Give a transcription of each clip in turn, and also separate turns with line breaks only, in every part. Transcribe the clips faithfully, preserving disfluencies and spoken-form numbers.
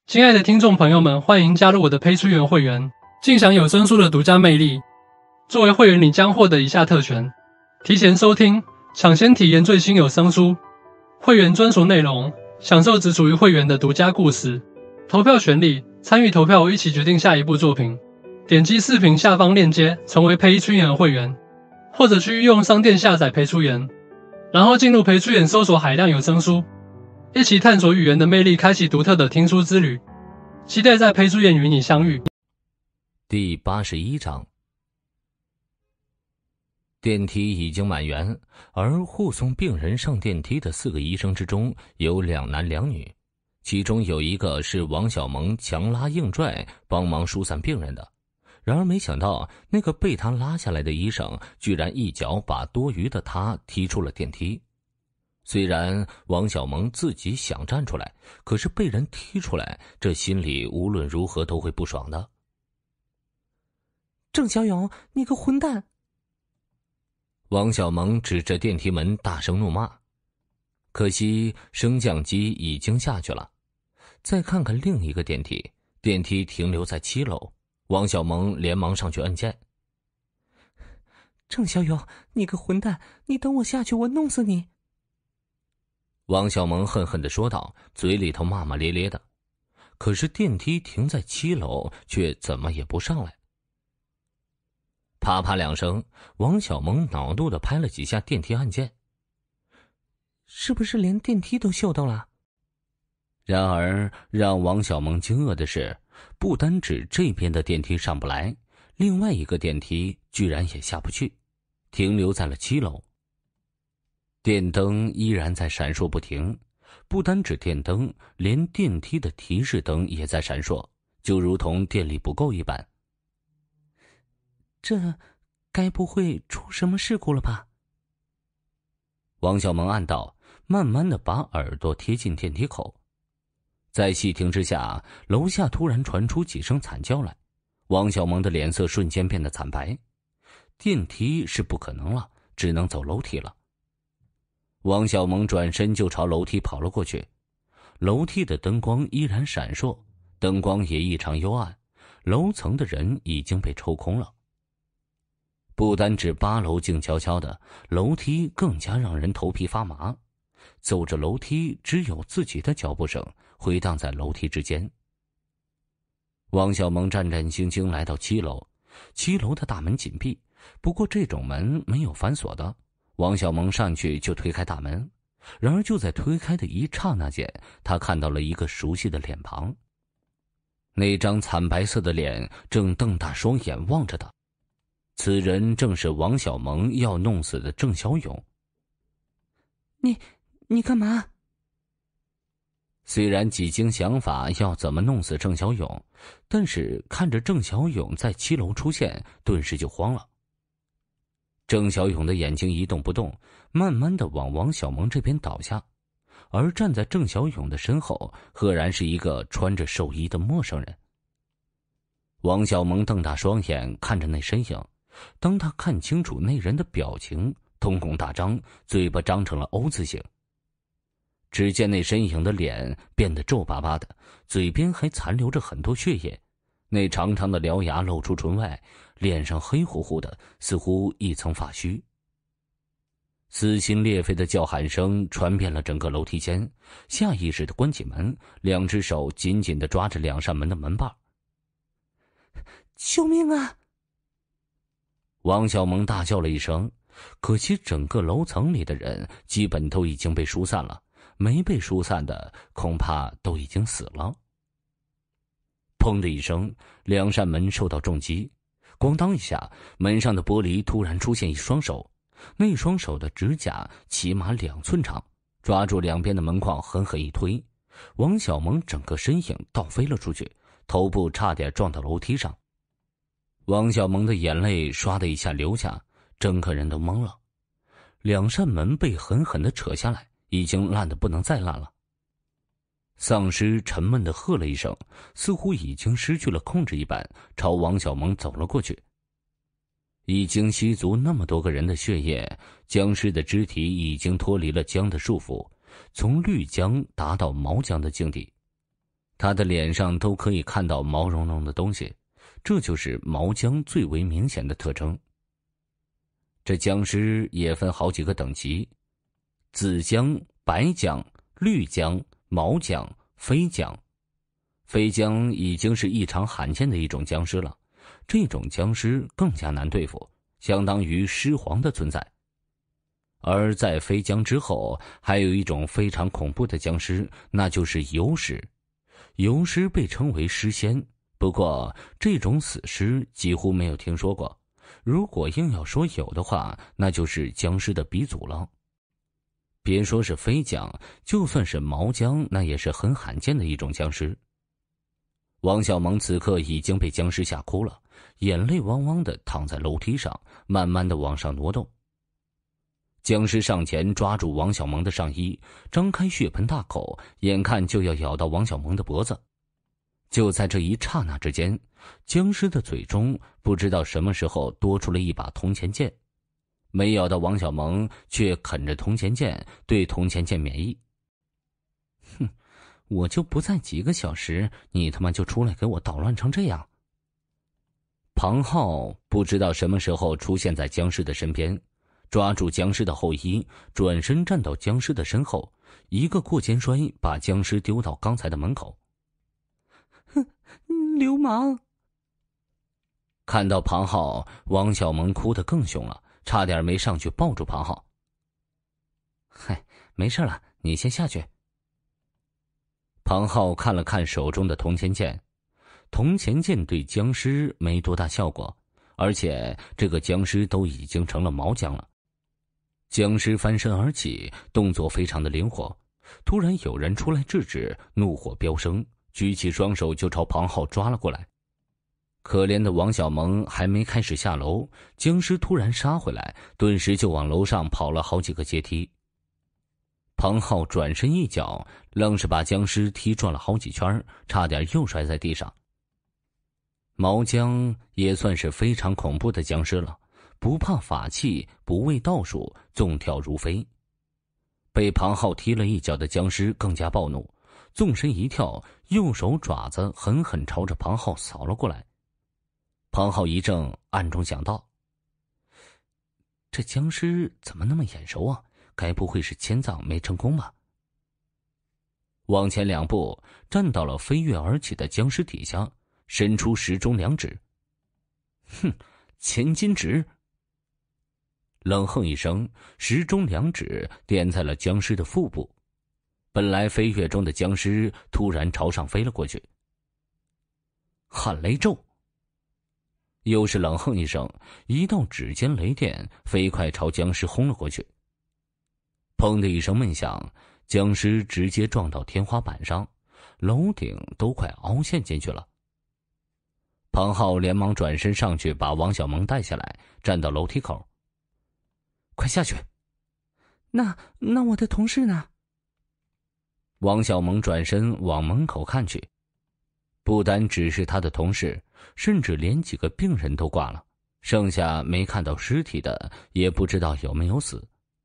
亲爱的听众朋友们，欢迎加入我的配书员会员，尽享有声书的独家魅力。作为会员，你将获得以下特权：提前收听，抢先体验最新有声书；会员专属内容，享受只属于会员的独家故事；投票权利，参与投票一起决定下一部作品。点击视频下方链接，成为陪书员会员，或者去御用商店下载陪书员，然后进入陪书员搜索海量有声书。一起探索语言的魅力，开启独特的听书之旅。期待在陪书员与你相遇。
第八十一章，电梯已经满员，而护送病人上电梯的四个医生之中有两男两女，其中有一个是王小蒙强拉硬拽帮忙疏散病人的。然而没想到，那个被他拉下来的医生居然一脚把多余的他踢出了电梯。虽然王小蒙自己想站出来，可是被人踢出来，这心里无论如何都会不爽的。
郑小勇，你个混蛋！
王小蒙指着电梯门大声怒骂。可惜升降机已经下去了。再看看另一个电梯，电梯停留在七楼。王小蒙连忙上去按键。
郑小勇，你个混蛋，你等我下去，我弄死你！
王小蒙恨恨地说道，嘴里头骂骂咧咧的。可是电梯停在七楼，却怎么也不上来。啪啪两声，王小蒙恼怒地拍了几下电梯按键。
是不是连电梯都嗅到了？
然而让王小蒙惊愕的是，不单指这边的电梯上不来，另外一个电梯居然也下不去，停留在了七楼。电灯依然在闪烁不停，不单指电灯，连电梯的提示灯也在闪烁，就如同电力不够一般。
这该不会出什么事故了吧？
王小蒙暗道，慢慢的把耳朵贴近电梯口。在细听之下，楼下突然传出几声惨叫来，王小蒙的脸色瞬间变得惨白。电梯是不可能了，只能走楼梯了。王小蒙转身就朝楼梯跑了过去，楼梯的灯光依然闪烁，灯光也异常幽暗，楼层的人已经被抽空了。不单指八楼静悄悄的，楼梯更加让人头皮发麻。走着楼梯，只有自己的脚步声回荡在楼梯之间。王小蒙战战兢兢来到七楼，七楼的大门紧闭，不过这种门没有反锁的。王小蒙上去就推开大门，然而就在推开的一刹那间，他看到了一个熟悉的脸庞。那张惨白色的脸正瞪大双眼望着他，此人正是王小蒙要弄死的郑小勇。
你你干嘛？
虽然几经想法要怎么弄死郑小勇，但是看着郑小勇在七楼出现，顿时就慌了。郑小勇的眼睛一动不动，慢慢的往王小蒙这边倒下，而站在郑小勇的身后，赫然是一个穿着寿衣的陌生人。王小蒙瞪大双眼看着那身影，当他看清楚那人的表情，瞳孔大张，嘴巴张成了 O 字形。只见那身影的脸变得皱巴巴的，嘴边还残留着很多血液，那长长的獠牙露出唇外，脸上黑乎乎的，似乎一层发须。撕心裂肺的叫喊声传遍了整个楼梯间，下意识的关起门，两只手紧紧的抓着两扇门的门把。
救命啊！
王小蒙大叫了一声，可惜整个楼层里的人基本都已经被疏散了，没被疏散的恐怕都已经死了。砰的一声，两扇门受到重击，咣当一下，门上的玻璃突然出现一双手，那双手的指甲起码两寸长，抓住两边的门框狠狠一推，王小蒙整个身影倒飞了出去，头部差点撞到楼梯上。王小蒙的眼泪唰的一下流下，整个人都懵了。两扇门被狠狠地扯下来，已经烂得不能再烂了。丧尸沉闷地喝了一声，似乎已经失去了控制一般，朝王小蒙走了过去。已经吸足那么多个人的血液，僵尸的肢体已经脱离了姜的束缚，从绿姜达到毛姜的境地。 他的脸上都可以看到毛茸茸的东西，这就是毛僵最为明显的特征。这僵尸也分好几个等级：紫僵、白僵、绿僵、毛僵、飞僵。飞僵已经是异常罕见的一种僵尸了，这种僵尸更加难对付，相当于尸皇的存在。而在飞僵之后，还有一种非常恐怖的僵尸，那就是游尸。游尸被称为尸仙，不过这种死尸几乎没有听说过。如果硬要说有的话，那就是僵尸的鼻祖了。别说是飞僵，就算是毛僵，那也是很罕见的一种僵尸。王小蒙此刻已经被僵尸吓哭了，眼泪汪汪地躺在楼梯上，慢慢地往上挪动。僵尸上前抓住王小蒙的上衣，张开血盆大口，眼看就要咬到王小蒙的脖子。就在这一刹那之间，僵尸的嘴中不知道什么时候多出了一把铜钱剑，没咬到王小蒙，却啃着铜钱剑，对铜钱剑免疫。哼，我就不在几个小时，你他妈就出来给我捣乱成这样。庞浩不知道什么时候出现在僵尸的身边，抓住僵尸的后衣，转身站到僵尸的身后，一个过肩摔把僵尸丢到刚才的门口。
哼，流氓！
看到庞浩，王小蒙哭得更凶了，差点没上去抱住庞浩。嗨，没事了，你先下去。庞浩看了看手中的铜钱剑，铜钱剑对僵尸没多大效果，而且这个僵尸都已经成了毛僵了。僵尸翻身而起，动作非常的灵活。突然有人出来制止，怒火飙升，举起双手就朝庞浩抓了过来。可怜的王小蒙还没开始下楼，僵尸突然杀回来，顿时就往楼上跑了好几个阶梯。庞浩转身一脚，愣是把僵尸踢转了好几圈，差点又摔在地上。毛僵也算是非常恐怖的僵尸了，不怕法器，不畏道术，纵跳如飞。被庞浩踢了一脚的僵尸更加暴怒，纵身一跳，右手爪子狠狠朝着庞浩扫了过来。庞浩一怔，暗中想到：这僵尸怎么那么眼熟啊？该不会是迁葬没成功吧？往前两步，站到了飞跃而起的僵尸底下，伸出时钟两指。哼，千金指！冷哼一声，时钟两指点在了僵尸的腹部。本来飞跃中的僵尸突然朝上飞了过去。喊雷咒！又是冷哼一声，一道指尖雷电飞快朝僵尸轰了过去。砰的一声闷响，僵尸直接撞到天花板上，楼顶都快凹陷进去了。庞浩连忙转身上去把王小蒙带下来，站到楼梯口。快下去！
那那我的同事呢？
王小蒙转身往门口看去，不单只是他的同事，甚至连几个病人都挂了，剩下没看到尸体的也不知道有没有死。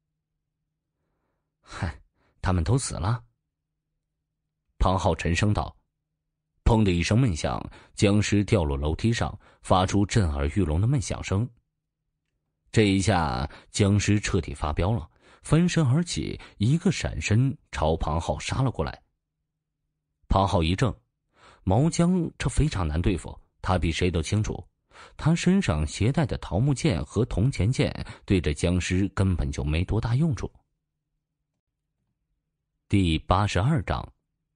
嗨，他们都死了。庞浩沉声道。砰的一声闷响，僵尸掉落楼梯上，发出震耳欲聋的闷响声。这一下僵尸彻底发飙了，翻身而起，一个闪身朝庞浩杀了过来。庞浩一怔，毛僵这非常难对付，他比谁都清楚，他身上携带的桃木剑和铜钱剑对着僵尸根本就没多大用处。第八十二章。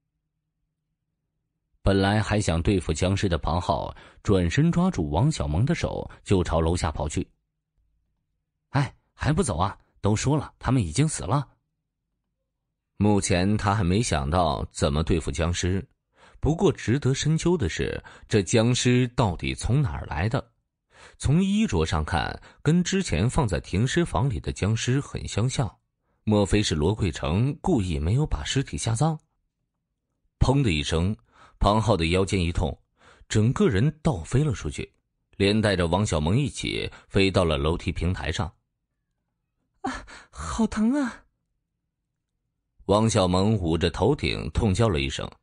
本来还想对付僵尸的庞浩，转身抓住王小蒙的手，就朝楼下跑去。哎，还不走啊？都说了，他们已经死了。目前他还没想到怎么对付僵尸，不过值得深究的是，这僵尸到底从哪儿来的？从衣着上看，跟之前放在停尸房里的僵尸很相像，莫非是罗贵成故意没有把尸体下葬？砰的一声，庞浩的腰间一痛，整个人倒飞了出去，连带着王小蒙一起飞到了楼梯平台上。
啊，好疼啊！
王小蒙捂着头顶痛叫了一声，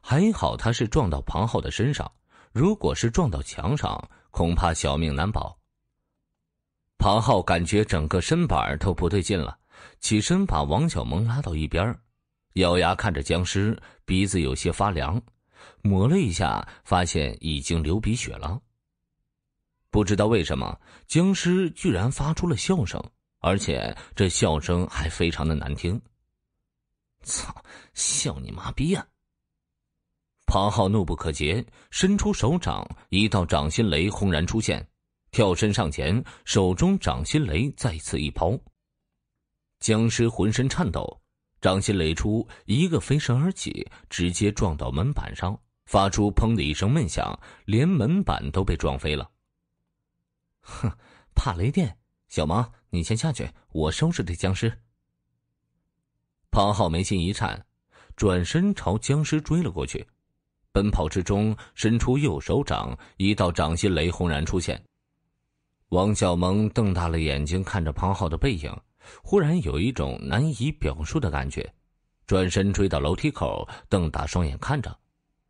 还好他是撞到庞浩的身上，如果是撞到墙上，恐怕小命难保。庞浩感觉整个身板都不对劲了，起身把王小蒙拉到一边，咬牙看着僵尸，鼻子有些发凉，抹了一下，发现已经流鼻血了。不知道为什么，僵尸居然发出了笑声，而且这笑声还非常的难听。操，笑你妈逼呀！庞浩怒不可遏，伸出手掌，一道掌心雷轰然出现，跳身上前，手中掌心雷再次一抛。僵尸浑身颤抖，掌心雷出，一个飞身而起，直接撞到门板上，发出砰的一声闷响，连门板都被撞飞了。哼，怕雷电？小芒，你先下去，我收拾这僵尸。庞浩眉心一颤，转身朝僵尸追了过去。奔跑之中，伸出右手掌，一道掌心雷轰然出现。王小蒙瞪大了眼睛看着庞浩的背影，忽然有一种难以表述的感觉，转身追到楼梯口，瞪大双眼看着。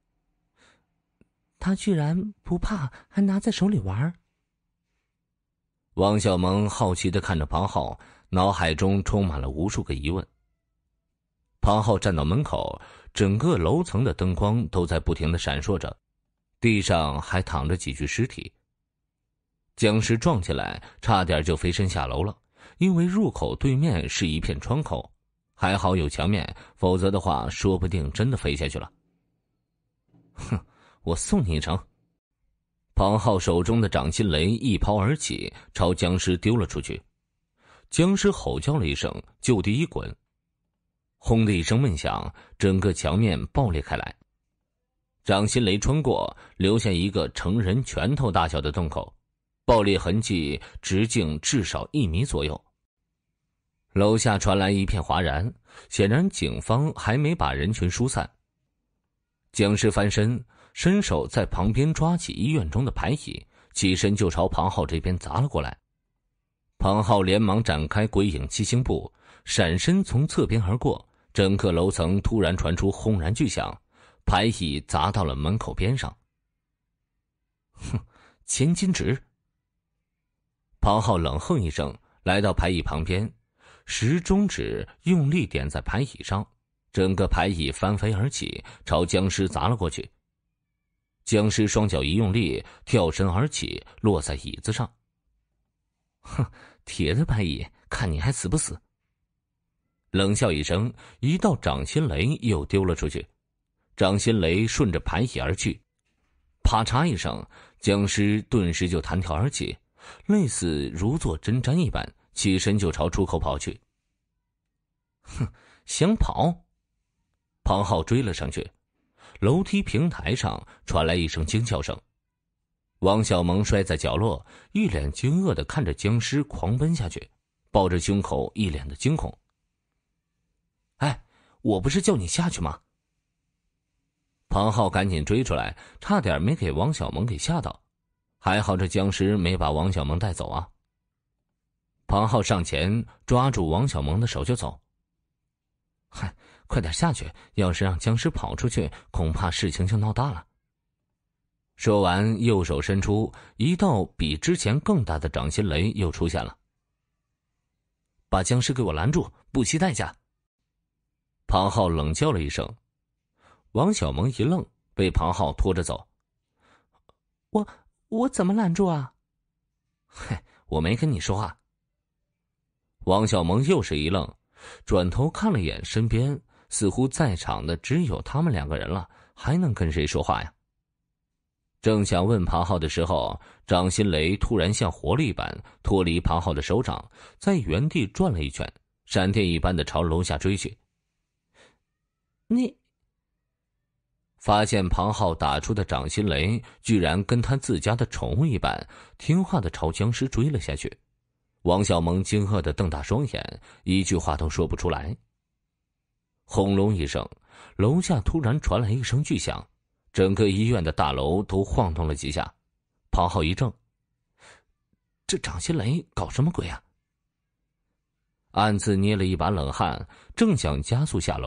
他居然不怕，还拿在手里玩。
王小蒙好奇地看着庞浩，脑海中充满了无数个疑问。庞浩站到门口，整个楼层的灯光都在不停地闪烁着，地上还躺着几具尸体。僵尸撞起来，差点就飞身下楼了，因为入口对面是一片窗口，还好有墙面，否则的话说不定真的飞下去了。哼，我送你一程。庞浩手中的掌心雷一抛而起，朝僵尸丢了出去。僵尸吼叫了一声，就地一滚。轰的一声闷响，整个墙面爆裂开来。掌心雷穿过，留下一个成人拳头大小的洞口，爆裂痕迹直径至少一米左右。楼下传来一片哗然，显然警方还没把人群疏散。僵尸翻身，伸手在旁边抓起医院中的牌椅，起身就朝庞浩这边砸了过来。庞浩连忙展开鬼影七星步，闪身从侧边而过，整个楼层突然传出轰然巨响，牌椅砸到了门口边上。哼，千金值！庞浩冷哼一声，来到牌椅旁边，食中指用力点在牌椅上，整个牌椅翻飞而起，朝僵尸砸了过去。僵尸双脚一用力，跳身而起，落在椅子上。哼，铁的牌椅，看你还死不死！冷笑一声，一道掌心雷又丢了出去，掌心雷顺着牌椅而去，啪嚓一声，僵尸顿时就弹跳而起，类似如坐针毡一般，起身就朝出口跑去。哼，想跑？庞浩追了上去，楼梯平台上传来一声惊叫声。王小蒙摔在角落，一脸惊愕地看着僵尸狂奔下去，抱着胸口一脸的惊恐。哎，我不是叫你下去吗？庞浩赶紧追出来，差点没给王小蒙给吓到，还好这僵尸没把王小蒙带走啊。庞浩上前抓住王小蒙的手就走。嗨，快点下去，要是让僵尸跑出去，恐怕事情就闹大了。说完，右手伸出，一道比之前更大的掌心雷又出现了。把僵尸给我拦住，不惜代价！庞浩冷叫了一声。王小蒙一愣，被庞浩拖着走。
我我怎么拦住啊？
嘿，我没跟你说话。王小蒙又是一愣，转头看了眼身边，似乎在场的只有他们两个人了，还能跟谁说话呀？正想问庞浩的时候，掌心雷突然像活了一般脱离庞浩的手掌，在原地转了一圈，闪电一般的朝楼下追去。
你
发现庞浩打出的掌心雷居然跟他自家的宠物一般，听话的朝僵尸追了下去。王小蒙惊愕的瞪大双眼，一句话都说不出来。轰隆一声，楼下突然传来一声巨响，整个医院的大楼都晃动了几下。庞浩一怔，这掌心雷搞什么鬼啊？暗自捏了一把冷汗，正想加速下楼，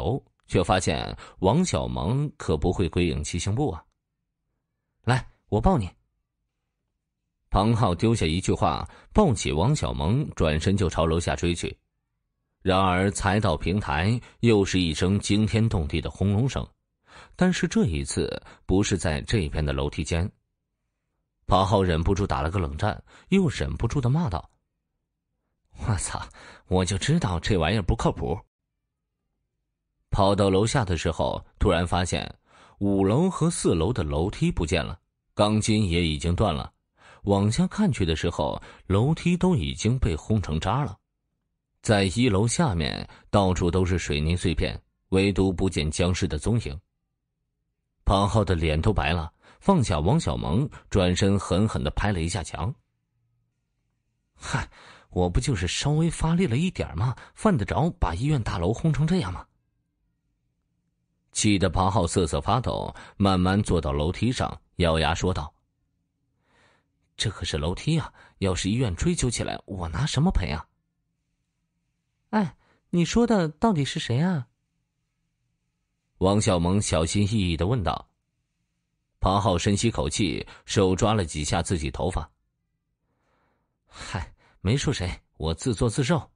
却发现王小蒙可不会鬼影骑行步啊。来，我抱你。庞浩丢下一句话，抱起王小蒙，转身就朝楼下追去。然而才到平台，又是一声惊天动地的轰隆声，但是这一次不是在这边的楼梯间。庞浩忍不住打了个冷战，又忍不住的骂道：我操，我就知道这玩意儿不靠谱。跑到楼下的时候，突然发现五楼和四楼的楼梯不见了，钢筋也已经断了。往下看去的时候，楼梯都已经被轰成渣了。在一楼下面到处都是水泥碎片，唯独不见僵尸的踪影。庞浩的脸都白了，放下王小蒙，转身狠狠地拍了一下墙。嗨，我不就是稍微发力了一点吗？犯得着把医院大楼轰成这样吗？气得庞浩瑟瑟发抖，慢慢坐到楼梯上，咬牙说道：这可是楼梯啊，要是医院追究起来，我拿什么赔啊？
哎，你说的到底是谁啊？
王小蒙小心翼翼地问道。庞浩深吸口气，手抓了几下自己头发。嗨，没说谁，我自作自受。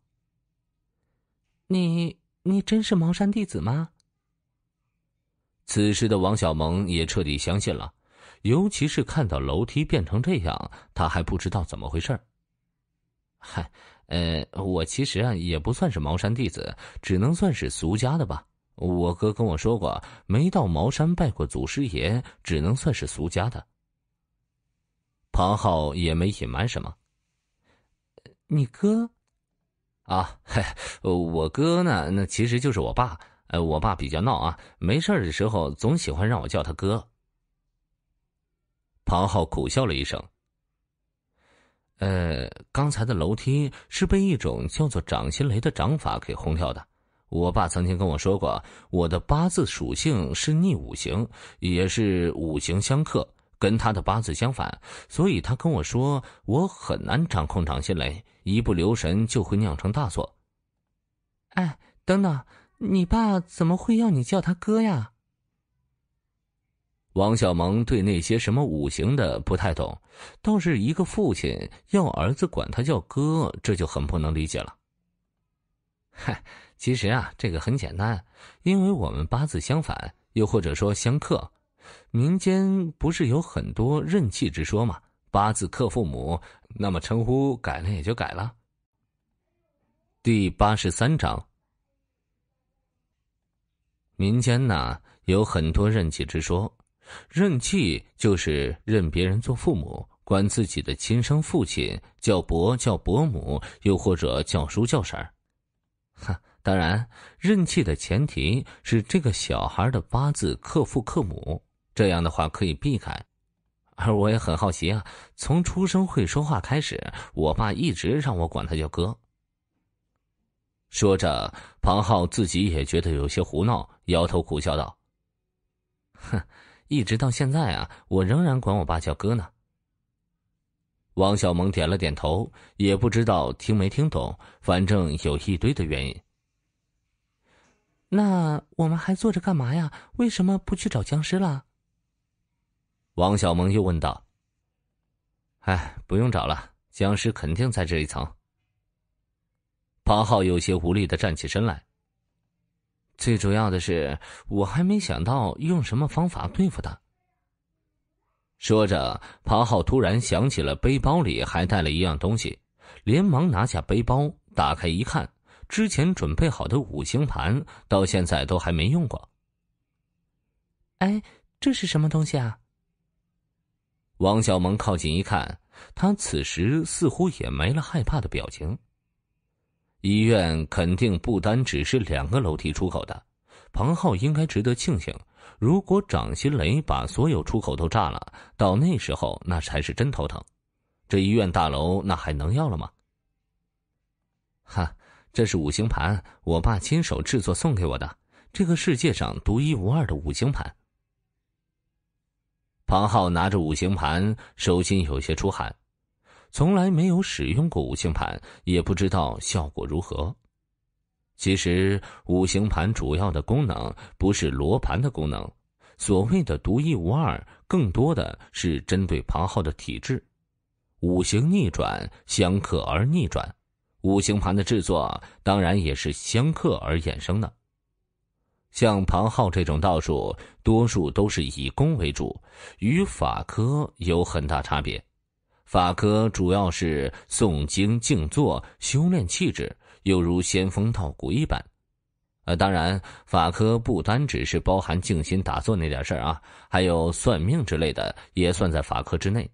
你你真是茅山弟子吗？
此时的王小蒙也彻底相信了，尤其是看到楼梯变成这样，他还不知道怎么回事。嗨，呃，我其实啊也不算是茅山弟子，只能算是俗家的吧。我哥跟我说过，没到茅山拜过祖师爷，只能算是俗家的。庞浩也没隐瞒什么。
你哥？
啊，嘿，我哥呢，那其实就是我爸。呃，我爸比较闹啊，没事的时候总喜欢让我叫他哥。庞浩苦笑了一声。呃，刚才的楼梯是被一种叫做掌心雷的掌法给轰掉的。我爸曾经跟我说过，我的八字属性是逆五行，也是五行相克，跟他的八字相反，所以他跟我说我很难掌控掌心雷，一不留神就会酿成大错。
哎，等等，你爸怎么会要你叫他哥呀？
王小蒙对那些什么五行的不太懂，倒是一个父亲要儿子管他叫哥，这就很不能理解了。嗨，其实啊，这个很简单，因为我们八字相反，又或者说相克。民间不是有很多认气之说吗？八字克父母，那么称呼改了也就改了。第八十三章，民间呢有很多认气之说，认气就是认别人做父母，管自己的亲生父亲叫伯叫伯母，又或者叫叔叫婶儿。哈，当然，认气的前提是这个小孩的八字克父克母，这样的话可以避开。而我也很好奇啊，从出生会说话开始，我爸一直让我管他叫哥。说着，庞浩自己也觉得有些胡闹，摇头苦笑道：哼，一直到现在啊，我仍然管我爸叫哥呢。王小蒙点了点头，也不知道听没听懂，反正有一堆的原因。
那我们还坐着干嘛呀？为什么不去找僵尸了？
王小蒙又问道。哎，不用找了，僵尸肯定在这一层。庞浩有些无力地站起身来。最主要的是，我还没想到用什么方法对付他。说着，庞浩突然想起了背包里还带了一样东西，连忙拿下背包，打开一看，之前准备好的五行盘到现在都还没用过。
哎，这是什么东西啊？
王小蒙靠近一看，他此时似乎也没了害怕的表情。医院肯定不单只是两个楼梯出口的，庞浩应该值得庆幸，如果掌心雷把所有出口都炸了，到那时候那才是真头疼。这医院大楼那还能要了吗？哈，这是五行盘，我爸亲手制作送给我的，这个世界上独一无二的五行盘。庞浩拿着五行盘，手心有些出汗，从来没有使用过五行盘，也不知道效果如何。 其实五行盘主要的功能不是罗盘的功能，所谓的独一无二，更多的是针对庞浩的体质。五行逆转，相克而逆转，五行盘的制作当然也是相克而衍生的。像庞浩这种道术，多数都是以功为主，与法科有很大差别。法科主要是诵经静坐，修炼气质，犹如仙风道骨一般。呃，当然，法科不单只是包含静心打坐那点事儿啊，还有算命之类的，也算在法科之内。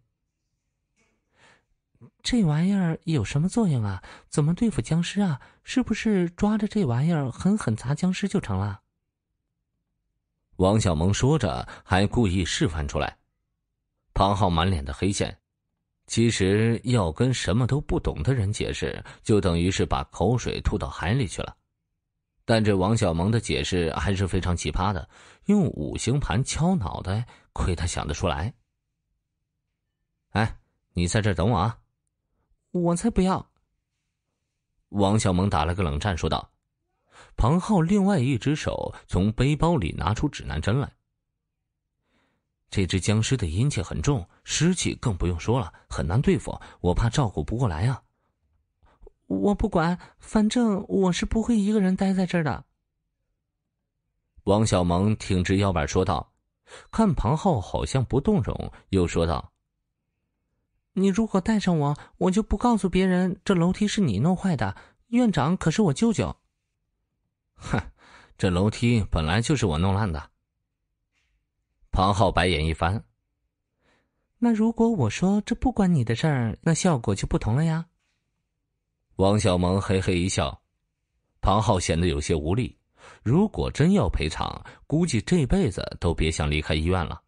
这玩意儿有什么作用啊？怎么对付僵尸啊？是不是抓着这玩意儿狠狠砸僵尸就成了？
王小蒙说着，还故意示范出来。庞浩满脸的黑线。其实要跟什么都不懂的人解释，就等于是把口水吐到海里去了。但这王小蒙的解释还是非常奇葩的，用五行盘敲脑袋，亏他想得出来。哎，你在这儿等我啊！
我才不要！
王小蒙打了个冷战，说道。庞浩另外一只手从背包里拿出指南针来。这只僵尸的阴气很重，湿气更不用说了，很难对付，我怕照顾不过来啊。
我不管，反正我是不会一个人待在这儿的。
王小蒙挺直腰板说道。看庞浩好像不动容，又说道：
你如果带上我，我就不告诉别人这楼梯是你弄坏的，院长可是我舅舅。
哼，这楼梯本来就是我弄烂的。庞浩白眼一翻。
那如果我说这不关你的事儿，那效果就不同了呀。
王小蒙嘿嘿一笑。庞浩显得有些无力，如果真要赔偿，估计这辈子都别想离开医院了。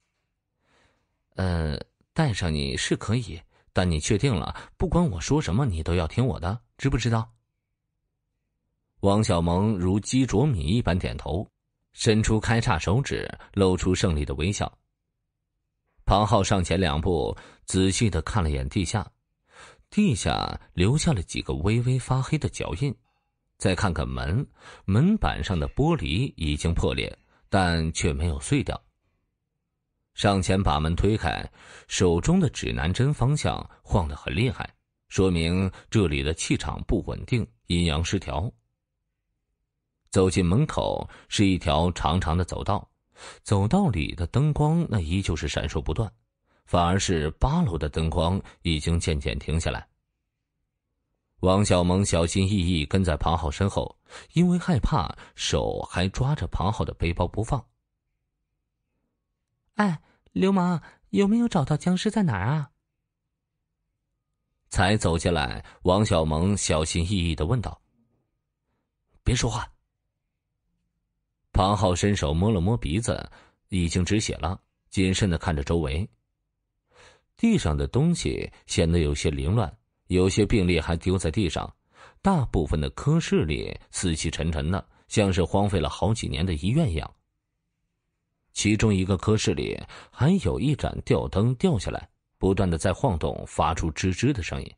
呃，带上你是可以，但你确定了，不管我说什么你都要听我的，知不知道？王小蒙如鸡啄米一般点头，伸出开叉手指，露出胜利的微笑。庞浩上前两步，仔细地看了眼地下，地下留下了几个微微发黑的脚印。再看看门，门板上的玻璃已经破裂，但却没有碎掉。上前把门推开，手中的指南针方向晃得很厉害，说明这里的气场不稳定，阴阳失调。走进门口是一条长长的走道，走道里的灯光那依旧是闪烁不断，反而是八楼的灯光已经渐渐停下来。王小蒙小心翼翼跟在庞浩身后，因为害怕，手还抓着庞浩的背包不放。
哎，流氓，有没有找到僵尸在哪儿啊？
才走进来，王小蒙小心翼翼地问道。别说话。庞浩伸手摸了摸鼻子，已经止血了，谨慎地看着周围。地上的东西显得有些凌乱，有些病历还丢在地上，大部分的科室里死气沉沉的，像是荒废了好几年的医院一样。其中一个科室里还有一盏吊灯掉下来，不断的在晃动，发出吱吱的声音。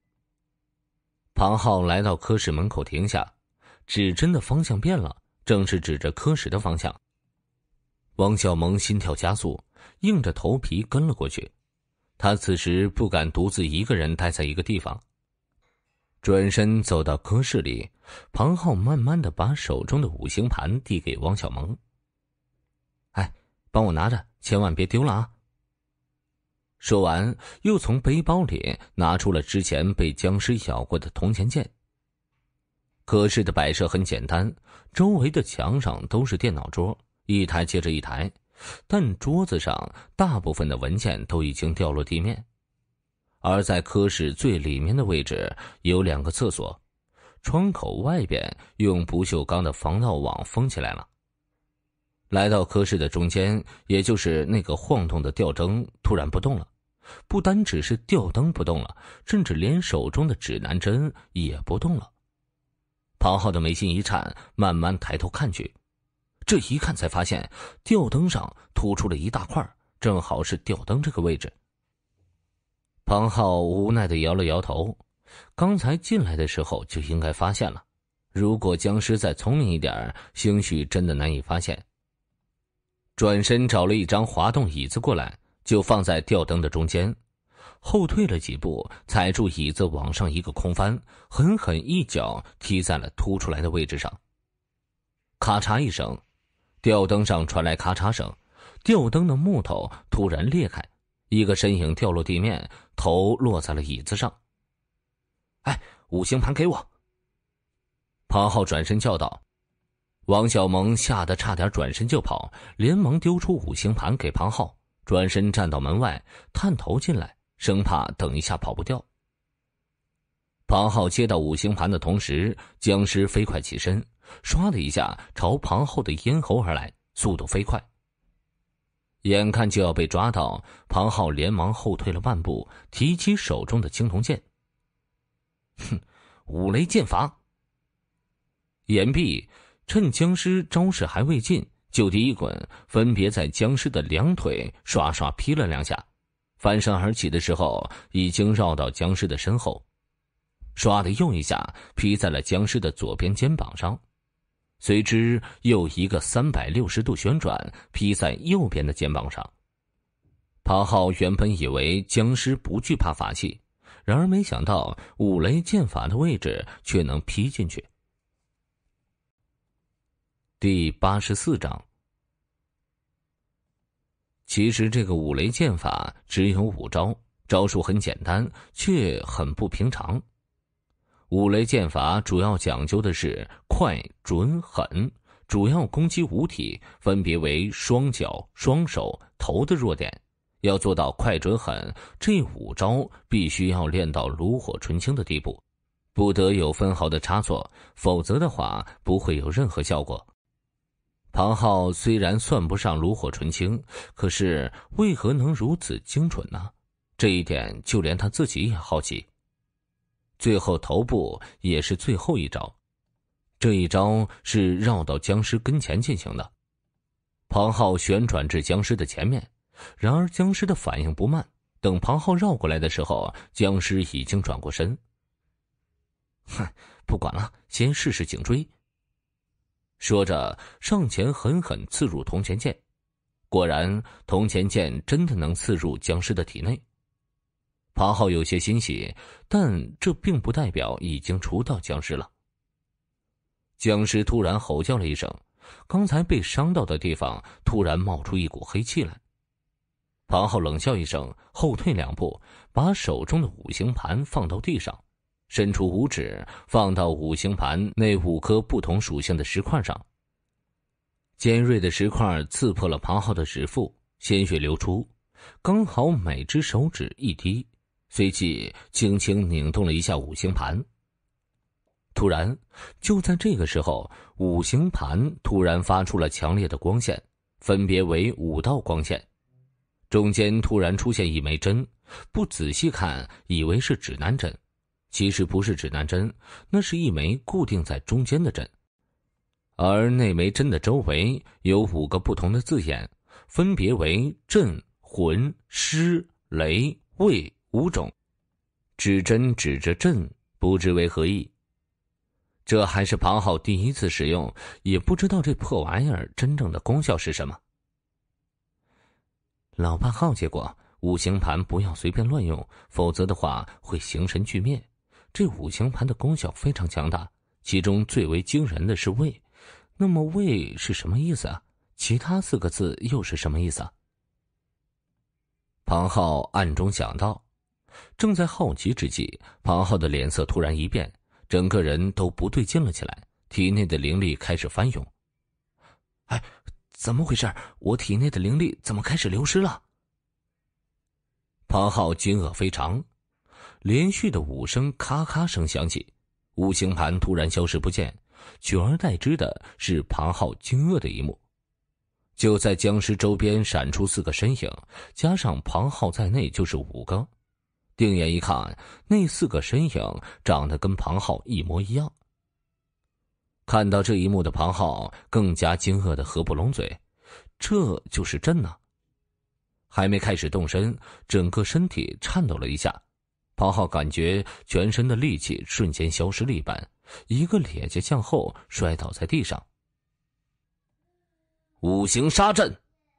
庞浩来到科室门口停下，指针的方向变了，正是指着科室的方向。王小蒙心跳加速，硬着头皮跟了过去。他此时不敢独自一个人待在一个地方，转身走到科室里，庞浩慢慢的把手中的五行盘递给王小蒙。哎，帮我拿着，千万别丢了啊。说完，又从背包里拿出了之前被僵尸咬过的铜钱剑。科室的摆设很简单，周围的墙上都是电脑桌，一台接着一台，但桌子上大部分的文件都已经掉落地面。而在科室最里面的位置有两个厕所，窗口外边用不锈钢的防盗网封起来了。来到科室的中间，也就是那个晃动的吊灯突然不动了，不单只是吊灯不动了，甚至连手中的指南针也不动了。庞浩的眉心一颤，慢慢抬头看去，这一看才发现吊灯上突出了一大块，正好是吊灯这个位置。庞浩无奈地摇了摇头，刚才进来的时候就应该发现了， 如果僵尸再聪明一点，兴许真的难以发现。转身找了一张滑动椅子过来，就放在吊灯的中间，后退了几步，踩住椅子往上一个空翻，狠狠一脚踢在了凸出来的位置上。咔嚓一声，吊灯上传来咔嚓声，吊灯的木头突然裂开，一个身影掉落地面，头落在了椅子上。哎，五行盘给我！庞浩转身叫道。王小蒙吓得差点转身就跑，连忙丢出五行盘给庞浩，转身站到门外，探头进来，生怕等一下跑不掉。庞浩接到五行盘的同时，僵尸飞快起身，唰的一下朝庞浩的咽喉而来，速度飞快。眼看就要被抓到，庞浩连忙后退了半步，提起手中的青铜剑。哼，五雷剑法！言毕，趁僵尸招式还未尽，就地一滚，分别在僵尸的两腿刷刷劈了两下，翻身而起的时候，已经绕到僵尸的身后，唰的又一下劈在了僵尸的左边肩膀上，随之又一个三百六十度旋转，劈在右边的肩膀上。庞浩原本以为僵尸不惧怕法器，然而没想到五雷剑法的位置却能劈进去。第八十四章。其实这个五雷剑法只有五招，招数很简单，却很不平常。五雷剑法主要讲究的是快、准、狠，主要攻击五体，分别为双脚、双手、头的弱点。要做到快、准、狠，这五招必须要练到炉火纯青的地步，不得有分毫的差错，否则的话不会有任何效果。庞浩虽然算不上炉火纯青，可是为何能如此精准呢？这一点就连他自己也好奇。最后头部也是最后一招，这一招是绕到僵尸跟前进行的。庞浩旋转至僵尸的前面，然而僵尸的反应不慢，等庞浩绕过来的时候，僵尸已经转过身。哼，不管了，先试试颈椎。说着上前狠狠刺入铜钱剑，果然铜钱剑真的能刺入僵尸的体内。庞浩有些欣喜，但这并不代表已经除掉僵尸了。僵尸突然吼叫了一声，刚才被伤到的地方突然冒出一股黑气来。庞浩冷笑一声，后退两步，把手中的五行盘放到地上，伸出五指放到五行盘那五颗不同属性的石块上。尖锐的石块刺破了庞浩的指腹，鲜血流出，刚好每只手指一滴，随即轻轻拧动了一下五行盘。突然，就在这个时候，五行盘突然发出了强烈的光线，分别为五道光线，中间突然出现一枚针，不仔细看以为是指南针，其实不是指南针，那是一枚固定在中间的针。而那枚针的周围有五个不同的字眼，分别为震、魂、师、雷、位五种。指针指着震，不知为何意。这还是庞浩第一次使用，也不知道这破玩意儿真正的功效是什么。老爸告诫过，五行盘不要随便乱用，否则的话会形神俱灭。这五行盘的功效非常强大，其中最为惊人的是位。那么位是什么意思啊？其他四个字又是什么意思啊？庞浩暗中想到。正在好奇之际，庞浩的脸色突然一变，整个人都不对劲了起来，体内的灵力开始翻涌。哎，怎么回事？我体内的灵力怎么开始流失了？庞浩惊愕非常，连续的五声咔咔声响起，五行盘突然消失不见，取而代之的是庞浩惊愕的一幕。就在僵尸周边闪出四个身影，加上庞浩在内就是五个。定眼一看，那四个身影长得跟庞浩一模一样。看到这一幕的庞浩更加惊愕的合不拢嘴，这就是朕啊！还没开始动身，整个身体颤抖了一下， 庞浩感觉全身的力气瞬间消失了一般，一个趔趄向后摔倒在地上。五行杀阵。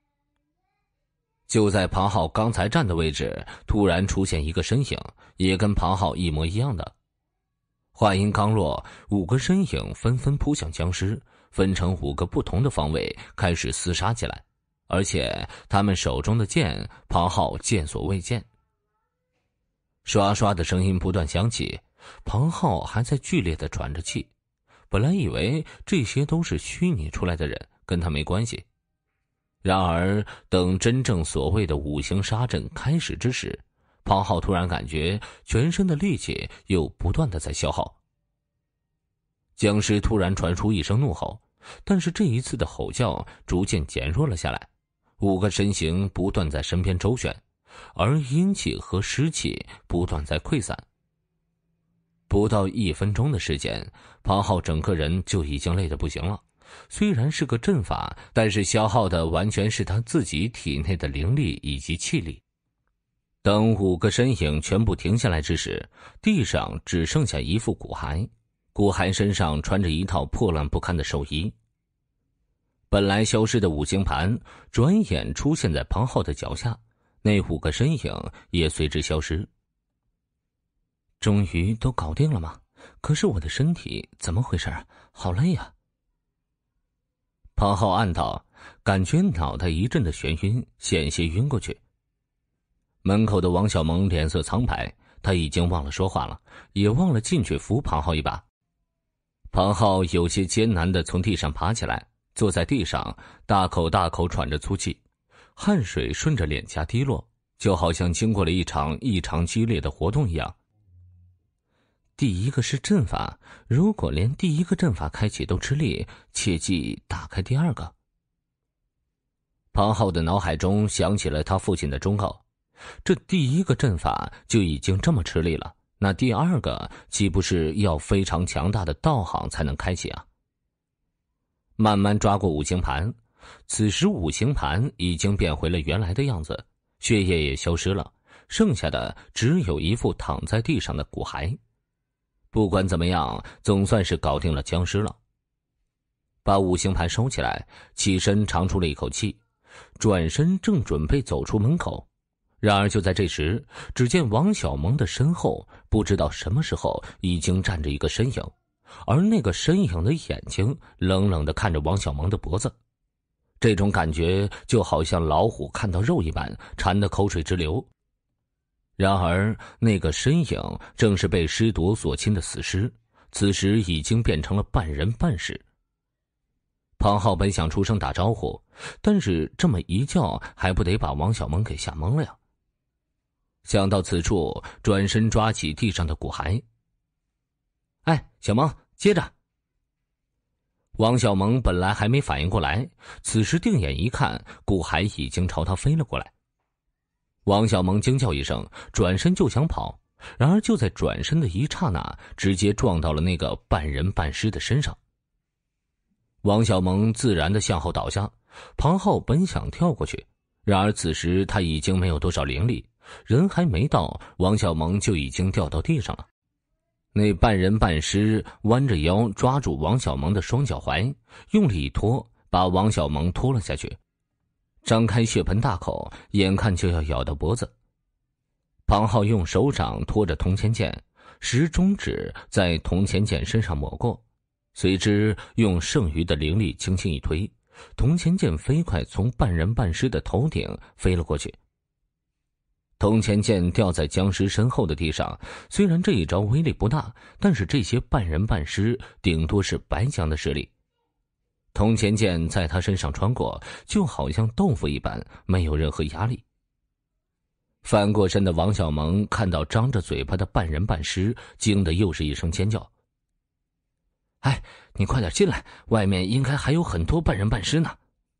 就在庞浩刚才站的位置，突然出现一个身影，也跟庞浩一模一样的。话音刚落，五个身影纷纷扑向僵尸，分成五个不同的方位开始厮杀起来，而且他们手中的剑，庞浩见所未见。刷刷的声音不断响起，庞浩还在剧烈的喘着气，本来以为这些都是虚拟出来的人，跟他没关系。然而等真正所谓的五行杀阵开始之时，庞浩突然感觉全身的力气又不断的在消耗。僵尸突然传出一声怒吼，但是这一次的吼叫逐渐减弱了下来，五个身形不断在身边周旋，而阴气和湿气不断在溃散。不到一分钟的时间，庞浩整个人就已经累得不行了。虽然是个阵法，但是消耗的完全是他自己体内的灵力以及气力。等五个身影全部停下来之时，地上只剩下一副骨骸，骨骸身上穿着一套破烂不堪的寿衣。本来消失的五行盘转眼出现在庞浩的脚下，那五个身影也随之消失。终于都搞定了吗？可是我的身体怎么回事啊？好累啊！庞浩暗道，感觉脑袋一阵的眩晕，险些晕过去。门口的王小蒙脸色苍白，他已经忘了说话了，也忘了进去扶庞浩一把。庞浩有些艰难地从地上爬起来，坐在地上，大口大口喘着粗气，汗水顺着脸颊滴落，就好像经过了一场异常激烈的活动一样。第一个是阵法，如果连第一个阵法开启都吃力，切记打开第二个。庞浩的脑海中想起了他父亲的忠告，这第一个阵法就已经这么吃力了，那第二个岂不是要非常强大的道行才能开启啊？慢慢抓过五行盘，此时五行盘已经变回了原来的样子，血液也消失了，剩下的只有一副躺在地上的骨骸。不管怎么样，总算是搞定了僵尸了。把五行盘收起来，起身长出了一口气，转身正准备走出门口，然而就在这时，只见王小蒙的身后不知道什么时候已经站着一个身影，而那个身影的眼睛冷冷地看着王小蒙的脖子，这种感觉就好像老虎看到肉一般，馋得口水直流。然而那个身影正是被尸毒所侵的死尸，此时已经变成了半人半尸。庞浩本想出声打招呼，但是这么一叫还不得把王小蒙给吓懵了呀。想到此处，转身抓起地上的骨骸。哎，小蒙，接着。王小蒙本来还没反应过来，此时定眼一看，骨骸已经朝他飞了过来。王小蒙惊叫一声，转身就想跑，然而就在转身的一刹那，直接撞到了那个半人半尸的身上。王小蒙自然的向后倒下，庞浩本想跳过去，然而此时他已经没有多少灵力，人还没到，王小蒙就已经掉到地上了。那半人半尸弯着腰抓住王小蒙的双脚踝，用力一拖，把王小蒙拖了下去，张开血盆大口，眼看就要咬到脖子。庞浩用手掌托着铜钱剑，食中指在铜钱剑身上抹过，随之用剩余的灵力轻轻一推，铜钱剑飞快从半人半尸的头顶飞了过去。铜钱剑掉在僵尸身后的地上，虽然这一招威力不大，但是这些半人半尸顶多是白将的实力。铜钱剑在他身上穿过，就好像豆腐一般，没有任何压力。翻过身的王小蒙看到张着嘴巴的半人半尸，惊得又是一声尖叫。哎，你快点进来，外面应该还有很多半人半尸呢。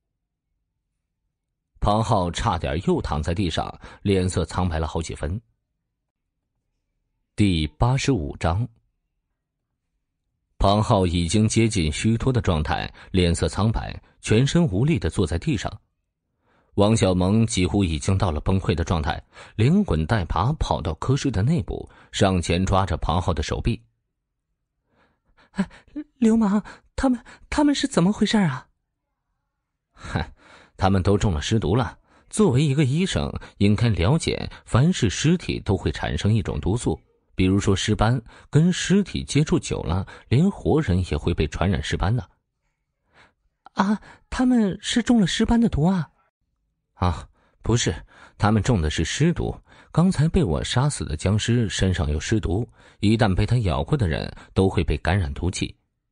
庞浩差点又躺在地上，脸色苍白了好几分。第八十五章，庞浩已经接近虚脱的状态，脸色苍白，全身无力地坐在地上。 王小蒙几乎已经到了崩溃的状态，连滚带爬跑到科室的内部，上前抓着庞浩的手臂。
哎，流氓，他们他们是怎么回事啊？
哼，他们都中了尸毒了。作为一个医生，应该了解，凡是尸体都会产生一种毒素，比如说尸斑，跟尸体接触久了，连活人也会被传染尸斑的。
啊，他们是中了尸斑的毒啊？
啊，不是，他们中的是尸毒。刚才被我杀死的僵尸身上有尸毒，一旦被他咬过的人都会被感染毒气。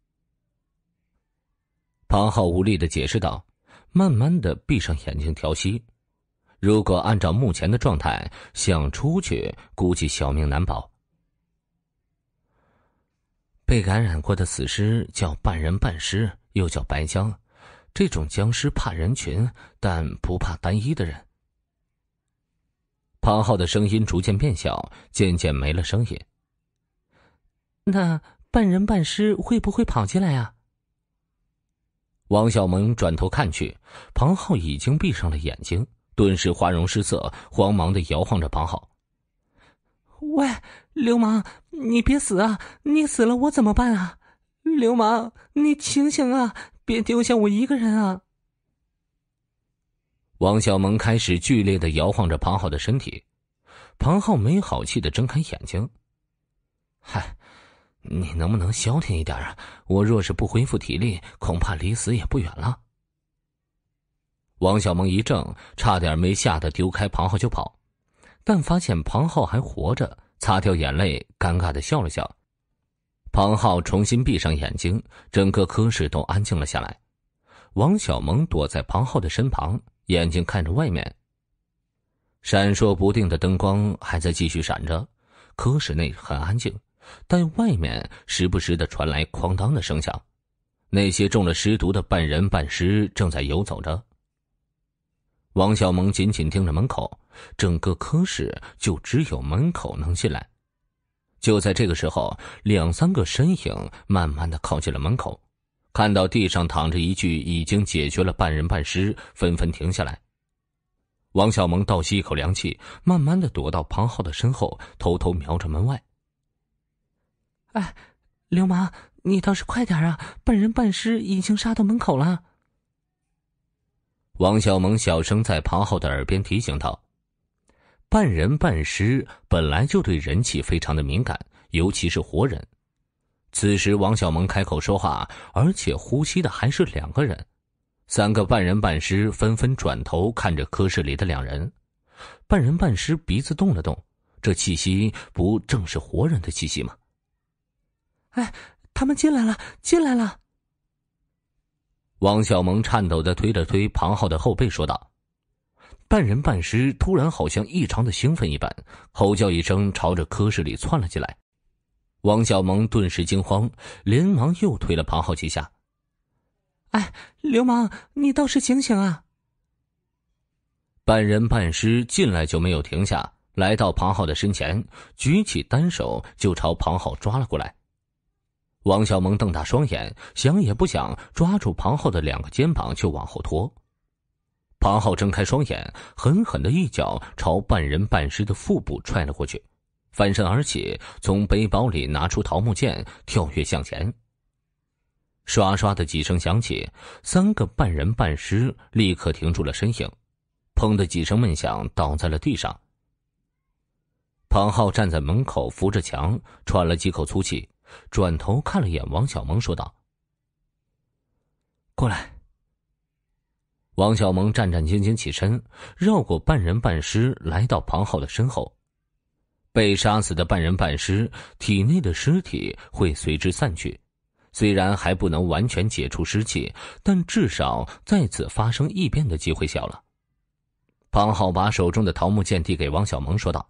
庞浩无力地解释道，慢慢地闭上眼睛调息。如果按照目前的状态，想出去估计小命难保。被感染过的死尸叫半人半尸，又叫白僵。这种僵尸怕人群，但不怕单一的人。庞浩的声音逐渐变小，渐渐没了声音。
那半人半尸会不会跑进来啊？
王小蒙转头看去，庞浩已经闭上了眼睛，顿时花容失色，慌忙地摇晃着庞浩。
喂，流氓，你别死啊！你死了我怎么办啊？流氓，你清醒啊！别丢下我一个人啊！
王小蒙开始剧烈地摇晃着庞浩的身体。庞浩没好气地睁开眼睛。嗨，你能不能消停一点啊？我若是不恢复体力，恐怕离死也不远了。王小蒙一怔，差点没吓得丢开庞浩就跑，但发现庞浩还活着，擦掉眼泪，尴尬地笑了笑。庞浩重新闭上眼睛，整个科室都安静了下来。王小蒙躲在庞浩的身旁，眼睛看着外面。闪烁不定的灯光还在继续闪着，科室内很安静，但外面时不时地传来哐当的声响。那些中了尸毒的半人半尸正在游走着。王小蒙紧紧盯着门口，整个科室就只有门口能进来。就在这个时候，两三个身影慢慢地靠近了门口，看到地上躺着一具已经解决了半人半尸，纷纷停下来。王小蒙倒吸一口凉气，慢慢地躲到庞浩的身后，偷偷瞄着门外。
哎，流氓，你倒是快点啊！半人半尸已经杀到门口了。
王小蒙小声在庞浩的耳边提醒道。半人半尸本来就对人气非常的敏感，尤其是活人。此时王小蒙开口说话，而且呼吸的还是两个人。三个半人半尸纷纷转头看着科室里的两人。半人半尸鼻子动了动，这气息不正是活人的气息吗？
哎，他们进来了，进来了！
王小蒙颤抖地推了推庞浩的后背说道。半人半尸突然好像异常的兴奋一般，吼叫一声朝着科室里窜了进来。王小蒙顿时惊慌，连忙又推了庞浩几下。
哎，流氓，你倒是醒醒啊！
半人半尸进来就没有停下，来到庞浩的身前，举起单手就朝庞浩抓了过来。王小蒙瞪大双眼，想也不想，抓住庞浩的两个肩膀就往后拖。庞浩睁开双眼，狠狠的一脚朝半人半尸的腹部踹了过去，翻身而起，从背包里拿出桃木剑，跳跃向前。刷刷的几声响起，三个半人半尸立刻停住了身影，砰的几声闷响，倒在了地上。庞浩站在门口扶着墙，喘了几口粗气，转头看了眼王小蒙，说道：“过来。”王小蒙战战兢兢起身，绕过半人半尸，来到庞浩的身后。被杀死的半人半尸体内的尸体会随之散去，虽然还不能完全解除尸气，但至少再次发生异变的机会小了。庞浩把手中的桃木剑递给王小蒙，说道：“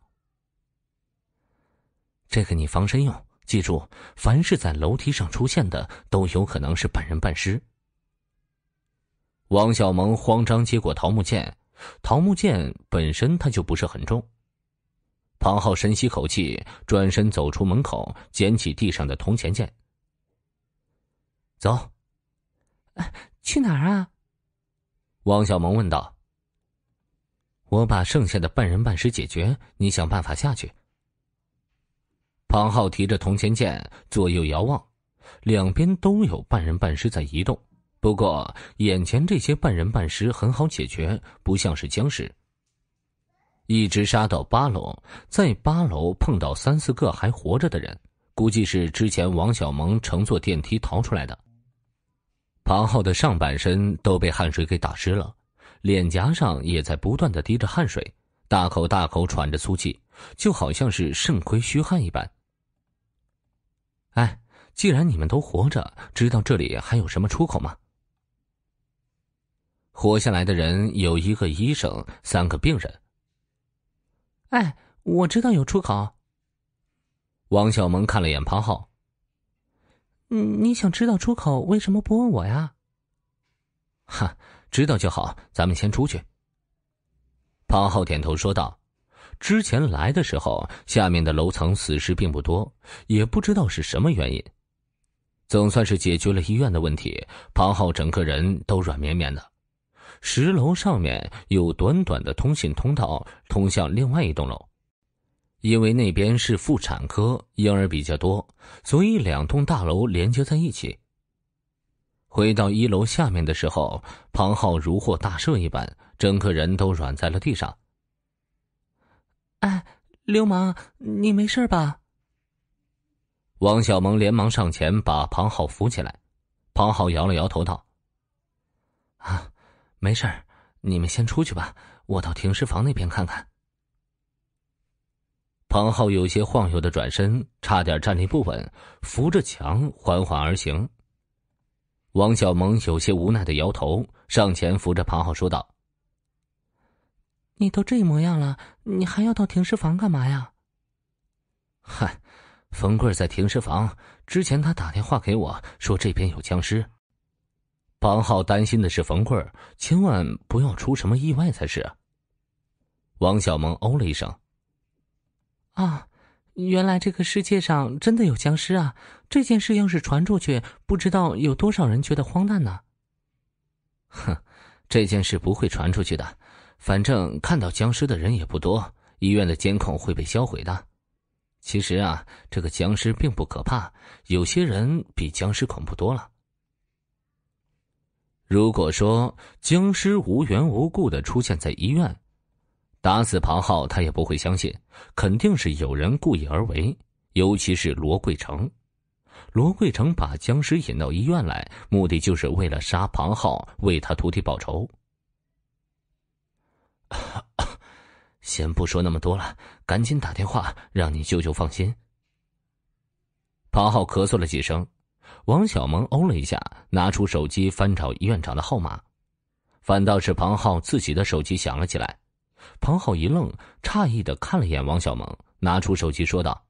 这个你防身用，记住，凡是在楼梯上出现的，都有可能是半人半尸。”王小蒙慌张接过桃木剑，桃木剑本身它就不是很重。庞浩深吸口气，转身走出门口，捡起地上的铜钱剑。走。
去哪儿啊？
王小蒙问道。 我把剩下的半人半尸解决，你想办法下去。庞浩提着铜钱剑左右遥望，两边都有半人半尸在移动，不过眼前这些半人半尸很好解决，不像是僵尸。一直杀到八楼，在八楼碰到三四个还活着的人，估计是之前王小蒙乘坐电梯逃出来的。庞浩的上半身都被汗水给打湿了，脸颊上也在不断的滴着汗水，大口大口喘着粗气，就好像是肾亏虚汗一般。哎，既然你们都活着，知道这里还有什么出口吗？活下来的人有一个医生，三个病人。
哎，我知道有出口。
王小蒙看了眼庞浩。
嗯，你想知道出口，为什么不问我呀？
哈，知道就好，咱们先出去。庞浩点头说道。之前来的时候，下面的楼层死尸并不多，也不知道是什么原因。总算是解决了医院的问题，庞浩整个人都软绵绵的。十楼上面有短短的通信通道通向另外一栋楼，因为那边是妇产科，婴儿比较多，所以两栋大楼连接在一起。回到一楼下面的时候，庞浩如获大赦一般，整个人都软在了地上。
哎，流氓，你没事吧？
王小蒙连忙上前把庞浩扶起来。庞浩摇了摇头道：啊，没事儿，你们先出去吧，我到停尸房那边看看。庞浩有些晃悠的转身，差点站立不稳，扶着墙缓缓而行。王小蒙有些无奈的摇头，上前扶着庞浩说道：
你都这模样了，你还要到停尸房干嘛呀？
嗨，冯贵在停尸房之前，他打电话给我说这边有僵尸。庞浩担心的是冯贵千万不要出什么意外才是啊。王小蒙哦了一声。
啊，原来这个世界上真的有僵尸啊！这件事要是传出去，不知道有多少人觉得荒诞呢。
哼，这件事不会传出去的，反正看到僵尸的人也不多，医院的监控会被销毁的。其实啊，这个僵尸并不可怕，有些人比僵尸恐怖多了。如果说僵尸无缘无故的出现在医院，打死庞浩他也不会相信，肯定是有人故意而为，尤其是罗贵成。罗贵成把僵尸引到医院来，目的就是为了杀庞浩，为他徒弟报仇。先不说那么多了，赶紧打电话让你舅舅放心。庞浩咳嗽了几声，王小蒙哦了一下，拿出手机翻找院长的号码，反倒是庞浩自己的手机响了起来。庞浩一愣，诧异的看了眼王小蒙，拿出手机说道：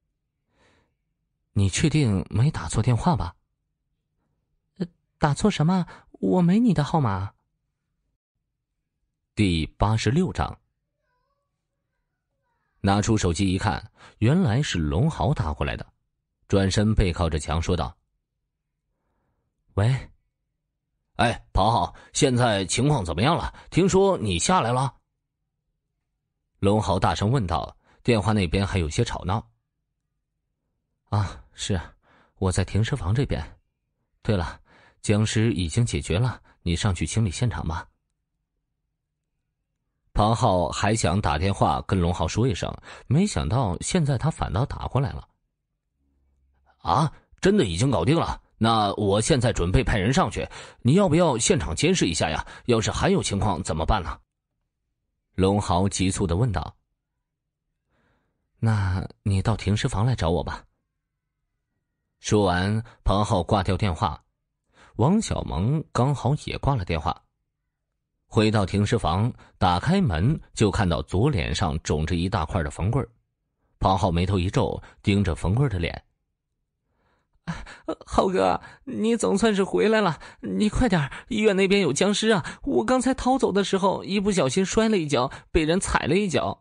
你确定没打错电话吧？
呃，打错什么？我没你的号码。
第八十六章。拿出手机一看，原来是龙豪打过来的，转身背靠着墙说道：喂。哎，庞浩，现在情况怎么样了？听说你下来了？龙豪大声问道，电话那边还有些吵闹。啊，是，我在停尸房这边。对了，僵尸已经解决了，你上去清理现场吧。庞浩还想打电话跟龙豪说一声，没想到现在他反倒打过来了。啊，真的已经搞定了？那我现在准备派人上去，你要不要现场监视一下呀？要是还有情况怎么办呢？龙豪急促地问道。那你到停尸房来找我吧。说完，庞浩挂掉电话，王小蒙刚好也挂了电话。回到停尸房，打开门就看到左脸上肿着一大块的冯棍。庞浩眉头一皱，盯着冯棍的脸。
浩哥，你总算是回来了，你快点，医院那边有僵尸啊！我刚才逃走的时候，一不小心摔了一跤，被人踩了一脚。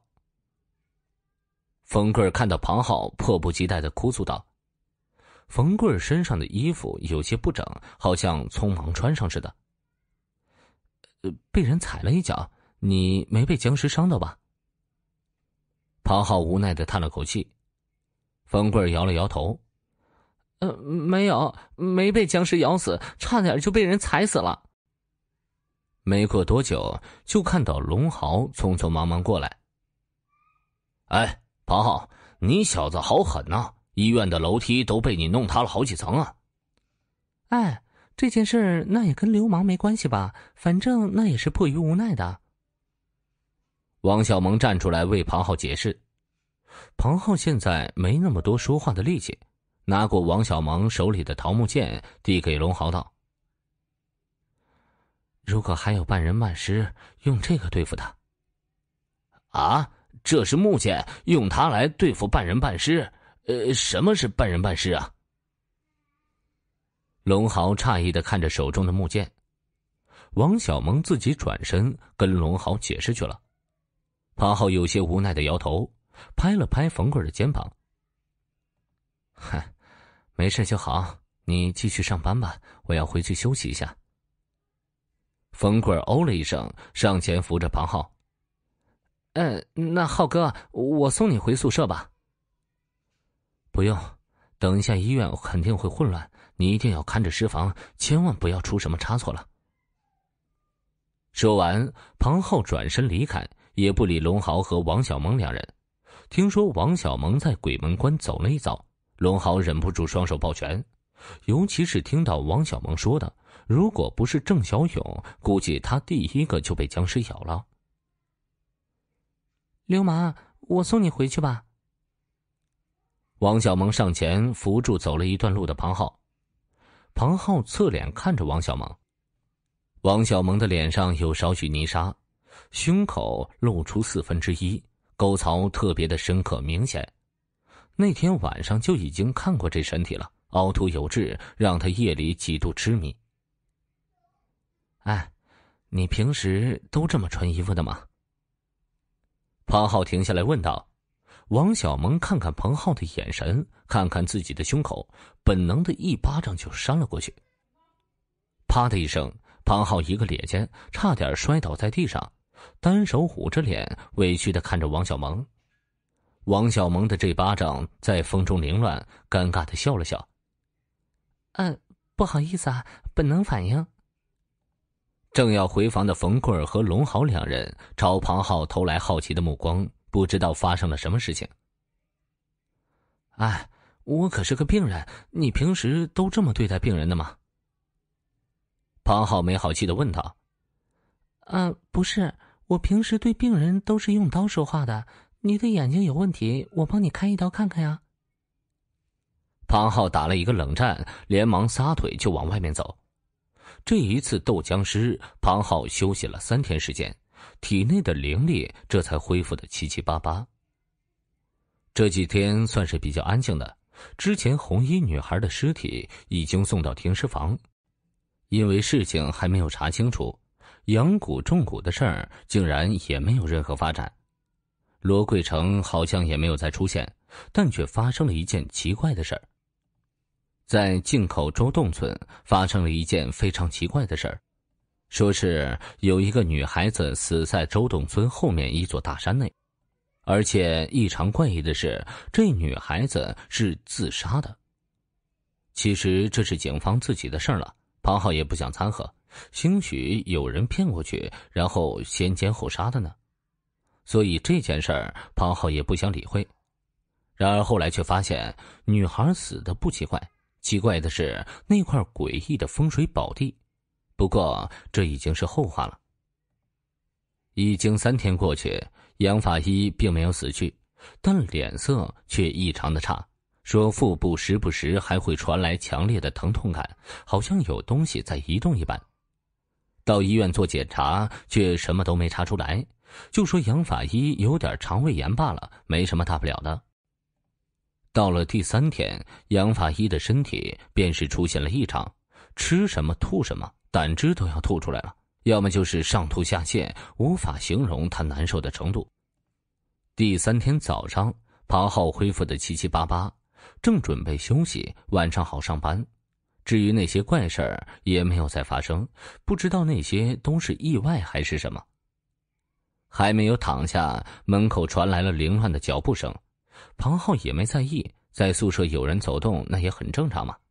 冯棍看到庞浩，迫不及待地哭诉道。冯棍身上的衣服有些不整，好像匆忙穿上似的。呃，被人踩了一脚， 你没被僵尸伤到吧？庞浩无奈地叹了口气。冯贵摇了摇头，
呃，没有，没被僵尸咬死，差点就被人踩死了。
没过多久，就看到龙豪匆匆忙忙过来。哎，庞浩，你小子好狠呐！医院的楼梯都被你弄塌了好几层啊！
哎，这件事那也跟流氓没关系吧？反正那也是迫于无奈的。
王小蒙站出来为庞浩解释。庞浩现在没那么多说话的力气，拿过王小蒙手里的桃木剑，递给龙豪道：“
如果还有半人半尸，用这个对付他。”
啊，这是木剑，用它来对付半人半尸？呃，什么是半人半尸啊？龙豪诧异地看着手中的木剑。王小蒙自己转身跟龙豪解释去了。庞浩有些无奈地摇头，拍了拍冯贵的肩膀：“
嗨，没事就好，你继续上班吧，我要回去休息一下。”
冯贵哦了一声，上前扶着庞浩：“
呃，那浩哥，我送你回宿舍吧。”“
不用，等一下医院肯定会混乱，你一定要看着尸房，千万不要出什么差错了。”说完，庞浩转身离开，也不理龙豪和王小蒙两人。听说王小蒙在鬼门关走了一遭，龙豪忍不住双手抱拳，尤其是听到王小蒙说的，如果不是郑小勇，估计他第一个就被僵尸咬了。
“流氓，我送你回去吧。”
王小蒙上前扶住走了一段路的庞浩。庞浩侧脸看着王小蒙。王小蒙的脸上有少许泥沙，胸口露出四分之一，沟槽特别的深刻明显。那天晚上就已经看过这身体了，凹凸有致，让他夜里几度痴迷。
“哎，你平时都这么穿衣服的吗？”
庞浩停下来问道。王小蒙看看庞浩的眼神，看看自己的胸口，本能的一巴掌就扇了过去。啪的一声，庞浩一个趔趄，差点摔倒在地上，单手捂着脸，委屈地看着王小蒙。王小蒙的这巴掌在风中凌乱，尴尬地笑了笑：“
嗯、呃，不好意思啊，本能反应。”
正要回房的冯贵和龙豪两人朝庞浩投来好奇的目光，不知道发生了什么事情。
“哎，我可是个病人，你平时都这么对待病人的吗？”
庞浩没好气地问道。
“呃，不是，我平时对病人都是用刀说话的，你的眼睛有问题，我帮你开一刀看看呀。”
庞浩打了一个冷战，连忙撒腿就往外面走。这一次斗僵尸，庞浩休息了三天时间，体内的灵力这才恢复的七七八八。这几天算是比较安静的，之前红衣女孩的尸体已经送到停尸房，因为事情还没有查清楚，养蛊中蛊的事儿竟然也没有任何发展。罗贵成好像也没有再出现，但却发生了一件奇怪的事儿。在进口周洞村发生了一件非常奇怪的事儿，说是有一个女孩子死在周洞村后面一座大山内，而且异常怪异的是，这女孩子是自杀的。其实这是警方自己的事儿了，庞浩也不想掺和，兴许有人骗过去，然后先奸后杀的呢。所以这件事儿庞浩也不想理会。然而后来却发现女孩死的不奇怪，奇怪的是那块诡异的风水宝地，不过这已经是后话了。已经三天过去，杨法医并没有死去，但脸色却异常的差，说腹部时不时还会传来强烈的疼痛感，好像有东西在移动一般。到医院做检查，却什么都没查出来，就说杨法医有点肠胃炎罢了，没什么大不了的。到了第三天，杨法医的身体便是出现了异常，吃什么吐什么，胆汁都要吐出来了，要么就是上吐下泻，无法形容他难受的程度。第三天早上，庞浩恢复的七七八八，正准备休息，晚上好上班。至于那些怪事儿也没有再发生，不知道那些都是意外还是什么。 还没有躺下，门口传来了凌乱的脚步声。庞浩也没在意，在宿舍有人走动，那也很正常嘛。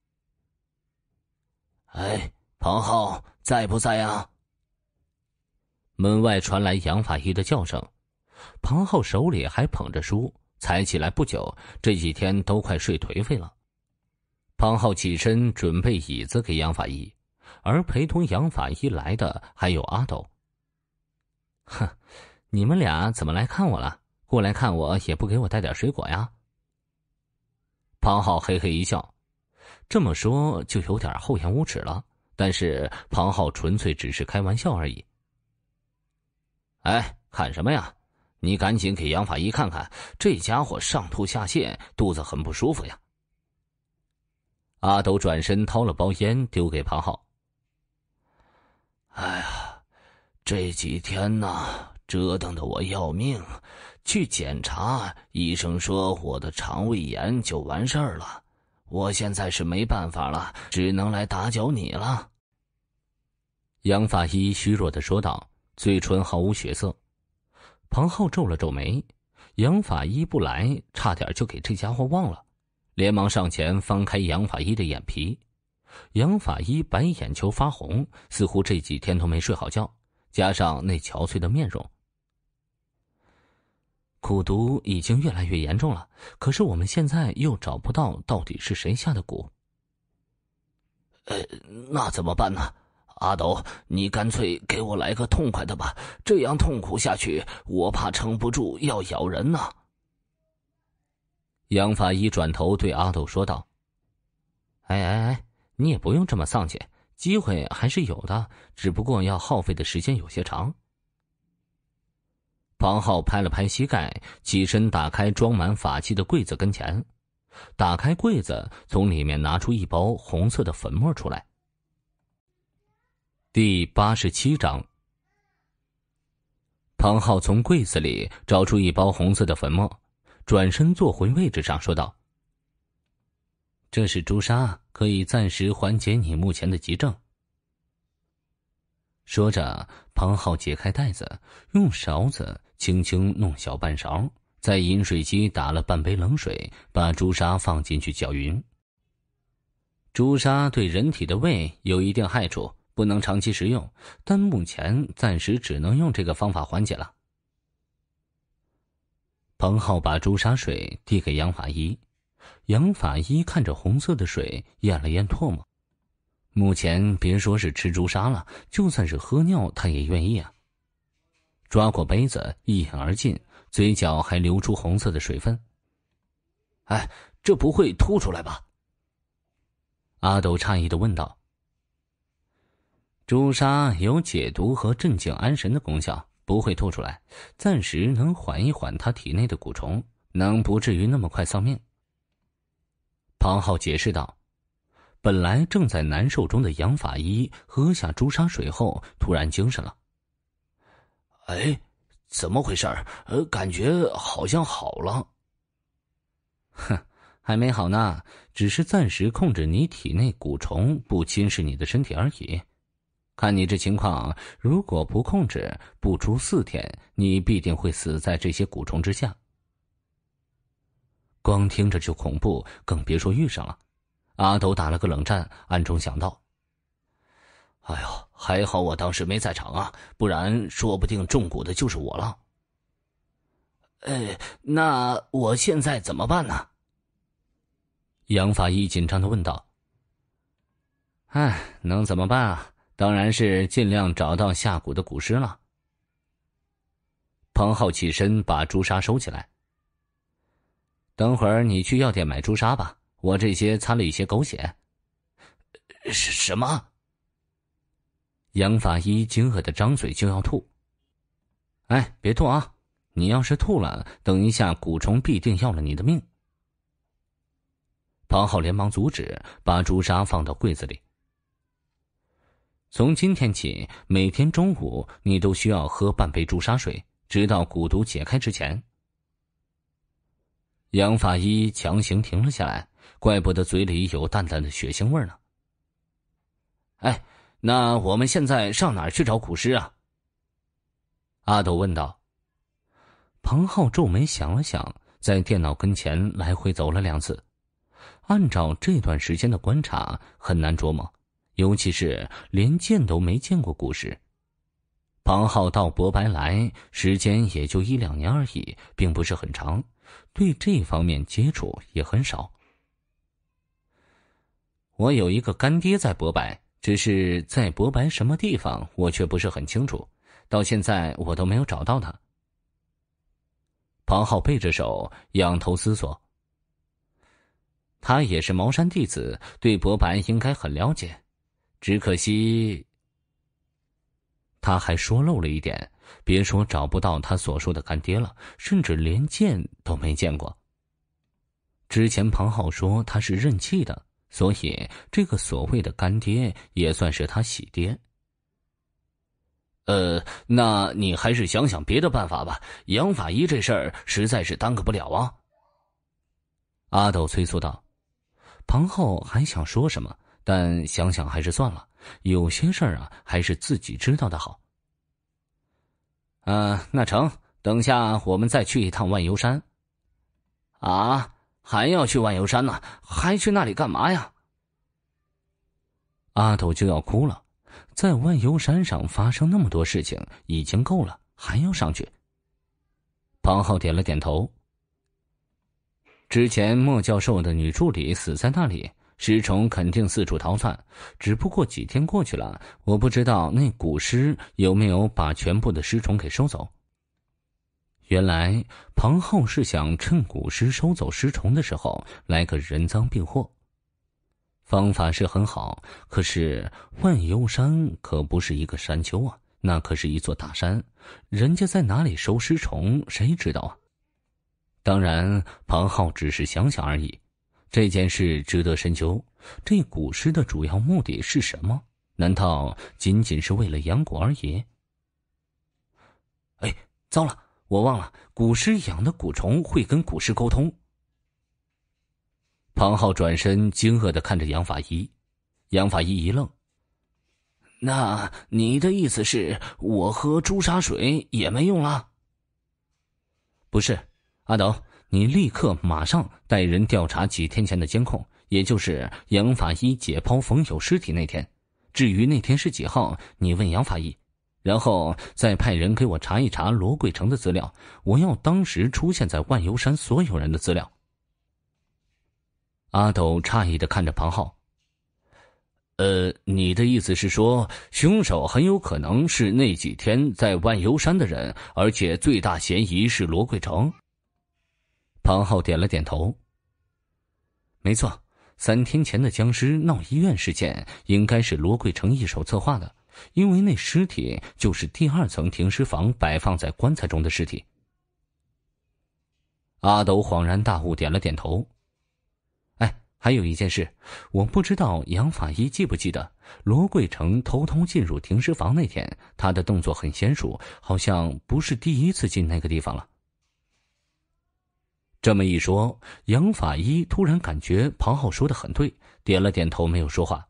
哎，庞浩在不在啊？门外传来杨法医的叫声。庞浩手里还捧着书，才起来不久，这几天都快睡颓废了。庞浩起身准备椅子给杨法医，而陪同杨法医来的还有阿斗。哼，你们俩怎么来看我了？过来看我也不给我带点水果呀？庞浩嘿嘿一笑，这么说就有点厚颜无耻了，但是庞浩纯粹只是开玩笑而已。哎，看什么呀？你赶紧给杨法医看看，这家伙上吐下泻，肚子很不舒服呀。阿斗转身掏了包烟丢给庞浩。哎呀，这几天呢，折腾的我要命，去检查，医生说我的肠胃炎就完事儿了，我现在是没办法了，只能来打搅你了。杨法医虚弱地说道，嘴唇毫无血色。庞浩皱了皱眉，杨法医不来，差点就给这家伙忘了，连忙上前翻开杨法医的眼皮。杨法医白眼球发红，似乎这几天都没睡好觉，加上那憔悴的面容。蛊毒已经越来越严重了，可是我们现在又找不到到底是谁下的蛊。呃，那怎么办呢？阿斗，你干脆给我来个痛快的吧，这样痛苦下去，我怕撑不住要咬人呢。杨法医转头对阿斗说道：哎哎哎，你也不用这么丧气，机会还是有的，只不过要耗费的时间有些长。庞浩拍了拍膝盖，起身打开装满法器的柜子跟前，打开柜子，从里面拿出一包红色的粉末出来。第八十七章，庞浩从柜子里找出一包红色的粉末，转身坐回位置上说道：这是朱砂，可以暂时缓解你目前的急症。说着，庞浩解开袋子，用勺子轻轻弄小半勺，在饮水机打了半杯冷水，把朱砂放进去搅匀。朱砂对人体的胃有一定害处，不能长期食用，但目前暂时只能用这个方法缓解了。庞浩把朱砂水递给杨法医，杨法医看着红色的水，咽了咽唾沫。目前别说是吃朱砂了，就算是喝尿他也愿意啊。抓过杯子一饮而尽，嘴角还流出红色的水分。哎，这不会吐出来吧？阿斗诧异地问道。朱砂有解毒和镇静安神的功效，不会吐出来，暂时能缓一缓他体内的蛊虫，能不至于那么快丧命。庞浩解释道。本来正在难受中的杨法医喝下朱砂水后，突然精神了。哎，怎么回事？呃，感觉好像好了。哼，还没好呢，只是暂时控制你体内蛊虫不侵蚀你的身体而已。看你这情况，如果不控制，不出四天，你必定会死在这些蛊虫之下。光听着就恐怖，更别说遇上了。阿斗打了个冷战，暗中想到：哎呦，还好我当时没在场啊，不然说不定中蛊的就是我了。呃，那我现在怎么办呢？杨法医紧张地问道。哎，能怎么办啊？当然是尽量找到下蛊的蛊师了。庞浩起身把朱砂收起来。等会儿你去药店买朱砂吧，我这些掺了一些狗血。是什么？杨法医惊愕的张嘴就要吐。哎，别吐啊！你要是吐了，等一下蛊虫必定要了你的命。庞浩连忙阻止，把朱砂放到柜子里。从今天起，每天中午你都需要喝半杯朱砂水，直到蛊毒解开之前。杨法医强行停了下来，怪不得嘴里有淡淡的血腥味呢。哎，那我们现在上哪儿去找蛊师啊？阿斗问道。 庞浩皱眉想了想，在电脑跟前来回走了两次。按照这段时间的观察，很难琢磨，尤其是连见都没见过古尸。庞浩到博白来时间也就一两年而已，并不是很长，对这方面接触也很少。我有一个干爹在博白，只是在博白什么地方我却不是很清楚，到现在我都没有找到他。庞浩背着手仰头思索，他也是茅山弟子，对博白应该很了解，只可惜他还说漏了一点，别说找不到他所说的干爹了，甚至连见都没见过。之前庞浩说他是认气的，所以这个所谓的干爹也算是他喜爹。呃，那你还是想想别的办法吧，杨法医这事儿实在是耽搁不了啊。阿斗催促道。庞浩还想说什么，但想想还是算了，有些事儿啊，还是自己知道的好。呃，那成，等下我们再去一趟万游山。啊，还要去万游山呢？还去那里干嘛呀？阿斗就要哭了，在万游山上发生那么多事情已经够了，还要上去。庞浩点了点头。之前莫教授的女助理死在那里，尸虫肯定四处逃窜，只不过几天过去了，我不知道那古尸有没有把全部的尸虫给收走。原来庞浩是想趁古尸收走尸虫的时候来个人赃并获。方法是很好，可是万游山可不是一个山丘啊，那可是一座大山，人家在哪里收尸虫谁知道啊。当然庞浩只是想想而已，这件事值得深究。这古尸的主要目的是什么？难道仅仅是为了养蛊而已？哎，糟了，我忘了，古尸养的蛊虫会跟古尸沟通。庞浩转身惊愕地看着杨法医。杨法医一愣，那你的意思是我喝朱砂水也没用了？不是，阿斗，你立刻马上带人调查几天前的监控，也就是杨法医解剖冯友尸体那天。至于那天是几号，你问杨法医，然后再派人给我查一查罗贵成的资料，我要当时出现在万游山所有人的资料。阿斗诧异地看着庞浩，呃，你的意思是说，凶手很有可能是那几天在万游山的人，而且最大嫌疑是罗贵成？庞浩点了点头。没错，三天前的僵尸闹医院事件应该是罗贵成一手策划的，因为那尸体就是第二层停尸房摆放在棺材中的尸体。阿斗恍然大悟，点了点头。哎，还有一件事，我不知道杨法医记不记得，罗贵成偷偷进入停尸房那天，他的动作很娴熟，好像不是第一次进那个地方了。这么一说，杨法医突然感觉庞浩说的很对，点了点头，没有说话。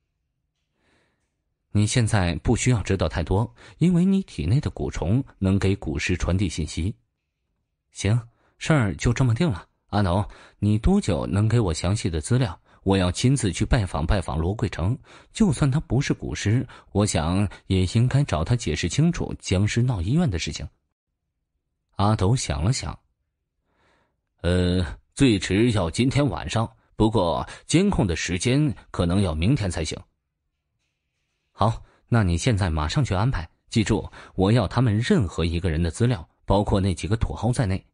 你现在不需要知道太多，因为你体内的蛊虫能给蛊师传递信息。行，事儿就这么定了。阿农，你多久能给我详细的资料？我要亲自去拜访拜访罗贵成，就算他不是蛊师，我想也应该找他解释清楚僵尸闹医院的事情。阿斗想了想，呃，最迟要今天晚上，不过监控的时间可能要明天才行。好，那你现在马上去安排，记住，我要他们任何一个人的资料，包括那几个土豪在内。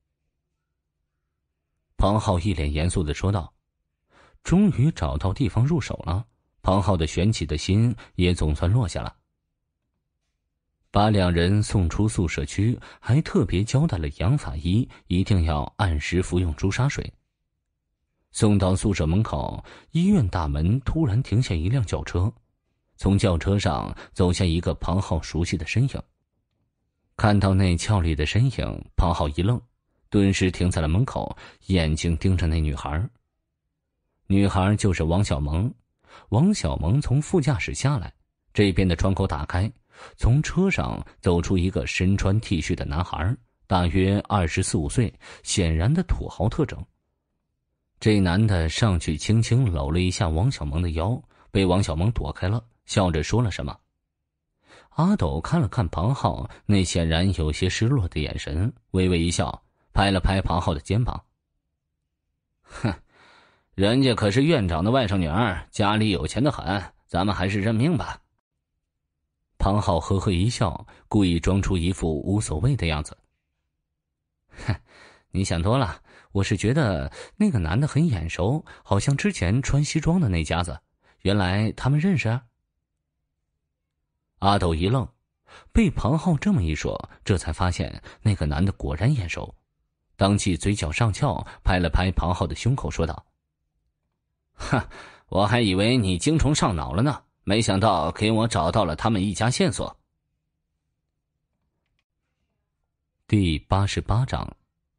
庞浩一脸严肃地说道。终于找到地方入手了，庞浩的悬起的心也总算落下了。把两人送出宿舍区，还特别交代了杨法医一定要按时服用朱砂水。送到宿舍门口，医院大门突然停下一辆轿车，从轿车上走下一个庞浩熟悉的身影。看到那俏丽的身影，庞浩一愣，顿时停在了门口，眼睛盯着那女孩。女孩就是王小萌。王小萌从副驾驶下来，这边的窗口打开，从车上走出一个身穿 T 恤的男孩， 大约二十四五岁，显然的土豪特征。这男的上去轻轻搂了一下王小蒙的腰，被王小蒙躲开了，笑着说了什么。阿斗看了看庞浩那显然有些失落的眼神，微微一笑，拍了拍庞浩的肩膀。哼，人家可是院长的外甥女儿，家里有钱的很，咱们还是认命吧。庞浩呵呵一笑，故意装出一副无所谓的样子。哼，你想多了，我是觉得那个男的很眼熟，好像之前穿西装的那家子，原来他们认识。阿斗一愣，被庞浩这么一说，这才发现那个男的果然眼熟，当即嘴角上翘，拍了拍庞浩的胸口，说道：哼，我还以为你精虫上脑了呢，没想到给我找到了他们一家线索。第八十八章。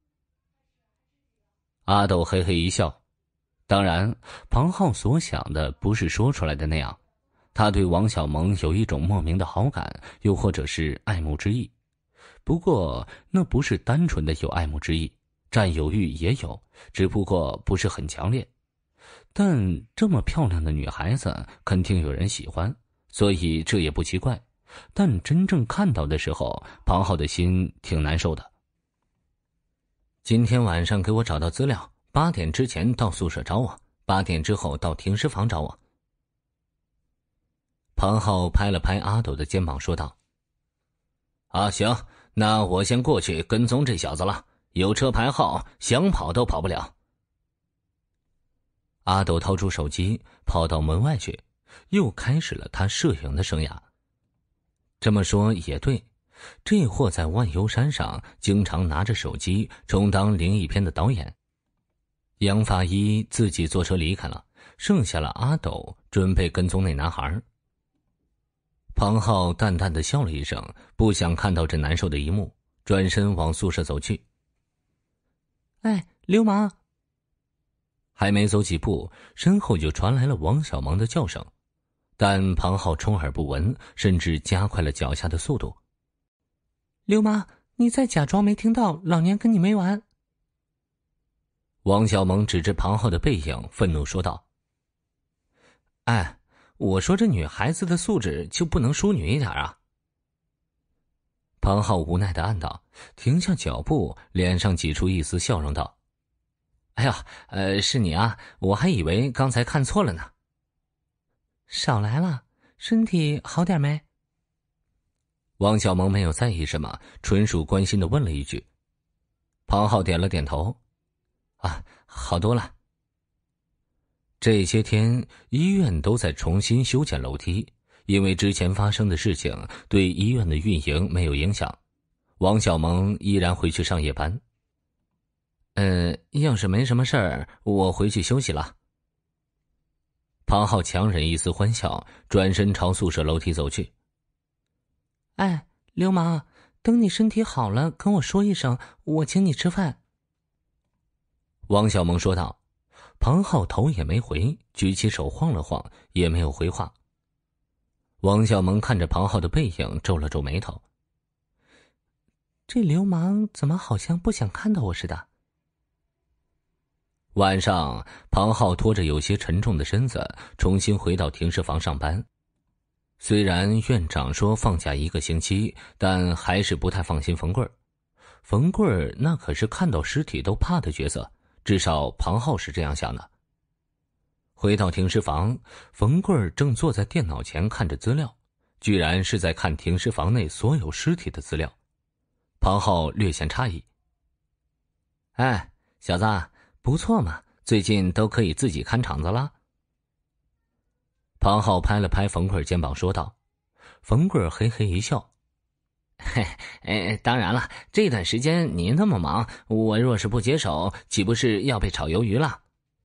阿斗嘿嘿一笑，当然庞浩所想的不是说出来的那样，他对王小蒙有一种莫名的好感，又或者是爱慕之意。不过那不是单纯的有爱慕之意，占有欲也有，只不过不是很强烈。但这么漂亮的女孩子肯定有人喜欢，所以这也不奇怪。但真正看到的时候，庞浩的心挺难受的。今天晚上给我找到资料，八点之前到宿舍找我，八点之后到停尸房找我。庞浩拍了拍阿斗的肩膀说道：啊，行，那我先过去跟踪这小子了，有车牌号，想跑都跑不了。阿斗掏出手机，跑到门外去，又开始了他摄影的生涯。这么说也对，这货在万忧山上经常拿着手机充当灵异片的导演。杨法医自己坐车离开了，剩下了阿斗准备跟踪那男孩。庞浩淡淡的笑了一声，不想看到这难受的一幕，转身往宿舍走去。
哎，流氓！
还没走几步，身后就传来了王小蒙的叫声，但庞浩充耳不闻，甚至加快了脚下的速度。
流氓，你再假装没听到，老娘跟你没完！
王小蒙指着庞浩的背影，愤怒说道：哎，我说这女孩子的素质就不能淑女一点啊！庞浩无奈地暗道，停下脚步，脸上挤出一丝笑容道：哎呀，呃，是你啊，我还以为刚才看错了呢。
少来了，身体好点没？
王小蒙没有在意什么，纯属关心地问了一句。庞浩点了点头：啊，好多了。这些天医院都在重新修建楼梯，因为之前发生的事情对医院的运营没有影响，王小蒙依然回去上夜班。呃，要是没什么事儿，我回去休息了。庞浩强忍一丝欢笑，转身朝宿舍楼梯走去。
哎，流氓，等你身体好了跟我说一声，我请你吃饭。
王小蒙说道。庞浩头也没回，举起手晃了晃，也没有回话。王小蒙看着庞浩的背影，皱了皱眉头。
这流氓怎么好像不想看到我似的？
晚上，庞浩拖着有些沉重的身子，重新回到停尸房上班。虽然院长说放假一个星期，但还是不太放心冯贵儿。冯贵儿那可是看到尸体都怕的角色，至少庞浩是这样想的。回到停尸房，冯贵儿正坐在电脑前看着资料，居然是在看停尸房内所有尸体的资料。庞浩略显诧异：哎，小子，不错嘛，最近都可以自己看场子了。庞浩拍了拍冯贵儿肩膀说道。冯贵儿嘿嘿一笑：嘿，哎，当然了，这段时间你那么忙，我若是不接手，岂不是要被炒鱿鱼了？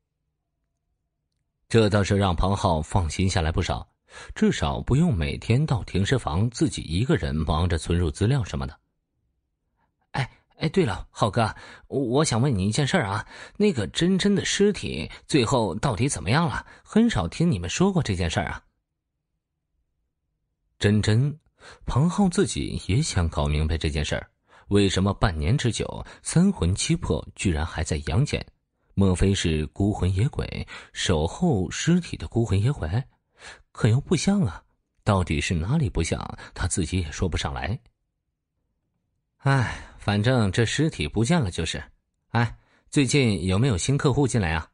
这倒是让庞浩放心下来不少，至少不用每天到停尸房自己一个人忙着存入资料什么的。哎哎，对了，浩哥，我想问你一件事啊，那个真真的尸体最后到底怎么样了？很少听你们说过这件事啊。真真，庞浩自己也想搞明白这件事儿， 为什么半年之久，三魂七魄居然还在阳间？莫非是孤魂野鬼守候尸体的孤魂野鬼？可又不像啊，到底是哪里不像，他自己也说不上来。哎，反正这尸体不见了就是。哎，最近有没有新客户进来啊？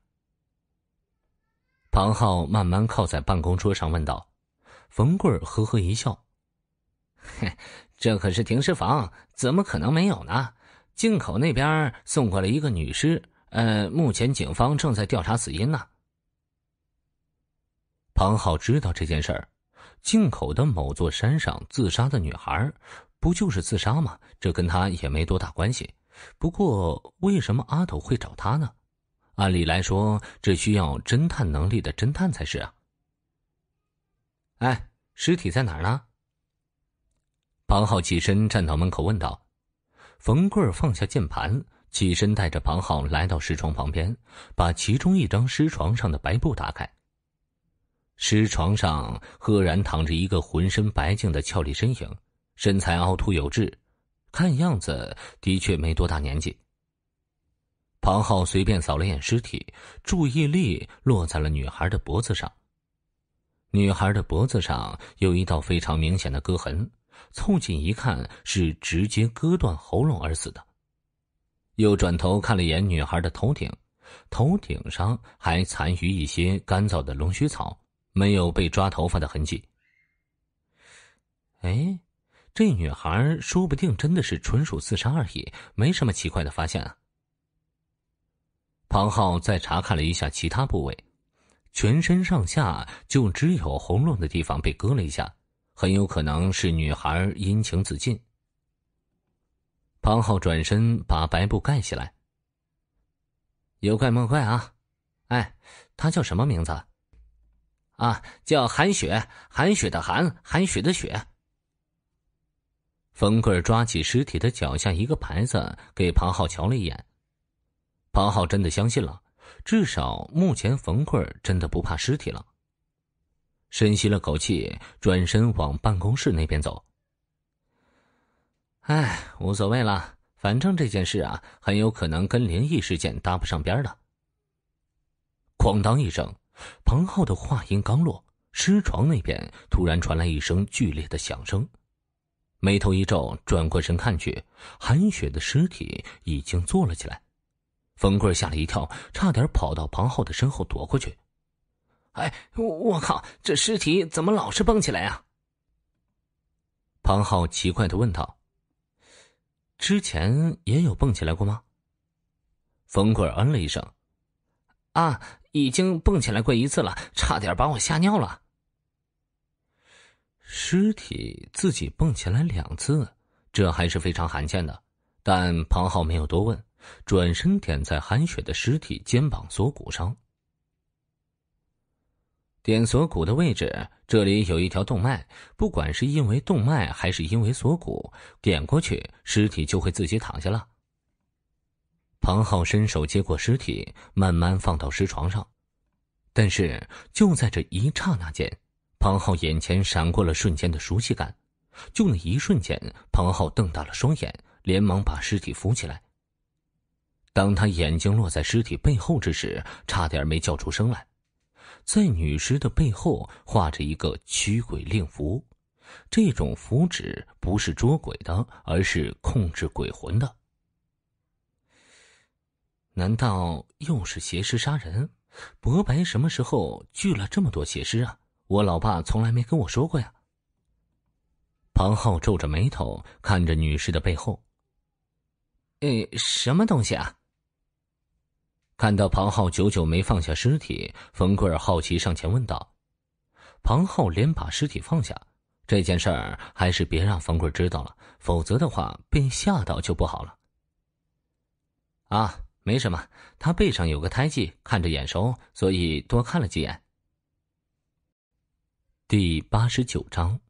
庞浩慢慢靠在办公桌上问道。冯贵呵呵一笑，嘿，这可是停尸房，怎么可能没有呢？进口那边送过来一个女尸，呃，目前警方正在调查死因呢。庞浩知道这件事儿，进口的某座山上自杀的女孩，不就是自杀吗？这跟他也没多大关系。不过，为什么阿斗会找他呢？按理来说，这需要侦探能力的侦探才是啊。哎，尸体在哪儿呢？庞浩起身站到门口问道。冯贵放下键盘，起身带着庞浩来到尸床旁边，把其中一张尸床上的白布打开。尸床上赫然躺着一个浑身白净的俏丽身影，身材凹凸有致，看样子的确没多大年纪。庞浩随便扫了眼尸体，注意力落在了女孩的脖子上。女孩的脖子上有一道非常明显的割痕，凑近一看是直接割断喉咙而死的。又转头看了眼女孩的头顶，头顶上还残余一些干燥的龙须草，没有被抓头发的痕迹。哎，这女孩说不定真的是纯属自杀而已，没什么奇怪的发现啊。庞浩再查看了一下其他部位，全身上下就只有喉咙的地方被割了一下，很有可能是女孩阴晴自尽。庞浩转身把白布盖起来。有怪莫怪啊。哎，她叫什么名字？啊，叫韩雪，韩雪的韩，韩雪的雪。冯贵抓起尸体的脚下一个牌子，给庞浩瞧了一眼。庞浩真的相信了，至少目前冯贵真的不怕尸体了。深吸了口气，转身往办公室那边走。哎，无所谓了，反正这件事啊，很有可能跟灵异事件搭不上边的。哐当一声，庞浩的话音刚落，尸床那边突然传来一声剧烈的响声。眉头一皱，转过身看去，韩雪的尸体已经坐了起来。冯贵吓了一跳，差点跑到庞浩的身后躲过去。哎，我靠，这尸体怎么老是蹦起来啊？庞浩奇怪地问道。之前也有蹦起来过吗？冯贵嗯了一声。啊，已经蹦起来过一次了，差点把我吓尿了。尸体自己蹦起来两次，这还是非常罕见的，但庞浩没有多问，转身点在韩雪的尸体肩膀锁骨上。点锁骨的位置，这里有一条动脉，不管是因为动脉还是因为锁骨，点过去尸体就会自己躺下了。庞浩伸手接过尸体，慢慢放到尸床上。但是就在这一刹那间，庞浩眼前闪过了瞬间的熟悉感。就那一瞬间，庞浩瞪大了双眼，连忙把尸体扶起来。当他眼睛落在尸体背后之时，差点没叫出声来。在女尸的背后画着一个驱鬼令符，这种符纸不是捉鬼的，而是控制鬼魂的。难道又是挟尸杀人？博白什么时候聚了这么多邪尸啊？我老爸从来没跟我说过呀。庞浩皱着眉头看着女尸的背后。诶，什么东西啊？看到庞浩久久没放下尸体，冯贵好奇上前问道。庞浩连把尸体放下，这件事儿还是别让冯贵知道了，否则的话被吓到就不好了。啊，没什么，他背上有个胎记，看着眼熟，所以多看了几眼。第八十九章。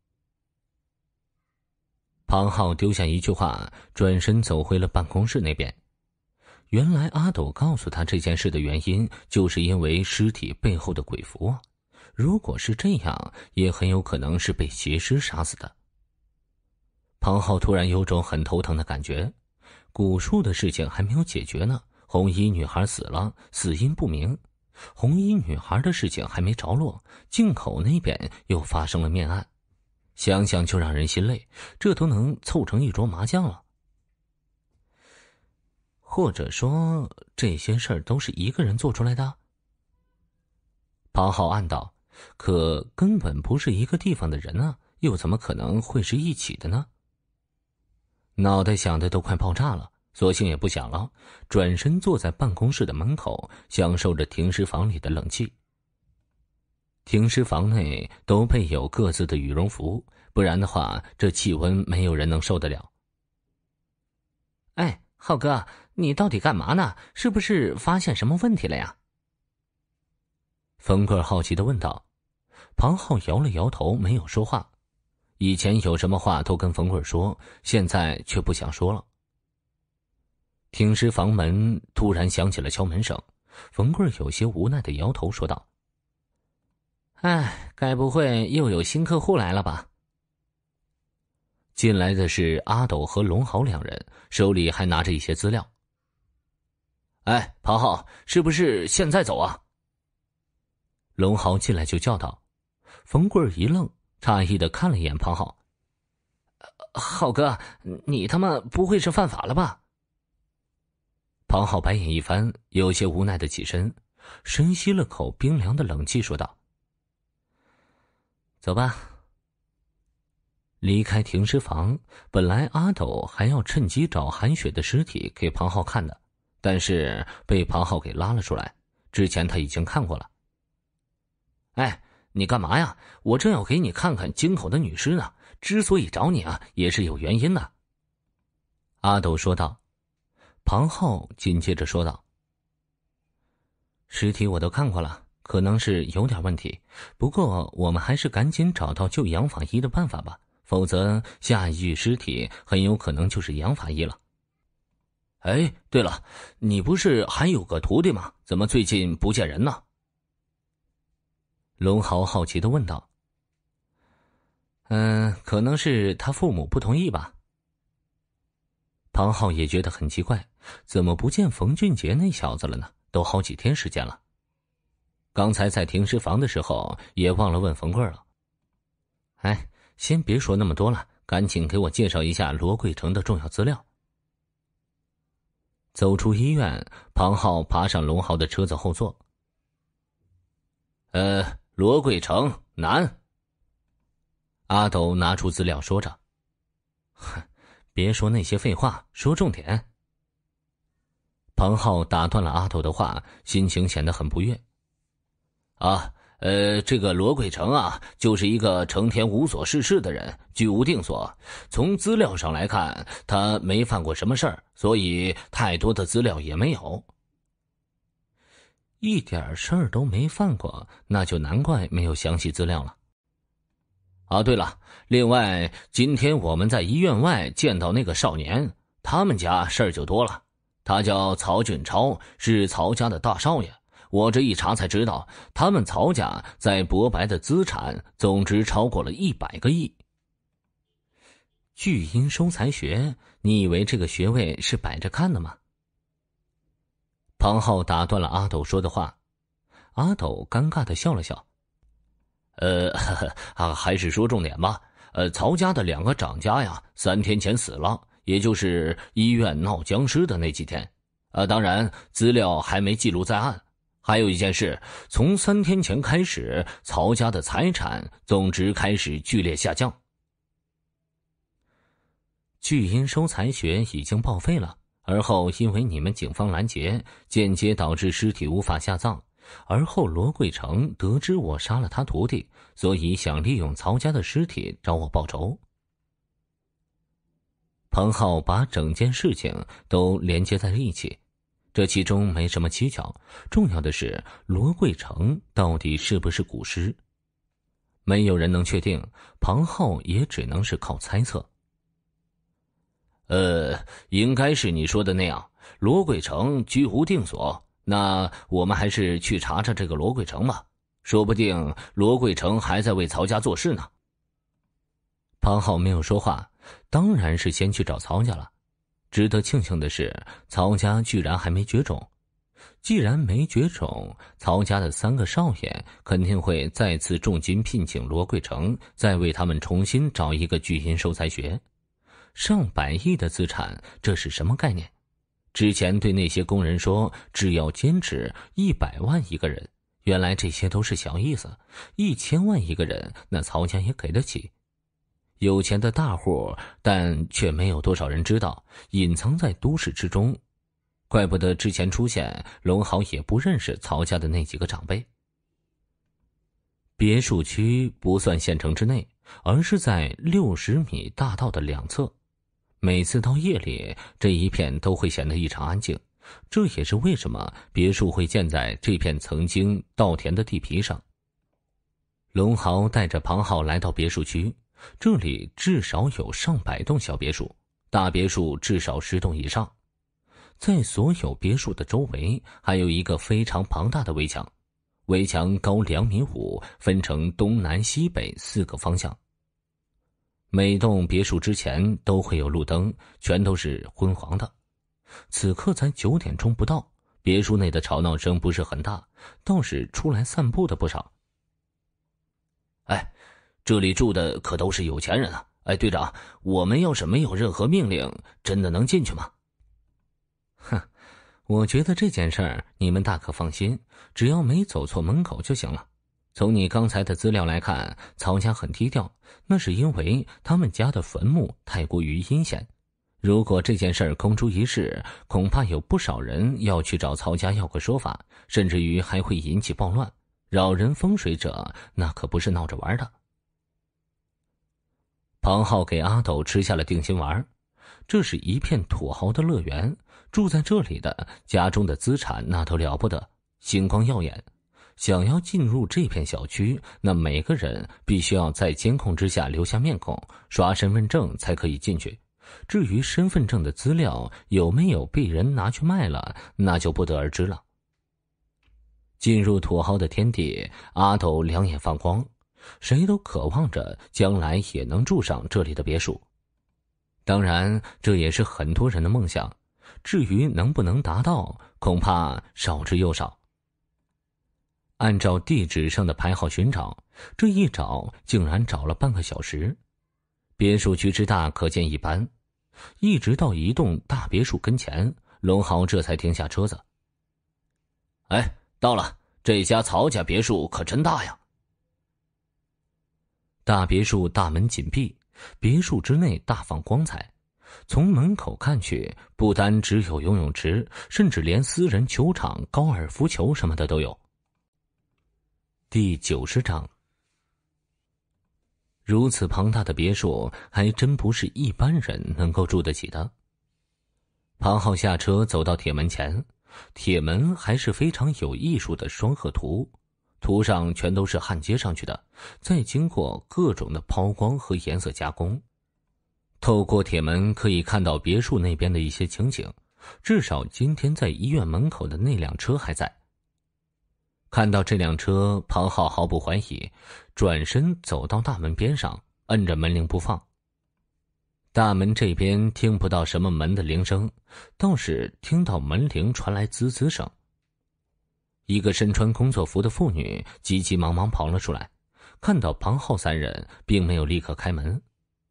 庞浩丢下一句话，转身走回了办公室那边。原来阿斗告诉他这件事的原因，就是因为尸体背后的鬼符啊。如果是这样，也很有可能是被邪尸杀死的。 庞浩突然有种很头疼的感觉，古树的事情还没有解决呢，红衣女孩死了，死因不明；红衣女孩的事情还没着落，进口那边又发生了命案，想想就让人心累，这都能凑成一桌麻将了。或者说，这些事儿都是一个人做出来的？庞浩暗道，可根本不是一个地方的人啊，又怎么可能会是一起的呢？脑袋想的都快爆炸了，索性也不想了，转身坐在办公室的门口，享受着停尸房里的冷气。停尸房内都备有各自的羽绒服，不然的话，这气温没有人能受得了。
哎，浩哥，你到底干嘛呢？是不是发现什么问题了呀？
冯贵好奇地问道。庞浩摇了摇头，没有说话。以前有什么话都跟冯贵说，现在却不想说了。停尸房门突然响起了敲门声，冯贵有些无奈地摇头说道：
哎，该不会又有新客户来了吧？
进来的是阿斗和龙豪两人，手里还拿着一些资料。
哎，庞浩，是不是现在走啊？
龙豪进来就叫道。冯贵一愣，诧异的看了一眼庞浩。
浩哥，你他妈不会是犯法了吧？
庞浩白眼一翻，有些无奈的起身，深吸了口冰凉的冷气说道：走吧。离开停尸房，本来阿斗还要趁机找韩雪的尸体给庞浩看的，但是被庞浩给拉了出来，之前他已经看过了。
哎，你干嘛呀？我正要给你看看京口的女尸呢，之所以找你啊，也是有原因的。
阿斗说道。庞浩紧接着说道：尸体我都看过了，可能是有点问题，不过我们还是赶紧找到救杨法医的办法吧，否则下一具尸体很有可能就是杨法医了。
哎，对了，你不是还有个徒弟吗？怎么最近不见人呢？
龙豪好奇地问道。嗯，可能是他父母不同意吧。庞浩也觉得很奇怪，怎么不见冯俊杰那小子了呢？都好几天时间了。刚才在停尸房的时候也忘了问冯贵了。哎，先别说那么多了，赶紧给我介绍一下罗贵成的重要资料。走出医院，庞浩爬上龙豪的车子后座。
呃，罗贵成，男。
阿斗拿出资料说着。哼，别说那些废话，说重点。庞浩打断了阿斗的话，心情显得很不悦。
啊，呃，这个罗贵成啊，就是一个成天无所事事的人，居无定所。从资料上来看，他没犯过什么事儿，所以太多的资料也没有。
一点事儿都没犯过，那就难怪没有详细资料了。
啊，对了，另外，今天我们在医院外见到那个少年，他们家事儿就多了。他叫曹俊超，是曹家的大少爷。我这一查才知道，他们曹家在博白的资产总值超过了一百个亿。
巨婴收财学，你以为这个学位是摆着看的吗？庞浩打断了阿斗说的话。阿斗尴尬的笑了笑。
呃，呵呵啊，还是说重点吧。呃，曹家的两个长家呀，三天前死了，也就是医院闹僵尸的那几天。啊，当然资料还没记录在案。还有一件事，从三天前开始，曹家的财产总值开始剧烈下降。
巨婴收财学已经报废了，而后因为你们警方拦截，间接导致尸体无法下葬。而后罗贵成得知我杀了他徒弟，所以想利用曹家的尸体找我报仇。彭浩把整件事情都连接在了一起，这其中没什么蹊跷，重要的是罗贵成到底是不是古尸？没有人能确定，庞浩也只能是靠猜测。
呃，应该是你说的那样，罗贵成居无定所。那我们还是去查查这个罗贵成吧，说不定罗贵成还在为曹家做事呢。
庞浩没有说话， 当然是先去找曹家了。值得庆幸的是，曹家居然还没绝种。既然没绝种，曹家的三个少爷肯定会再次重金聘请罗贵成，再为他们重新找一个巨婴收财穴。上百亿的资产，这是什么概念？之前对那些工人说只要坚持一百万一个人，原来这些都是小意思，一千万一个人，那曹家也给得起。有钱的大户，但却没有多少人知道，隐藏在都市之中。怪不得之前出现，龙豪也不认识曹家的那几个长辈。别墅区不算县城之内，而是在六十米大道的两侧。每次到夜里，这一片都会显得异常安静。这也是为什么别墅会建在这片曾经稻田的地皮上。龙豪带着庞浩来到别墅区，这里至少有上百栋小别墅，大别墅至少十栋以上。在所有别墅的周围还有一个非常庞大的围墙，围墙高两米五，分成东南西北四个方向。每栋别墅之前都会有路灯，全都是昏黄的。此刻才九点钟不到，别墅内的吵闹声不是很大，倒是出来散步的不少。
哎，这里住的可都是有钱人啊！哎，队长，我们要是没有任何命令，真的能进去吗？
哼，我觉得这件事儿你们大可放心，只要没走错门口就行了。从你刚才的资料来看，曹家很低调，那是因为他们家的坟墓太过于阴险。如果这件事儿公诸于世，恐怕有不少人要去找曹家要个说法，甚至于还会引起暴乱。扰人风水者，那可不是闹着玩的。庞浩给阿斗吃下了定心丸，这是一片土豪的乐园，住在这里的家中的资产那都了不得，星光耀眼。想要进入这片小区，那每个人必须要在监控之下留下面孔，刷身份证才可以进去。至于身份证的资料有没有被人拿去卖了，那就不得而知了。进入土豪的天地，阿斗两眼放光，谁都渴望着将来也能住上这里的别墅。当然，这也是很多人的梦想，至于能不能达到，恐怕少之又少。按照地址上的牌号寻找，这一找竟然找了半个小时。别墅区之大可见一斑，一直到一栋大别墅跟前，龙豪这才停下车子。
哎，到了，这家曹家别墅可真大呀！
大别墅大门紧闭，别墅之内大放光彩。从门口看去，不单只有游泳池，甚至连私人球场、高尔夫球什么的都有。第九十章，如此庞大的别墅，还真不是一般人能够住得起的。庞浩下车走到铁门前，铁门还是非常有艺术的双鹤图，图上全都是焊接上去的，再经过各种的抛光和颜色加工。透过铁门可以看到别墅那边的一些情景，至少今天在医院门口的那辆车还在。看到这辆车，庞浩毫不怀疑，转身走到大门边上，摁着门铃不放。大门这边听不到什么门的铃声，倒是听到门铃传来滋滋声。一个身穿工作服的妇女急急忙忙跑了出来，看到庞浩三人，并没有立刻开门。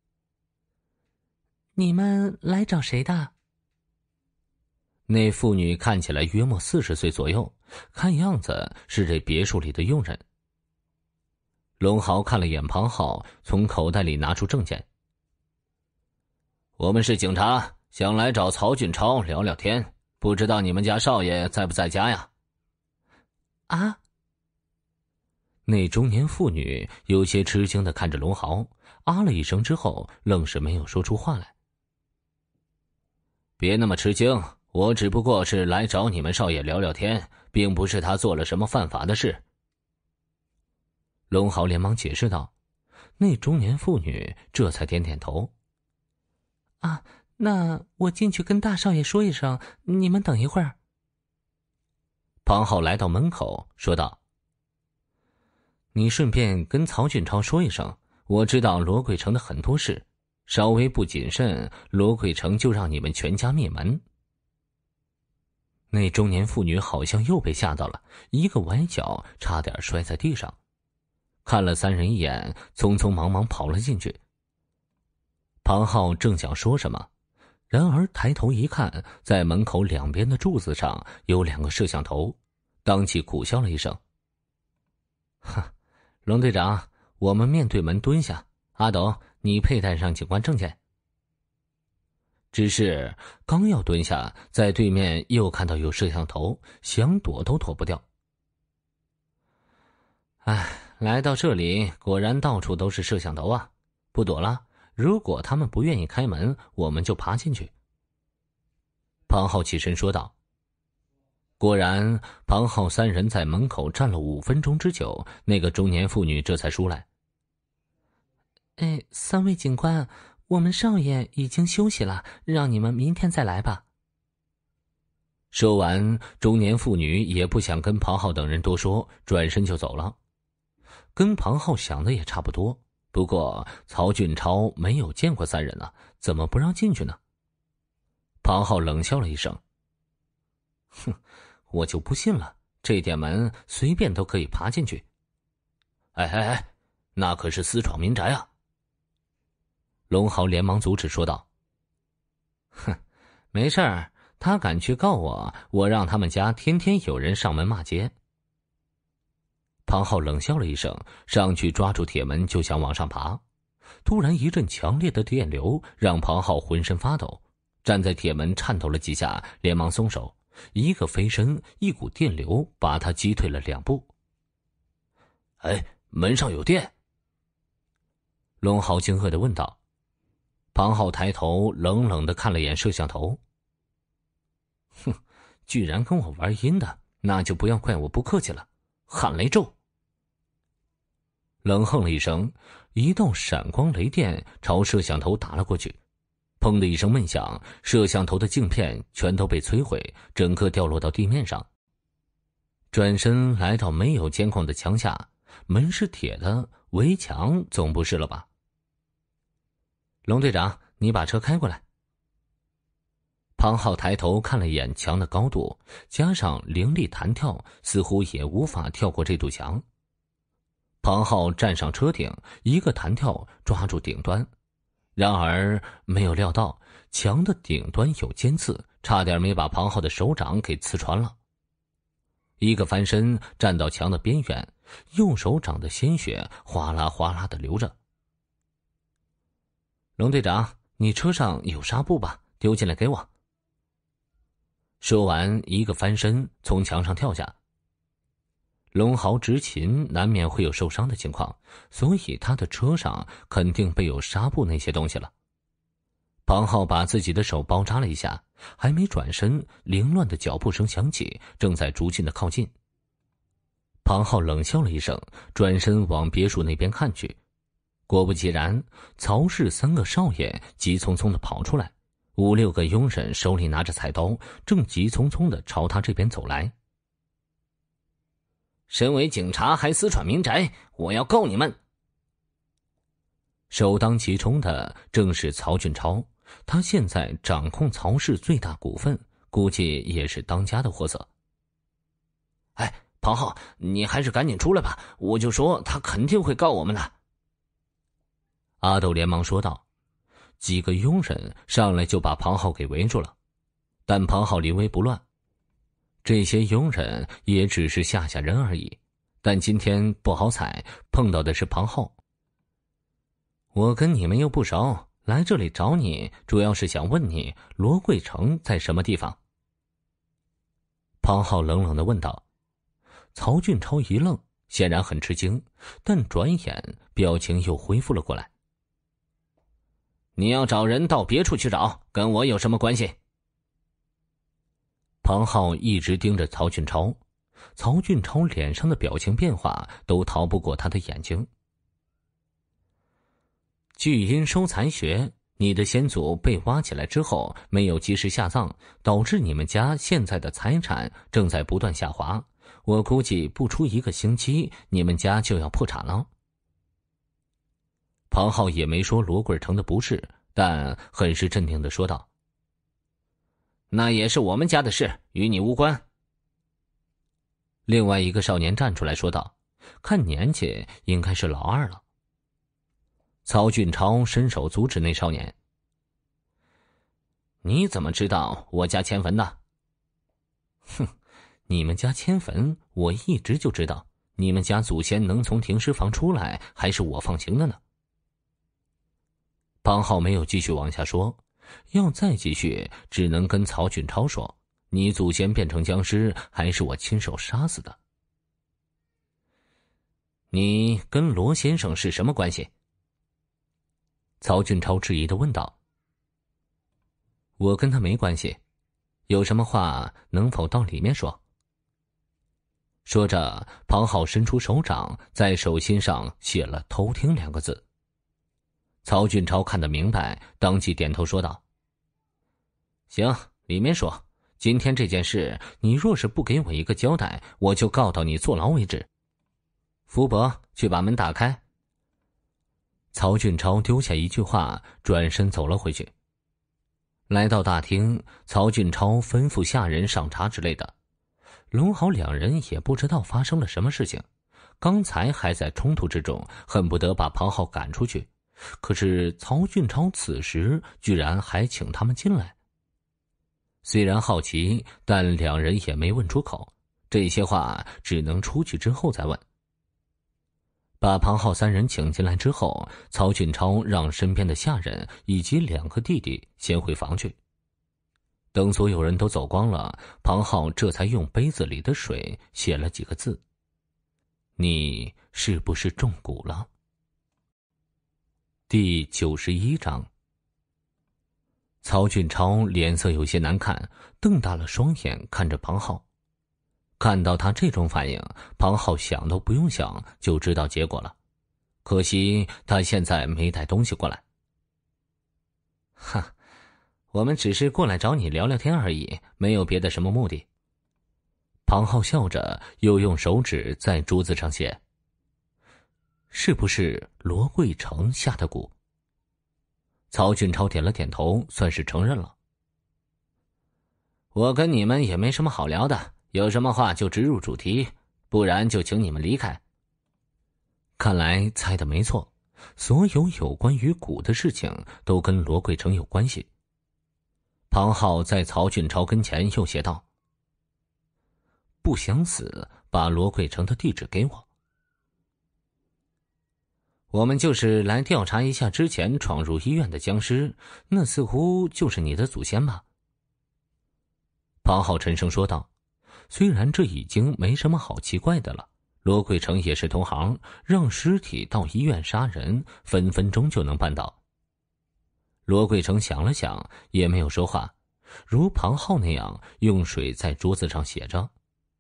你们来找谁的？
那妇女看起来约莫四十岁左右，看样子是这别墅里的佣人。龙豪看了眼庞浩，从口袋里拿出证件。
我们是警察，想来找曹俊超聊聊天，不知道你们家少爷在不在家呀？
啊？
那中年妇女有些吃惊地看着龙豪，啊了一声之后，愣是没有说出话来。
别那么吃惊，我只不过是来找你们少爷聊聊天，并不是他做了什么犯法的事。
龙豪连忙解释道，那中年妇女这才点点头。
啊，那我进去跟大少爷说一声，你们等一会儿。
庞浩来到门口说道，你顺便跟曹俊超说一声，我知道罗贵成的很多事，
稍微不谨慎，罗贵成就让你们全家灭门。
那中年妇女好像又被吓到了，一个崴脚，差点摔在地上。看了三人一眼，匆匆忙忙跑了进去。庞浩正想说什么，然而抬头一看，在门口两边的柱子上有两个摄像头，当即苦笑了一声：“哼，龙队长，我们面对门蹲下。阿斗，你佩戴上警官证件。”只是刚要蹲下，在对面又看到有摄像头，想躲都躲不掉。哎，来到这里，果然到处都是摄像头啊！不躲了，如果他们不愿意开门，我们就爬进去。庞浩起身说道。果然，庞浩三人在门口站了五分钟之久，那个中年妇女这才出来。
哎，三位警官，我们少爷已经休息了，让你们明天再来吧。
说完，中年妇女也不想跟庞浩等人多说，转身就走了。跟庞浩想的也差不多，不过曹俊超没有见过三人啊，怎么不让进去呢？庞浩冷笑了一声：“哼，我就不信了，这点门随便都可以爬进去。”
哎哎哎，那可是私闯民宅啊！
龙豪连忙阻止说道：“哼，没事儿，他敢去告我，我让他们家天天有人上门骂街。”庞浩冷笑了一声，上去抓住铁门就想往上爬，突然一阵强烈的电流让庞浩浑身发抖，站在铁门颤抖了几下，连忙松手，一个飞身，一股电流把他击退了两步。
“哎，门上有电！”
龙豪惊愕地问道。庞浩抬头冷冷地看了眼摄像头。哼，居然跟我玩阴的，那就不要怪我不客气了。喊雷咒！冷哼了一声，一道闪光雷电朝摄像头打了过去。砰的一声闷响，摄像头的镜片全都被摧毁，整个掉落到地面上。转身来到没有监控的墙下，门是铁的，围墙总不是了吧？龙队长，你把车开过来。庞浩抬头看了一眼墙的高度，加上灵力弹跳，似乎也无法跳过这堵墙。庞浩站上车顶，一个弹跳抓住顶端，然而没有料到墙的顶端有尖刺，差点没把庞浩的手掌给刺穿了。一个翻身站到墙的边缘，右手掌的鲜血哗啦哗啦的流着。龙队长，你车上有纱布吧？丢进来给我。说完，一个翻身从墙上跳下。龙豪执勤难免会有受伤的情况，所以他的车上肯定备有纱布那些东西了。庞浩把自己的手包扎了一下，还没转身，凌乱的脚步声响起，正在逐渐的靠近。庞浩冷笑了一声，转身往别墅那边看去。果不其然，曹氏三个少爷急匆匆的跑出来，五六个佣人手里拿着菜刀，正急匆匆的朝他这边走来。
身为警察还私闯民宅，我要告你们！
首当其冲的正是曹俊超，他现在掌控曹氏最大股份，估计也是当家的货色。
哎，庞浩，你还是赶紧出来吧，我就说他肯定会告我们的。
阿斗连忙说道。几个佣人上来就把庞浩给围住了，但庞浩临危不乱。这些佣人也只是吓吓人而已，但今天不好彩碰到的是庞浩。我跟你们又不熟，来这里找你主要是想问你罗贵成在什么地方。庞浩冷冷地问道。曹俊超一愣，显然很吃惊，但转眼表情又恢复了过来。
你要找人到别处去找，跟我有什么关系？
庞浩一直盯着曹俊超，曹俊超脸上的表情变化都逃不过他的眼睛。巨阴收财穴，你的先祖被挖起来之后没有及时下葬，导致你们家现在的财产正在不断下滑，我估计不出一个星期你们家就要破产了。庞浩也没说罗贵成的不是，
但很是镇定地说道：“那也是我们家的事，与你无关。”另外一个少年站出来说道，看年纪应该是老二了。曹俊超伸手阻止那少年：“你怎么知道我家迁坟的？”“哼，你们家迁坟，我一直就知道。你们家祖先能从停尸房出来，还是我放行的呢。”庞浩没有继续往下说，要再继续，只能跟曹俊超说：“你祖先变成僵尸，还是我亲手杀死的。”“你跟罗先生是什么关系？”曹俊超质疑地问道。“我跟他没关系，有什么话能否到里面说？”说着，庞浩伸出手掌，在手心上写了“偷听”两个字。曹俊超看得明白，当即点头说道：“行，里面说。今天这件事，你若是不给我一个交代，我就告到你坐牢为止。”福伯，去把门打开。曹俊超丢下一句话，转身走了回去。来到大厅，曹俊超吩咐下人上茶之类的。龙豪两人也不知道发生了什么事情，刚才还在冲突之中，恨不得把庞浩赶出去。可是曹俊超此时居然还请他们进来。虽然好奇，但两人也没问出口，这些话只能出去之后再问。把庞浩三人请进来之后，曹俊超让身边的下人以及两个弟弟先回房去。等所有人都走光了，庞浩这才用杯子里的水写了几个字：“你是不是中蛊了？”第九十一章。曹俊超脸色有些难看，瞪大了双眼看着庞浩。看到他这种反应，庞浩想都不用想就知道结果了。可惜他现在没带东西过来。哈，我们只是过来找你聊聊天而已，没有别的什么目的。庞浩笑着，又用手指在桌子上写：“是不是罗贵成下的蛊？”曹俊超点了点头，算是承认了。“我跟你们也没什么好聊的，有什么话就直入主题，不然就请你们离开。”看来猜的没错，所有有关于蛊的事情都跟罗贵成有关系。庞浩在曹俊超跟前又写道：“不想死，把罗贵成的地址给我。”“我们就是来调查一下之前闯入医院的僵尸，那似乎就是你的祖先吧？”庞浩沉声说道。虽然这已经没什么好奇怪的了，罗贵成也是同行，让尸体到医院杀人，分分钟就能办到。罗贵成想了想，也没有说话，如庞浩那样用水在桌子上写着：“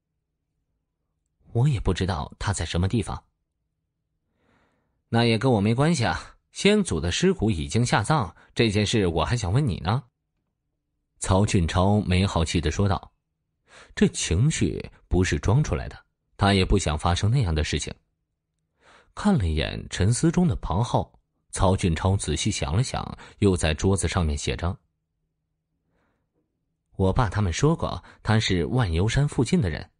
我也不知道他在什么地方。”“那也跟我没关系啊，先祖的尸骨已经下葬，这件事我还想问你呢。”曹俊超没好气地说道。这情绪不是装出来的，他也不想发生那样的事情。看了一眼沉思中的庞浩，曹俊超仔细想了想，又在桌子上面写着：“我爸他们说过，他是万游山附近的人。”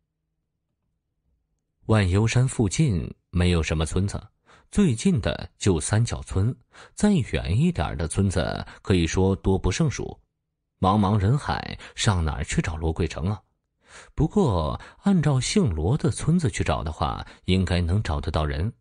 万游山附近没有什么村子，最近的就三角村，再远一点的村子可以说多不胜数。茫茫人海，上哪儿去找罗贵成啊？不过按照姓罗的村子去找的话，应该能找得到人。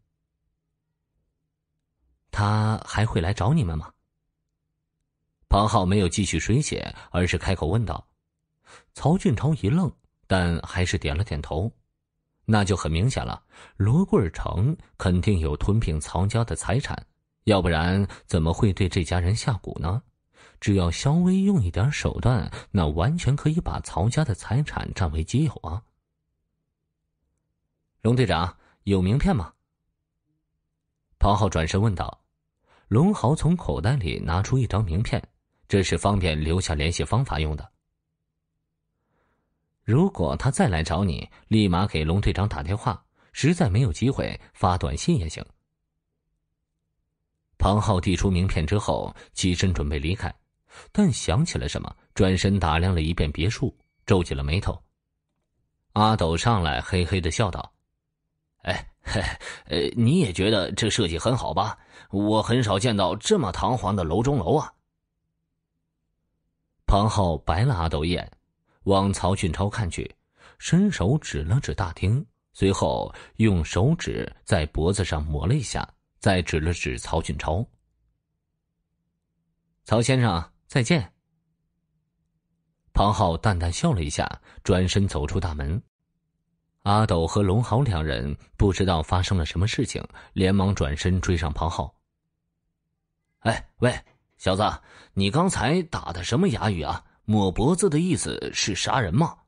他还会来找你们吗？庞浩没有继续水写，而是开口问道。曹俊超一愣，但还是点了点头。那就很明显了，罗贵成肯定有吞并曹家的财产，要不然怎么会对这家人下蛊呢？只要稍微用一点手段，那完全可以把曹家的财产占为己有啊。龙队长，有名片吗？庞浩转身问道。龙豪从口袋里拿出一张名片，这是方便留下联系方法用的。如果他再来找你，立马给龙队长打电话，实在没有机会发短信也行。
庞浩递出名片之后，起身准备离开，但想起了什么，转身打量了一遍别墅，皱起了眉头。阿斗上来嘿嘿地笑道：“哎，嘿，呃，你也觉得这设计很好吧？我很少见到这么堂皇的楼中楼啊。”庞浩白了阿斗一眼，往曹俊超看去，伸手指了指大厅，随后用手指在脖子上抹了一下，再指了指曹俊超：“曹先生，再见。”庞浩淡淡笑了一下，转身走出大门。阿斗和龙豪两人不知道发生了什么事情，连忙转身追上庞浩。“哎，喂，小子，你刚才打的什么哑语啊？抹脖子的意思是杀人吗？”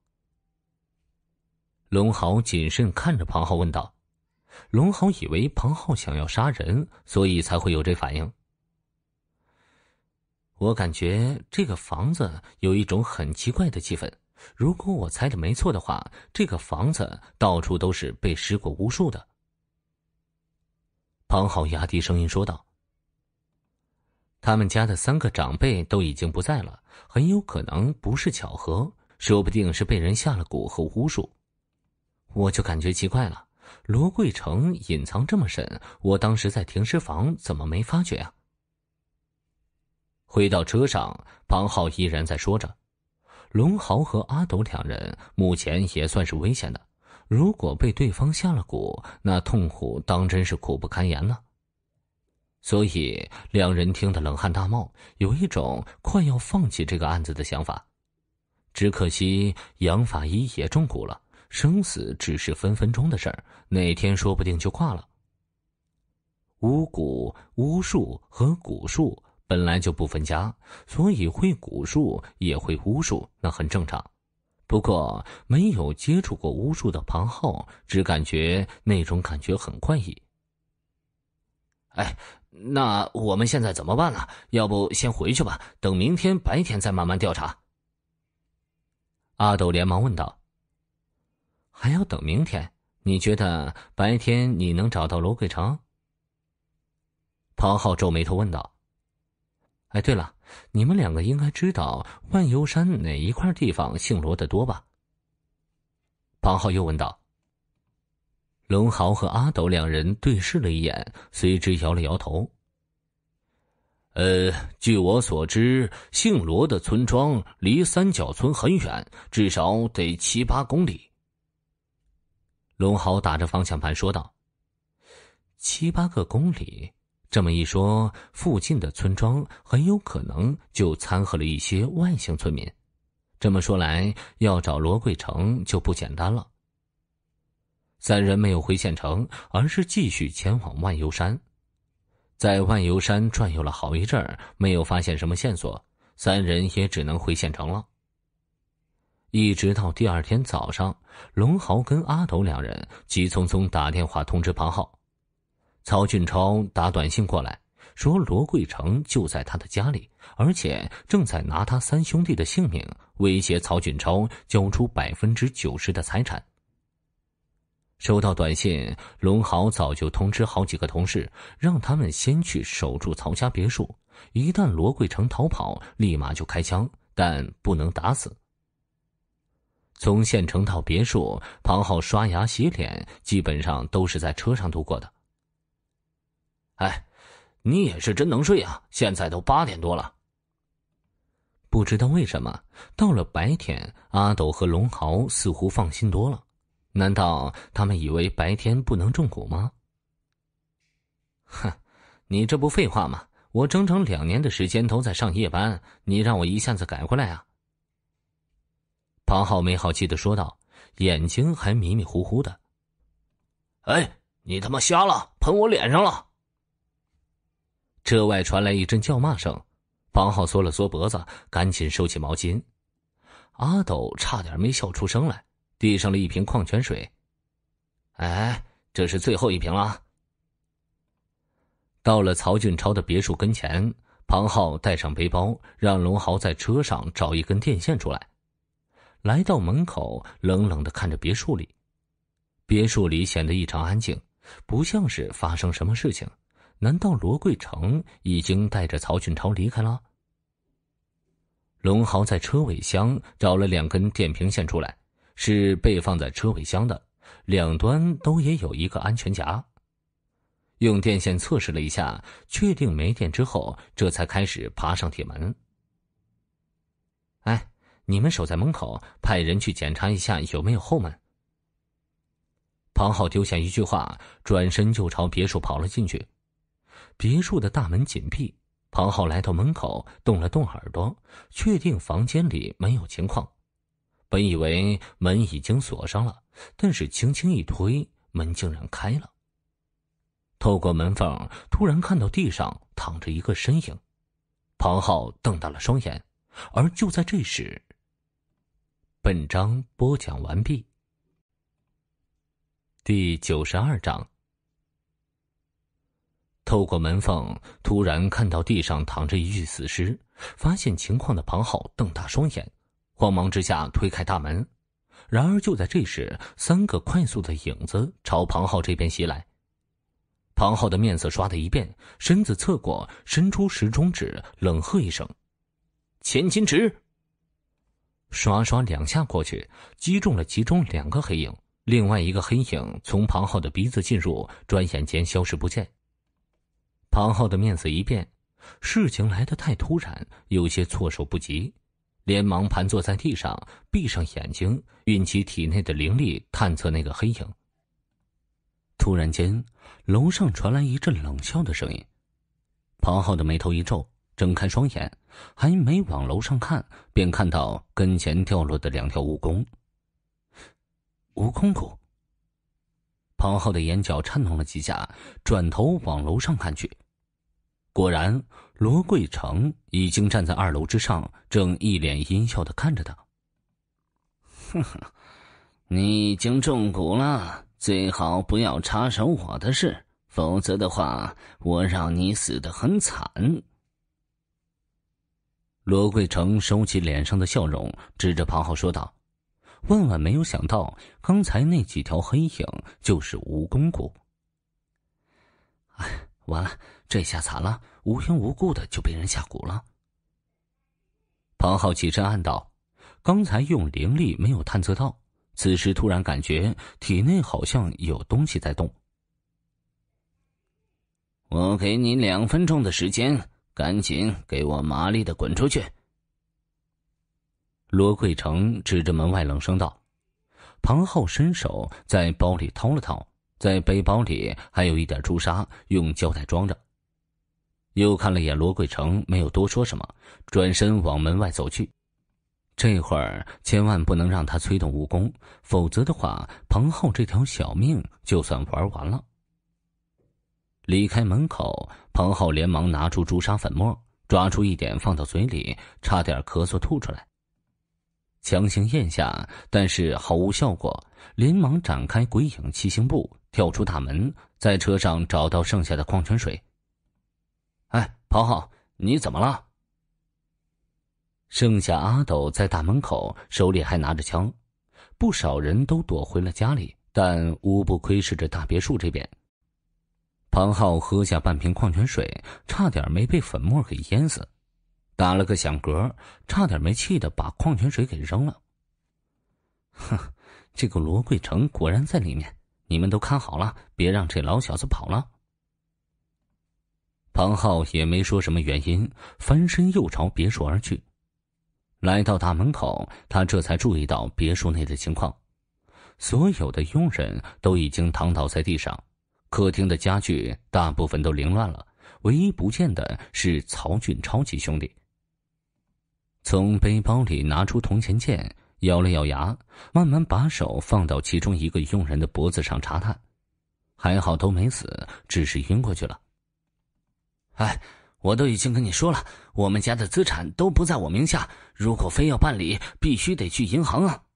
龙豪谨慎看着庞浩问道。龙豪以为庞浩想要杀人，所以才会有这反应。“我感觉这个房子有一种很奇怪的气氛，如果我猜的没错的话，这个房子到处都是被尸过无数的。”庞浩压低声音说道。“他们家的三个长辈都已经不在了，很有可能不是巧合，说不定是被人下了蛊和巫术。我就感觉奇怪了，罗贵成隐藏这么深，我当时在停尸房怎么没发觉啊？”回到车上，庞浩依然在说着，龙豪和阿斗两人目前也算是危险的，如果被对方下了蛊，那痛苦当真是苦不堪言了。所以两人听得冷汗大冒，有一种快要放弃这个案子的想法。只可惜杨法医也中蛊了，生死只是分分钟的事儿，哪天说不定就挂了。巫蛊、巫术和蛊术本来就不分家，所以会蛊术也会巫术，那很正常。不过没有接触过巫术的庞浩只感觉那种感觉很怪异。“哎，那我们现在怎么办呢？要不先回去吧，等明天白天再慢慢调查。”阿斗连忙问道。“还要等明天？你觉得白天你能找到罗贵成？”庞浩皱眉头问道。“哎，对了，你们两个应该知道万游山哪一块地方姓罗的多吧？”庞浩又问道。龙豪和阿斗两人对视了一眼，随之摇了摇头。“呃，据我所知，姓罗的村庄离三角村很远，至少得七八公里。”龙豪打着方向盘说道。“七八个公里？这么一说，附近的村庄很有可能就掺和了一些外姓村民。这么说来，要找罗贵成就不简单了。”三人没有回县城，而是继续前往万游山。在万游山转悠了好一阵儿，没有发现什么线索，三人也只能回县城了。一直到第二天早上，龙豪跟阿斗两人急匆匆打电话通知庞浩。曹俊超打短信过来，说罗贵成就在他的家里，而且正在拿他三兄弟的性命威胁曹俊超交出百分之九十的财产。收到短信，龙豪早就通知好几个同事，让他们先去守住曹家别墅，一旦罗贵成逃跑，立马就开枪，但不能打死。从县城到别墅，庞浩刷牙洗脸基本上都是在车上度过的。“哎，你也是真能睡啊，现在都八点多了。”不知道为什么，到了白天，阿斗和龙豪似乎放心多了。难道他们以为白天不能中蛊吗？“哼，你这不废话吗？我整整两年的时间都在上夜班，你让我一下子改回来啊？”庞浩没好气地说道，眼睛还迷迷糊糊的。“哎，你他妈瞎了，喷我脸上了！”车外传来一阵叫骂声，庞浩缩了缩脖子，赶紧收起毛巾。阿斗差点没笑出声来，递上了一瓶矿泉水。“哎，这是最后一瓶了。”到了曹俊超的别墅跟前，庞浩带上背包，让龙豪在车上找一根电线出来。来到门口，冷冷地看着别墅里。别墅里显得异常安静，不像是发生什么事情。 难道罗贵成已经带着曹俊超离开了？龙豪在车尾箱找了两根电瓶线出来，是备放在车尾箱的，两端都也有一个安全夹。用电线测试了一下，确定没电之后，这才开始爬上铁门。哎，你们守在门口，派人去检查一下有没有后门。庞浩丢下一句话，转身就朝别墅跑了进去。别墅的大门紧闭，庞浩来到门口，动了动耳朵，确定房间里没有情况。本以为门已经锁上了，但是轻轻一推，门竟然开了。透过门缝，突然看到地上躺着一个身影。庞浩瞪大了双眼，而就在这时，本章播讲完毕。第九十二章。透过门缝，突然看到地上躺着一具死尸，发现情况的庞浩瞪大双眼，慌忙之下推开大门。然而就在这时，三个快速的影子朝庞浩这边袭来。庞浩的面色刷的一变，身子侧过，伸出食中指，冷喝一声：“千金指！”刷刷两下过去，击中了其中两个黑影，另外一个黑影从庞浩的鼻子进入，转眼间消失不见。庞浩的面色一变，事情来得太突然，有些措手不及，连忙盘坐在地上，闭上眼睛，运起体内的灵力探测那个黑影。突然间，楼上传来一阵冷笑的声音。庞浩的眉头一皱，睁开双眼，还没往楼上看，便看到跟前掉落的两条蜈蚣。蜈蚣骨。庞浩的眼角颤动了几下，转头往楼上看去。果然，罗贵成已经站在二楼之上，正一脸阴笑地看着他。
哼哼，你已经中蛊了，最好不要插手我的事，否则的话，我让你死得很惨。
罗贵成收起脸上的笑容，指着庞浩说道。万万没有想到，刚才那几条黑影就是蜈蚣骨。哎，完了，这下惨了，无缘无故的就被人下蛊了。庞浩起身暗道，刚才用灵力没有探测到，此时突然感觉体内好像有东西在动。
我给你两分钟的时间，赶紧给我麻利的滚出去。
罗贵成指着门外冷声道。庞浩伸手在包里掏了掏，在背包里还有一点朱砂，用胶带装着。又看了眼罗贵成，没有多说什么，转身往门外走去。这会儿千万不能让他催动蜈蚣，否则的话，庞浩这条小命就算玩完了。离开门口，庞浩连忙拿出朱砂粉末，抓出一点放到嘴里，差点咳嗽吐出来。强行咽下，但是毫无效果，连忙展开鬼影七星步，跳出大门，在车上找到剩下的矿泉水。哎，庞浩，你怎么了？剩下阿斗在大门口，手里还拿着枪，不少人都躲回了家里，但无不窥视着大别墅这边。庞浩喝下半瓶矿泉水，差点没被粉末给淹死，打了个响嗝，差点没气的把矿泉水给扔了。哼，这个罗贵成果然在里面，你们都看好了，别让这老小子跑了。庞浩也没说什么原因，翻身又朝别墅而去。来到大门口，他这才注意到别墅内的情况，所有的佣人都已经躺倒在地上，客厅的家具大部分都凌乱了，唯一不见的是曹俊超级兄弟。从背包里拿出铜钱剑，咬了咬牙，慢慢把手放到其中一个佣人的脖子上查探，还好都没死，只是晕过去了。哎，我都已经跟你说了，我们家的资产都不在我名下，如果非要办理，必须得去银行啊。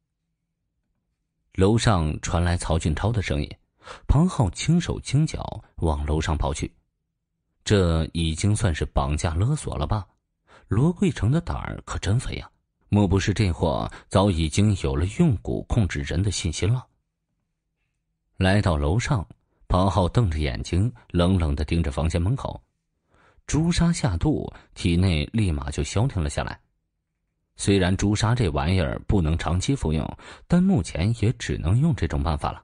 楼上传来曹俊超的声音，庞浩轻手轻脚往楼上跑去。这已经算是绑架勒索了吧？罗贵成的胆儿可真肥呀！莫不是这货早已经有了用蛊控制人的信心了？来到楼上， 庞浩瞪着眼睛，冷冷地盯着房间门口。朱砂下肚，体内立马就消停了下来。虽然朱砂这玩意儿不能长期服用，但目前也只能用这种办法了。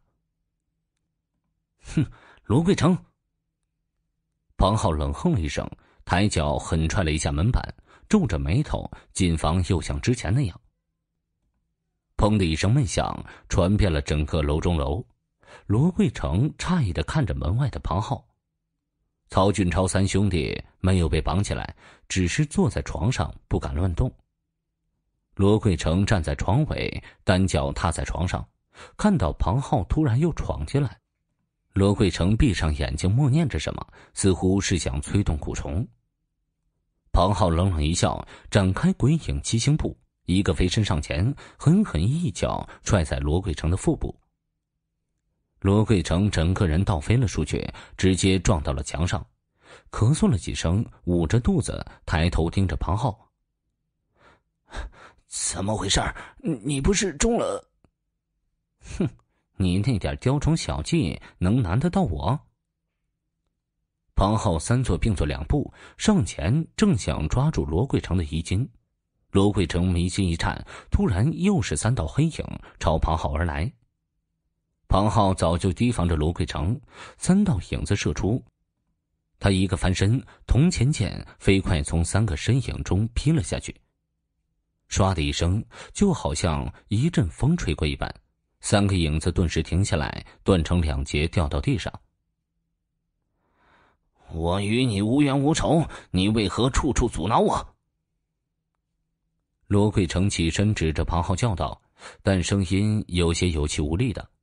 哼，罗贵成！庞浩冷哼了一声，抬脚狠踹了一下门板，皱着眉头，谨防又像之前那样。砰的一声闷响，传遍了整个楼中楼。罗贵成诧异地看着门外的庞浩。曹俊超三兄弟没有被绑起来，只是坐在床上不敢乱动。罗贵成站在床尾，单脚踏在床上，看到庞浩突然又闯进来，罗贵成闭上眼睛默念着什么，似乎是想催动蛊虫。庞浩冷冷一笑，展开鬼影七星步，一个飞身上前，狠狠一脚踹在罗贵成的腹部。罗贵成整个人倒飞了出去，直接撞到了墙上，咳嗽了几声，捂着肚子抬头盯着庞浩。
怎么回事？你不是中了？
哼，你那点雕虫小技能难得到我？庞浩三坐并作两步上前，正想抓住罗贵成的衣襟。罗贵成眉心一颤，突然又是三道黑影朝庞浩而来。庞浩早就提防着罗贵成，三道影子射出，他一个翻身，铜钱剑飞快从三个身影中劈了下去。唰的一声，就好像一阵风吹过一般，三个影子顿时停下来，断成两截掉到地上。
我与你无冤无仇，你为何处处阻挠我？
罗贵成起身指着庞浩叫道，但声音有些有气无力的。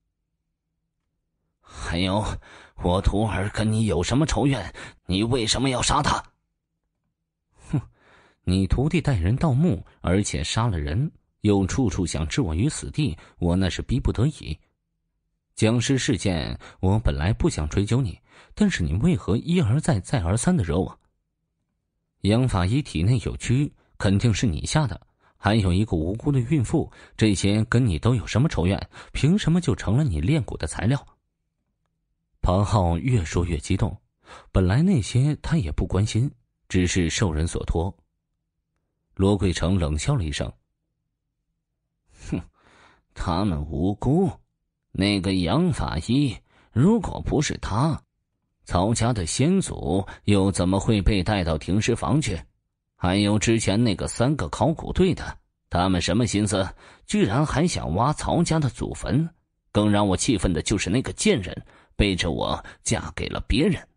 还有，我徒儿跟你有什么仇怨？你为什么要杀他？
哼，你徒弟带人盗墓，而且杀了人，又处处想置我于死地，我那是逼不得已。僵尸事件，我本来不想追究你，但是你为何一而再再而三的惹我？杨法医体内有蛆，肯定是你下的，还有一个无辜的孕妇，这些跟你都有什么仇怨？凭什么就成了你炼蛊的材料？庞浩越说越激动，本来那些他也不关心，只是受人所托。罗贵成冷笑了一声：“
哼，他们无辜。那个杨法医，如果不是他，曹家的先祖又怎么会被带到停尸房去？还有之前那个三个考古队的，他们什么心思？居然还想挖曹家的祖坟！更让我气愤的就是那个贱人，背着我嫁给了别人。”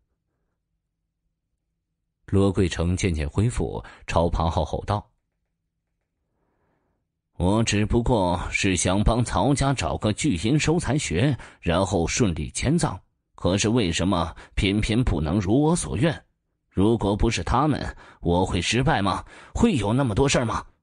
罗贵成渐渐恢复，朝庞浩吼道：“
我只不过是想帮曹家找个巨阴收财穴，然后顺利迁葬。可是为什么偏偏不能如我所愿？如果不是他们，我会失败吗？会有那么多事儿吗？”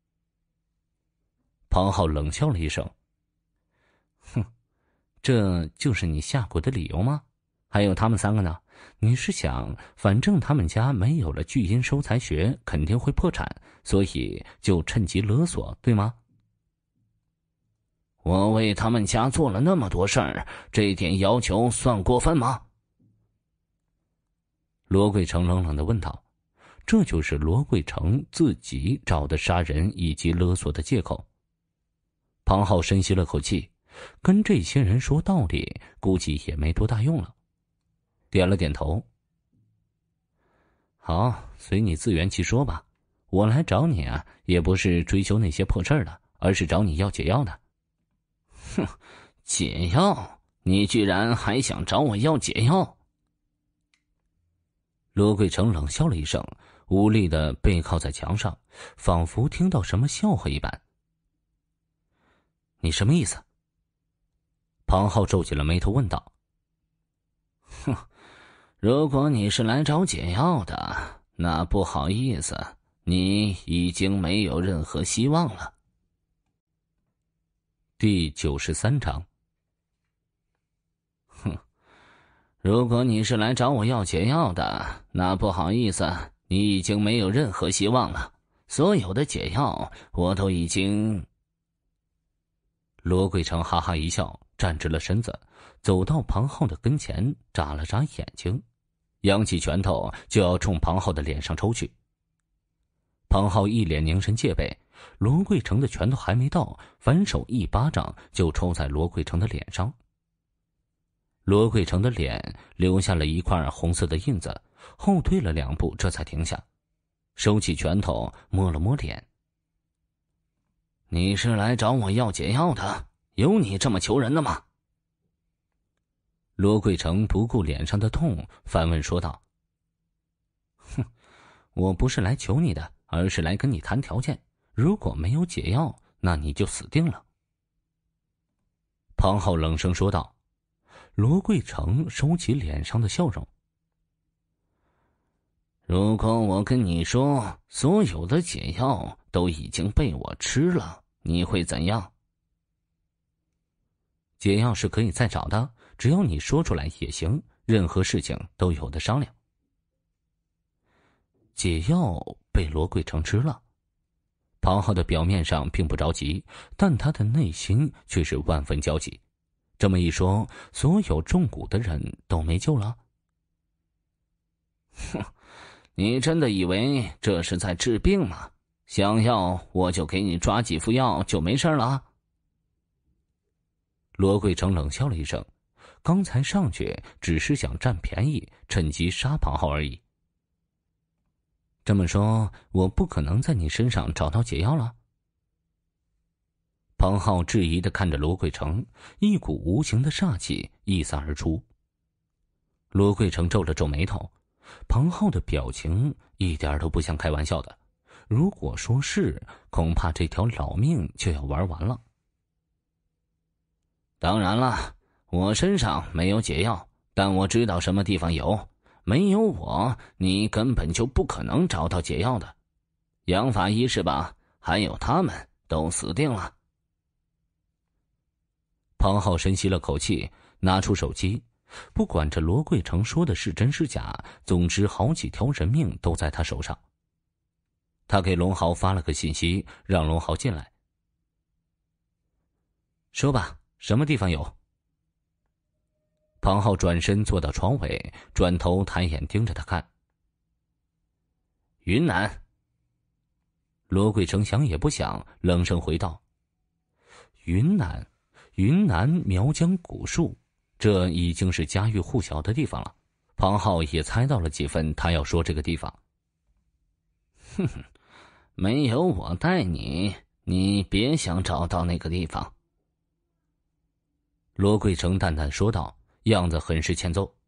庞浩冷笑了一声：“哼，这就是你下蛊的理由吗？还有他们三个呢？你是想，反正他们家没有了巨阴收财穴，肯定会破产，所以就趁机勒索，对吗？”“
我为他们家做了那么多事儿，这点要求算过分吗？”
罗贵成冷冷地问道。这就是罗贵成自己找的杀人以及勒索的借口。庞浩深吸了口气，跟这些人说道理，估计也没多大用了，点了点头。好，随你自圆其说吧。我来找你啊，也不是追究那些破事儿的，而是找你要解药的。
哼，解药？你居然还想找我要解药？
罗贵成冷笑了一声，无力地背靠在墙上，仿佛听到什么笑话一般。你什么意思？庞浩皱起了眉头问道。
哼，如果你是来找解药的，那不好意思，你已经没有任何希望了。
第九十三章。
哼，如果你是来找我要解药的，那不好意思，你已经没有任何希望了。所有的解药我都已经……
罗贵成哈哈一笑， 站直了身子，走到庞浩的跟前，眨了眨眼睛，扬起拳头就要冲庞浩的脸上抽去。庞浩一脸凝神戒备，罗贵成的拳头还没到，反手一巴掌就抽在罗贵成的脸上。罗贵成的脸留下了一块红色的印子，后退了两步，这才停下，收起拳头，摸了摸脸。
你是来找我要解药的？有你这么求人的吗？
罗贵成不顾脸上的痛，反问说道：“哼，我不是来求你的，而是来跟你谈条件。如果没有解药，那你就死定了。”庞浩冷声说道。罗贵成收起脸上的笑容：“
如果我跟你说，所有的解药都已经被我吃了，你会怎样？”“
解药是可以再找的，只要你说出来也行，任何事情都有的商量。”解药被罗贵成吃了，庞浩的表面上并不着急，但他的内心却是万分焦急。这么一说，所有中蛊的人都没救了？
哼，你真的以为这是在治病吗？想要我就给你抓几副药就没事了？
罗贵成冷笑了一声，刚才上去只是想占便宜，趁机杀庞浩而已。这么说，我不可能在你身上找到解药了？庞浩质疑地看着罗贵成，一股无形的煞气溢散而出。罗贵成皱了皱眉头，庞浩的表情一点都不像开玩笑的，如果说是，恐怕这条老命就要玩完了。
当然了，我身上没有解药，但我知道什么地方有，没有我，你根本就不可能找到解药的。杨法医是吧？还有他们都死定了。
庞浩深吸了口气，拿出手机，不管这罗贵成说的是真是假，总之好几条人命都在他手上。他给龙豪发了个信息，让龙豪进来。说吧，什么地方有？庞浩转身坐到床尾，转头抬眼盯着他看。
云南。
罗贵成想也不想，冷声回道：云南。云南苗疆古树，这已经是家喻户晓的地方了。庞浩也猜到了几分，他要说这个地方。
哼哼，没有我带你，你别想找到那个地方。
罗贵成淡淡说道，样子很是欠揍。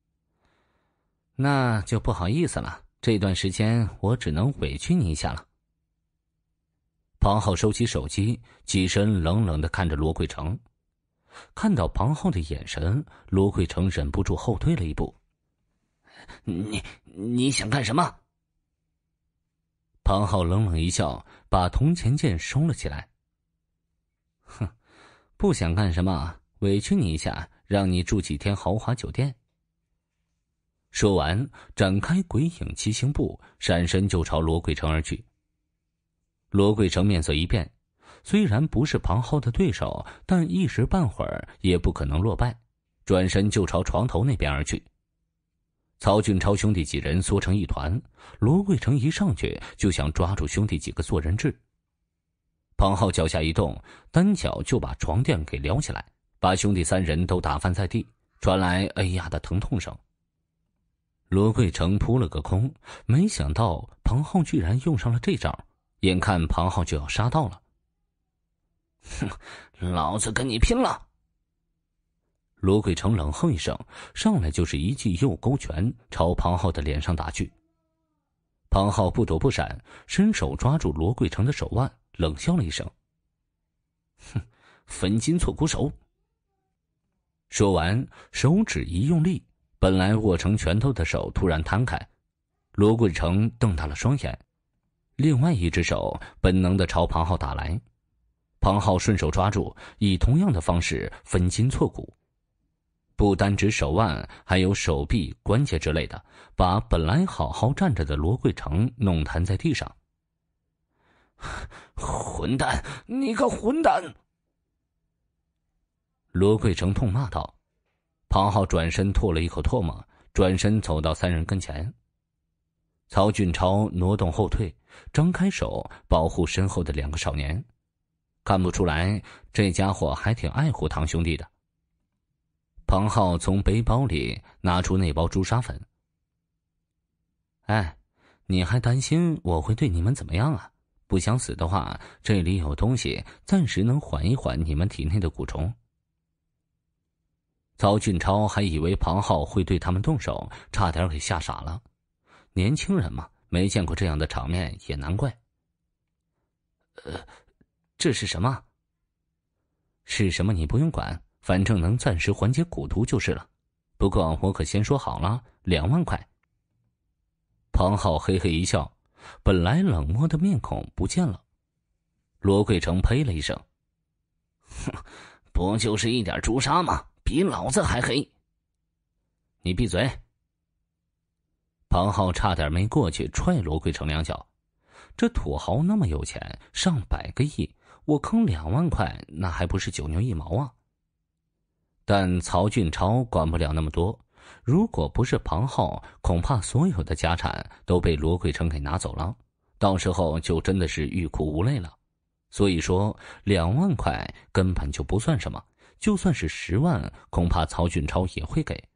那就不好意思了，这段时间我只能委屈你一下了。庞浩收起手机，起身冷冷地看着罗贵成。看到庞浩的眼神，罗贵成忍不住后退了一步。
你你想干什么？
庞浩冷冷一笑，把铜钱剑收了起来。哼，不想干什么，委屈你一下，让你住几天豪华酒店。说完，展开鬼影七星步，闪身就朝罗贵成而去。罗贵成面色一变，虽然不是庞浩的对手，但一时半会儿也不可能落败，转身就朝床头那边而去。曹俊超兄弟几人缩成一团，罗贵成一上去就想抓住兄弟几个做人质。庞浩脚下一动，单脚就把床垫给撩起来，把兄弟三人都打翻在地，传来哎呀的疼痛声。罗贵成扑了个空，没想到庞浩居然用上了这招，眼看庞浩就要杀到了。
哼，老子跟你拼了！
罗贵成冷哼一声，上来就是一记右勾拳朝庞浩的脸上打去。庞浩不躲不闪，伸手抓住罗贵成的手腕，冷笑了一声：“
哼，分筋错骨手。”
说完，手指一用力，本来握成拳头的手突然摊开，罗贵成瞪大了双眼，另外一只手本能地朝庞浩打来。庞浩顺手抓住，以同样的方式分筋错骨。不单指手腕，还有手臂、关节之类的，把本来好好站着的罗贵成弄瘫在地上。
混蛋，你个混蛋！
罗贵成痛骂道。庞浩转身吐了一口唾沫，转身走到三人跟前。曹俊超挪动后退，张开手保护身后的两个少年，看不出来这家伙还挺爱护堂兄弟的。庞浩从背包里拿出那包朱砂粉。哎，你还担心我会对你们怎么样啊？不想死的话，这里有东西暂时能缓一缓你们体内的蛊虫。曹俊超还以为庞浩会对他们动手，差点给吓傻了。年轻人嘛，没见过这样的场面也难怪。呃，这是什么？是什么你不用管，反正能暂时缓解蛊毒就是了。不过我可先说好了，两万块。庞浩嘿嘿一笑，本来冷漠的面孔不见了。罗贵成呸了一声：“
哼，不就是一点朱砂吗？比老子还黑！”
你闭嘴！庞浩差点没过去踹罗贵成两脚。这土豪那么有钱，上百个亿，我坑两万块，那还不是九牛一毛啊？但曹俊超管不了那么多，如果不是庞浩，恐怕所有的家产都被罗贵成给拿走了，到时候就真的是欲哭无泪了。所以说，两万块根本就不算什么，就算是十万，恐怕曹俊超也会给。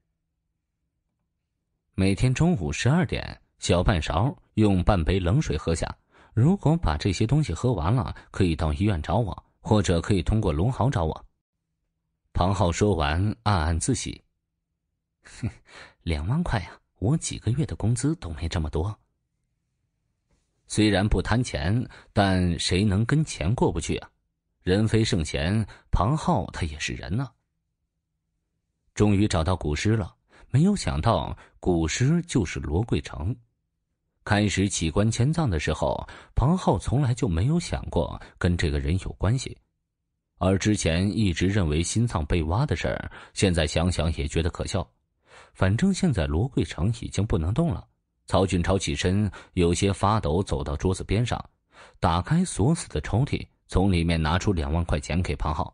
每天中午十二点，小半勺用半杯冷水喝下。如果把这些东西喝完了，可以到医院找我，或者可以通过龙豪找我。庞浩说完，暗暗自喜。哼，两万块呀、啊，我几个月的工资都没这么多。虽然不贪钱，但谁能跟钱过不去啊？人非圣贤，庞浩他也是人呢、啊。终于找到古尸了，没有想到古尸就是罗贵成。开始起棺迁葬的时候，庞浩从来就没有想过跟这个人有关系，而之前一直认为心脏被挖的事儿，现在想想也觉得可笑。反正现在罗贵成已经不能动了。曹俊超起身，有些发抖，走到桌子边上，打开锁死的抽屉，从里面拿出两万块钱给庞浩。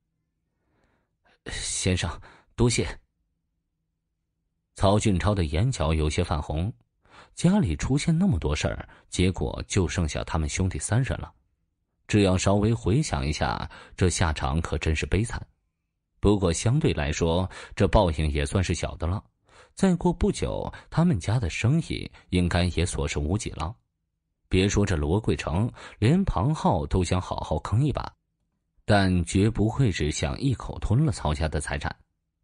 先生，多谢。曹俊超的眼角有些泛红。家里出现那么多事儿，结果就剩下他们兄弟三人了。只要稍微回想一下，这下场可真是悲惨。不过相对来说，这报应也算是小的了。再过不久，他们家的生意应该也所剩无几了。别说这罗贵成，连庞浩都想好好坑一把，但绝不会只想一口吞了曹家的财产。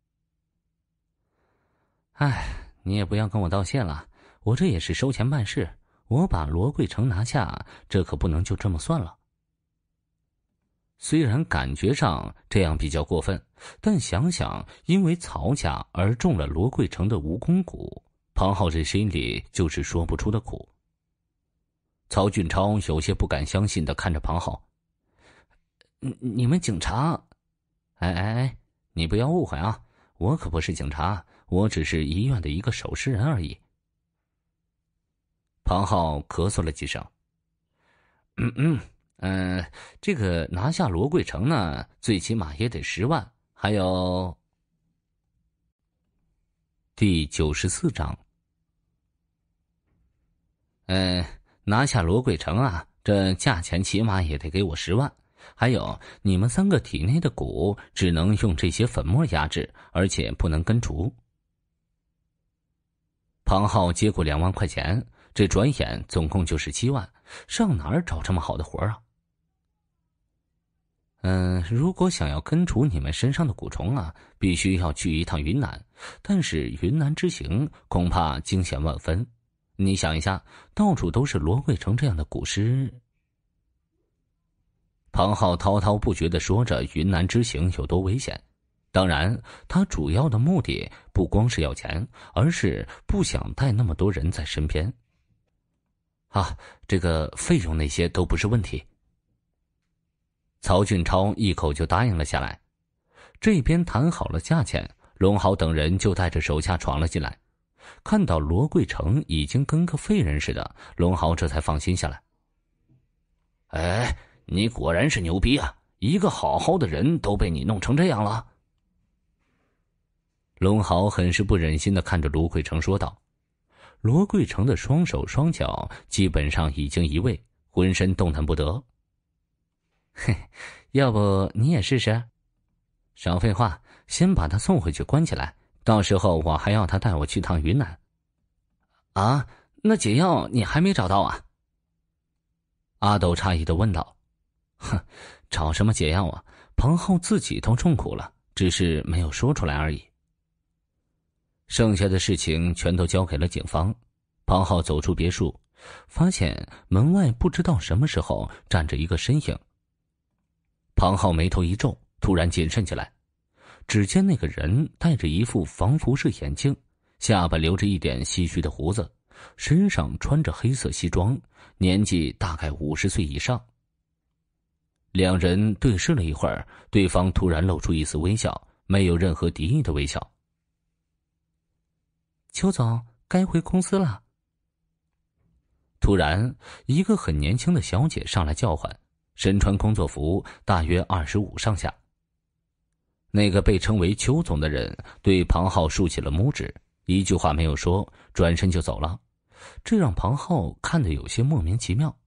哎，你也不要跟我道谢了。我这也是收钱办事，我把罗贵成拿下，这可不能就这么算了。虽然感觉上这样比较过分，但想想因为曹家而中了罗贵成的蜈蚣蛊，庞浩这心里就是说不出的苦。曹俊超有些不敢相信地看着庞浩：“你你们警察？哎哎哎，你不要误会啊，我可不是警察，我只是医院的一个守尸人而已。”庞浩咳嗽了几声，嗯嗯嗯、呃，这个拿下罗贵成呢，最起码也得十万。还有第九十四章，嗯、呃，拿下罗贵成啊，这价钱起码也得给我十万。还有你们三个体内的蛊只能用这些粉末压制，而且不能根除。庞浩接过两万块钱。这转眼总共就是七万，上哪儿找这么好的活啊？嗯，如果想要根除你们身上的蛊虫啊，必须要去一趟云南，但是云南之行恐怕惊险万分。你想一下，到处都是罗贵成这样的蛊师。庞浩滔滔不绝地说着云南之行有多危险。当然，他主要的目的不光是要钱，而是不想带那么多人在身边。啊，这个费用那些都不是问题。曹俊超一口就答应了下来。这边谈好了价钱，龙豪等人就带着手下闯了进来。看到罗贵成已经跟个废人似的，龙豪这才放心下来。
哎，你果然是牛逼啊！一个好好的人都被你弄成这样了。
龙豪很是不忍心地看着罗贵成说道。罗贵成的双手双脚基本上已经移位，浑身动弹不得。嘿，要不你也试试？少废话，先把他送回去关起来，到时候我还要他带我去趟云南。啊，那解药你还没找到啊？阿斗诧异地问道。哼，找什么解药啊？庞浩自己都中苦了，只是没有说出来而已。剩下的事情全都交给了警方。庞浩走出别墅，发现门外不知道什么时候站着一个身影。庞浩眉头一皱，突然谨慎起来。只见那个人戴着一副防辐射眼镜，下巴留着一点唏嘘的胡子，身上穿着黑色西装，年纪大概五十岁以上。两人对视了一会儿，对方突然露出一丝微笑，没有任何敌意的微笑。邱总，该回公司了。突然，一个很年轻的小姐上来叫唤，身穿工作服，大约二十五上下。那个被称为邱总的人对庞浩竖起了拇指，一句话没有说，转身就走了。这让庞浩看得有些莫名其妙。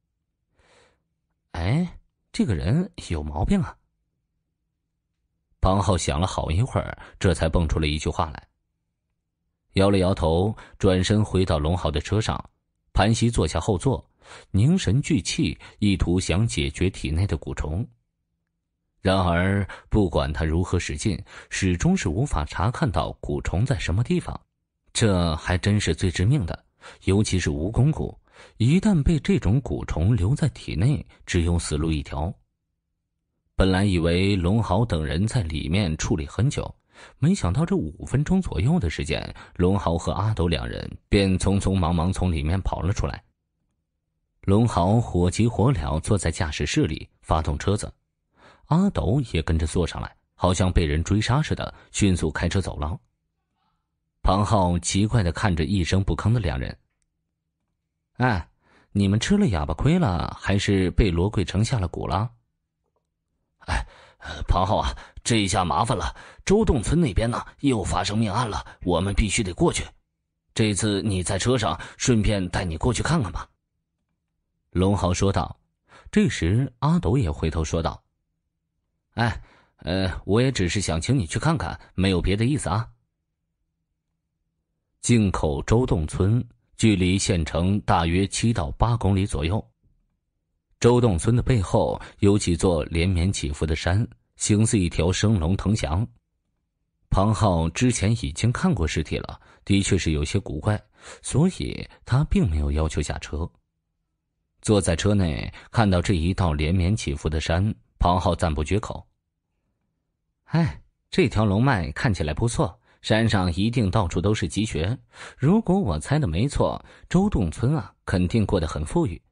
哎，这个人有毛病啊！庞浩想了好一会儿，这才蹦出了一句话来。摇了摇头，转身回到龙豪的车上，盘膝坐下后座，凝神聚气，意图想解决体内的蛊虫。然而不管他如何使劲，始终是无法查看到蛊虫在什么地方。这还真是最致命的，尤其是蜈蚣蛊，一旦被这种蛊虫留在体内，只有死路一条。本来以为龙豪等人在里面处理很久，没想到这五分钟左右的时间，龙豪和阿斗两人便匆匆忙忙从里面跑了出来。龙豪火急火燎坐在驾驶室里发动车子，阿斗也跟着坐上来，好像被人追杀似的，迅速开车走了。庞浩奇怪地看着一声不吭的两人。哎，你们吃了哑巴亏了，还是被罗贵成下了蛊了？
哎，庞浩啊，这一下麻烦了，周洞村那边呢又发生命案了，我们必须得过去。这次你在车上，顺便带你过去看看吧。
龙豪说道。这时阿斗也回头说道：哎，呃，我也只是想请你去看看，没有别的意思啊。进口周洞村距离县城大约七到八公里左右。周洞村的背后有几座连绵起伏的山，形似一条生龙腾翔。庞浩之前已经看过尸体了，的确是有些古怪，所以他并没有要求下车。坐在车内，看到这一道连绵起伏的山，庞浩赞不绝口。哎，这条龙脉看起来不错，山上一定到处都是积雪。如果我猜的没错，周洞村啊，肯定过得很富裕。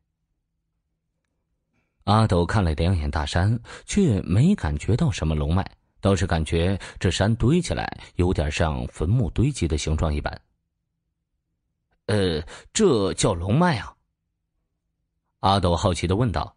阿斗看了两眼大山，却没感觉到什么龙脉，倒是感觉这山堆起来有点像坟墓堆积的形状一般。
呃，这叫龙脉啊？
阿斗好奇地问道。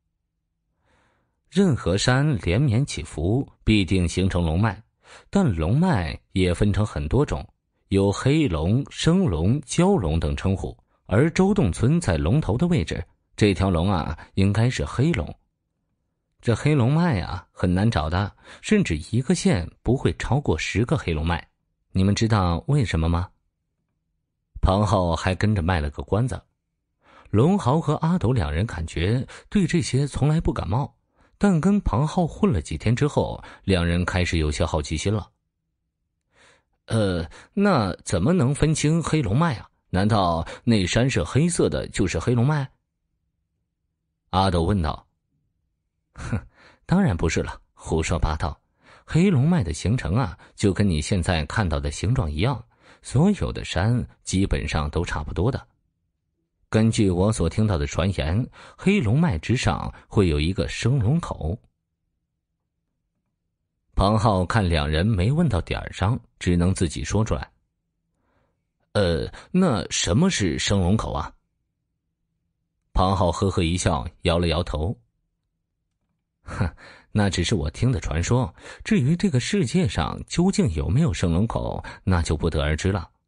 任何山连绵起伏，必定形成龙脉，但龙脉也分成很多种，有黑龙、生龙、蛟龙等称呼，而周洞村在龙头的位置，这条龙啊，应该是黑龙。这黑龙脉啊，很难找的，甚至一个县不会超过十个黑龙脉。你们知道为什么吗？庞浩还跟着卖了个关子。龙豪和阿斗两人感觉对这些从来不感冒，但跟庞浩混了几天之后，两人开始有些好奇心了。
呃，那怎么能分清黑龙脉啊？难道那山是黑色的就是黑龙脉？
阿斗问道。哼，当然不是了，胡说八道。黑龙脉的形成啊，就跟你现在看到的形状一样，所有的山基本上都差不多的。根据我所听到的传言，黑龙脉之上会有一个生龙口。庞浩看两人没问到点上，只能自己说出来。
呃，那什么是生龙口啊？
庞浩呵呵一笑，摇了摇头。哼， 那只是我听的传说，至于这个世界上究竟有没有生龙口，那就不得而知了。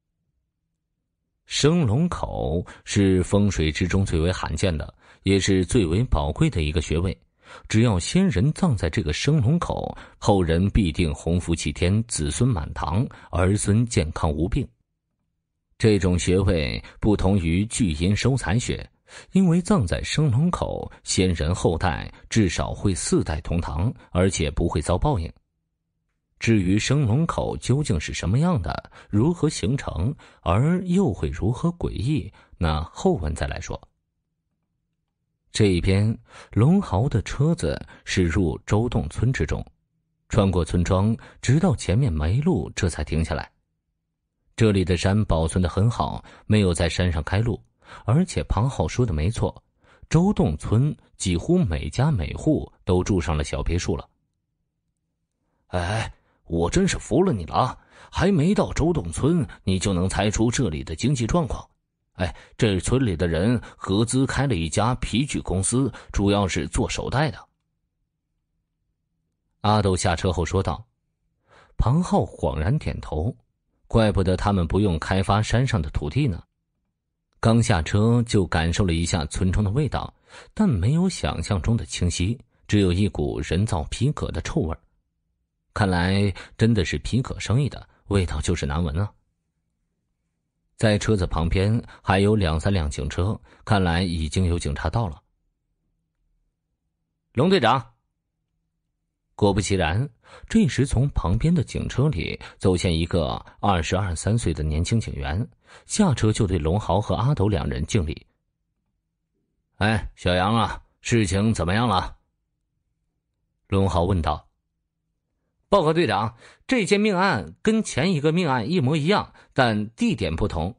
生龙口是风水之中最为罕见的，也是最为宝贵的一个穴位。只要先人葬在这个生龙口，后人必定鸿福齐天，子孙满堂，儿孙健康无病。这种穴位不同于聚阴收财穴，因为葬在生龙口，先人后代至少会四代同堂，而且不会遭报应。至于生龙口究竟是什么样的，如何形成，而又会如何诡异，那后文再来说。这边龙豪的车子驶入周洞村之中，穿过村庄，直到前面没路，这才停下来。这里的山保存得很好，没有在山上开路，而且庞浩说的没错，周洞村几乎每家每户都住上了小别墅了。
哎，我真是服了你了啊！还没到周洞村，你就能猜出这里的经济状况。哎，这村里的人合资开了一家皮具公司，主要是做手袋的。
阿斗下车后说道。庞浩恍然点头，怪不得他们不用开发山上的土地呢。刚下车就感受了一下村中的味道，但没有想象中的清晰，只有一股人造皮革的臭味。看来真的是皮革生意的，味道就是难闻啊。在车子旁边还有两三辆警车，看来已经有警察到了。龙队长。果不其然，这时从旁边的警车里走现一个二十二三岁的年轻警员，下车就对龙豪和阿斗两人敬礼。
哎，小杨啊，事情怎么样了？
龙豪问道。
报告队长，这件命案跟前一个命案一模一样，但地点不同。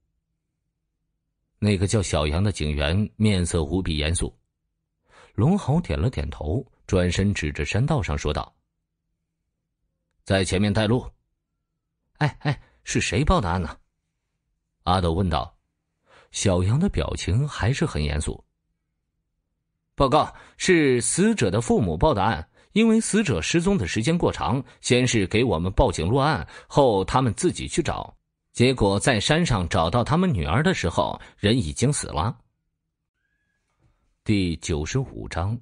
那个叫小杨的警员面色无比严肃。龙豪点了点头，转身指着山道上说道：
在前面带路。
哎哎，是谁报的案呢？
阿斗问道。小杨的表情还是很严肃。
报告，是死者的父母报的案。因为死者失踪的时间过长，先是给我们报警落案，后他们自己去找，结果在山上找到他们女儿的时候，人已经死了。
第九十五章，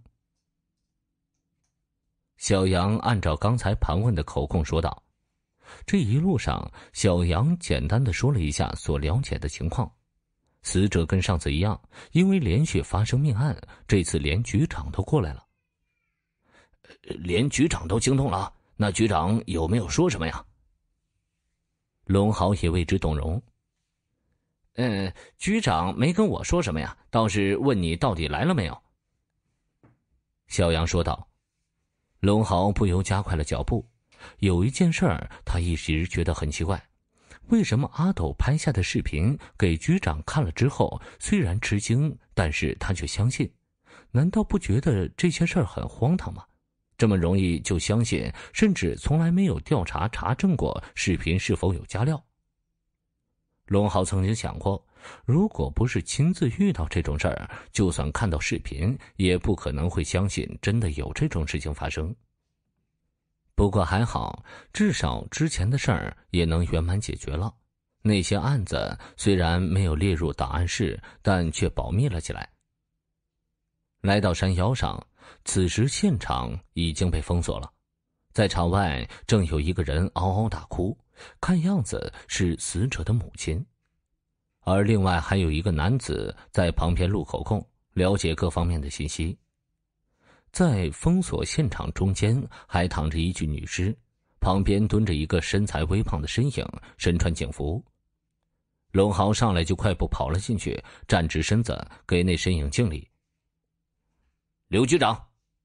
小杨按照刚才盘问的口供说道。这一路上，小杨简单的说了一下所了解的情况。死者跟上次一样，因为连续发生命案，这次连局长都过来了。
连局长都惊动了，那局长有没有说什么呀？
龙豪也为之动容。
嗯，局长没跟我说什么呀，倒是问你到底来了没有。
小杨说道。龙豪不由加快了脚步。有一件事儿，他一直觉得很奇怪，为什么阿斗拍下的视频给局长看了之后，虽然吃惊，但是他却相信？难道不觉得这些事儿很荒唐吗？这么容易就相信，甚至从来没有调查查证过视频是否有加料。龙豪曾经想过，如果不是亲自遇到这种事儿，就算看到视频，也不可能会相信真的有这种事情发生。不过还好，至少之前的事儿也能圆满解决了。那些案子虽然没有列入档案室，但却保密了起来。来到山腰上，此时现场已经被封锁了，在场外正有一个人嗷嗷大哭，看样子是死者的母亲，而另外还有一个男子在旁边录口供，了解各方面的信息。在封锁现场中间还躺着一具女尸，旁边蹲着一个身材微胖的身影，身穿警服。龙豪上来就快步跑了进去，站直身子给那身影敬礼。
刘局长。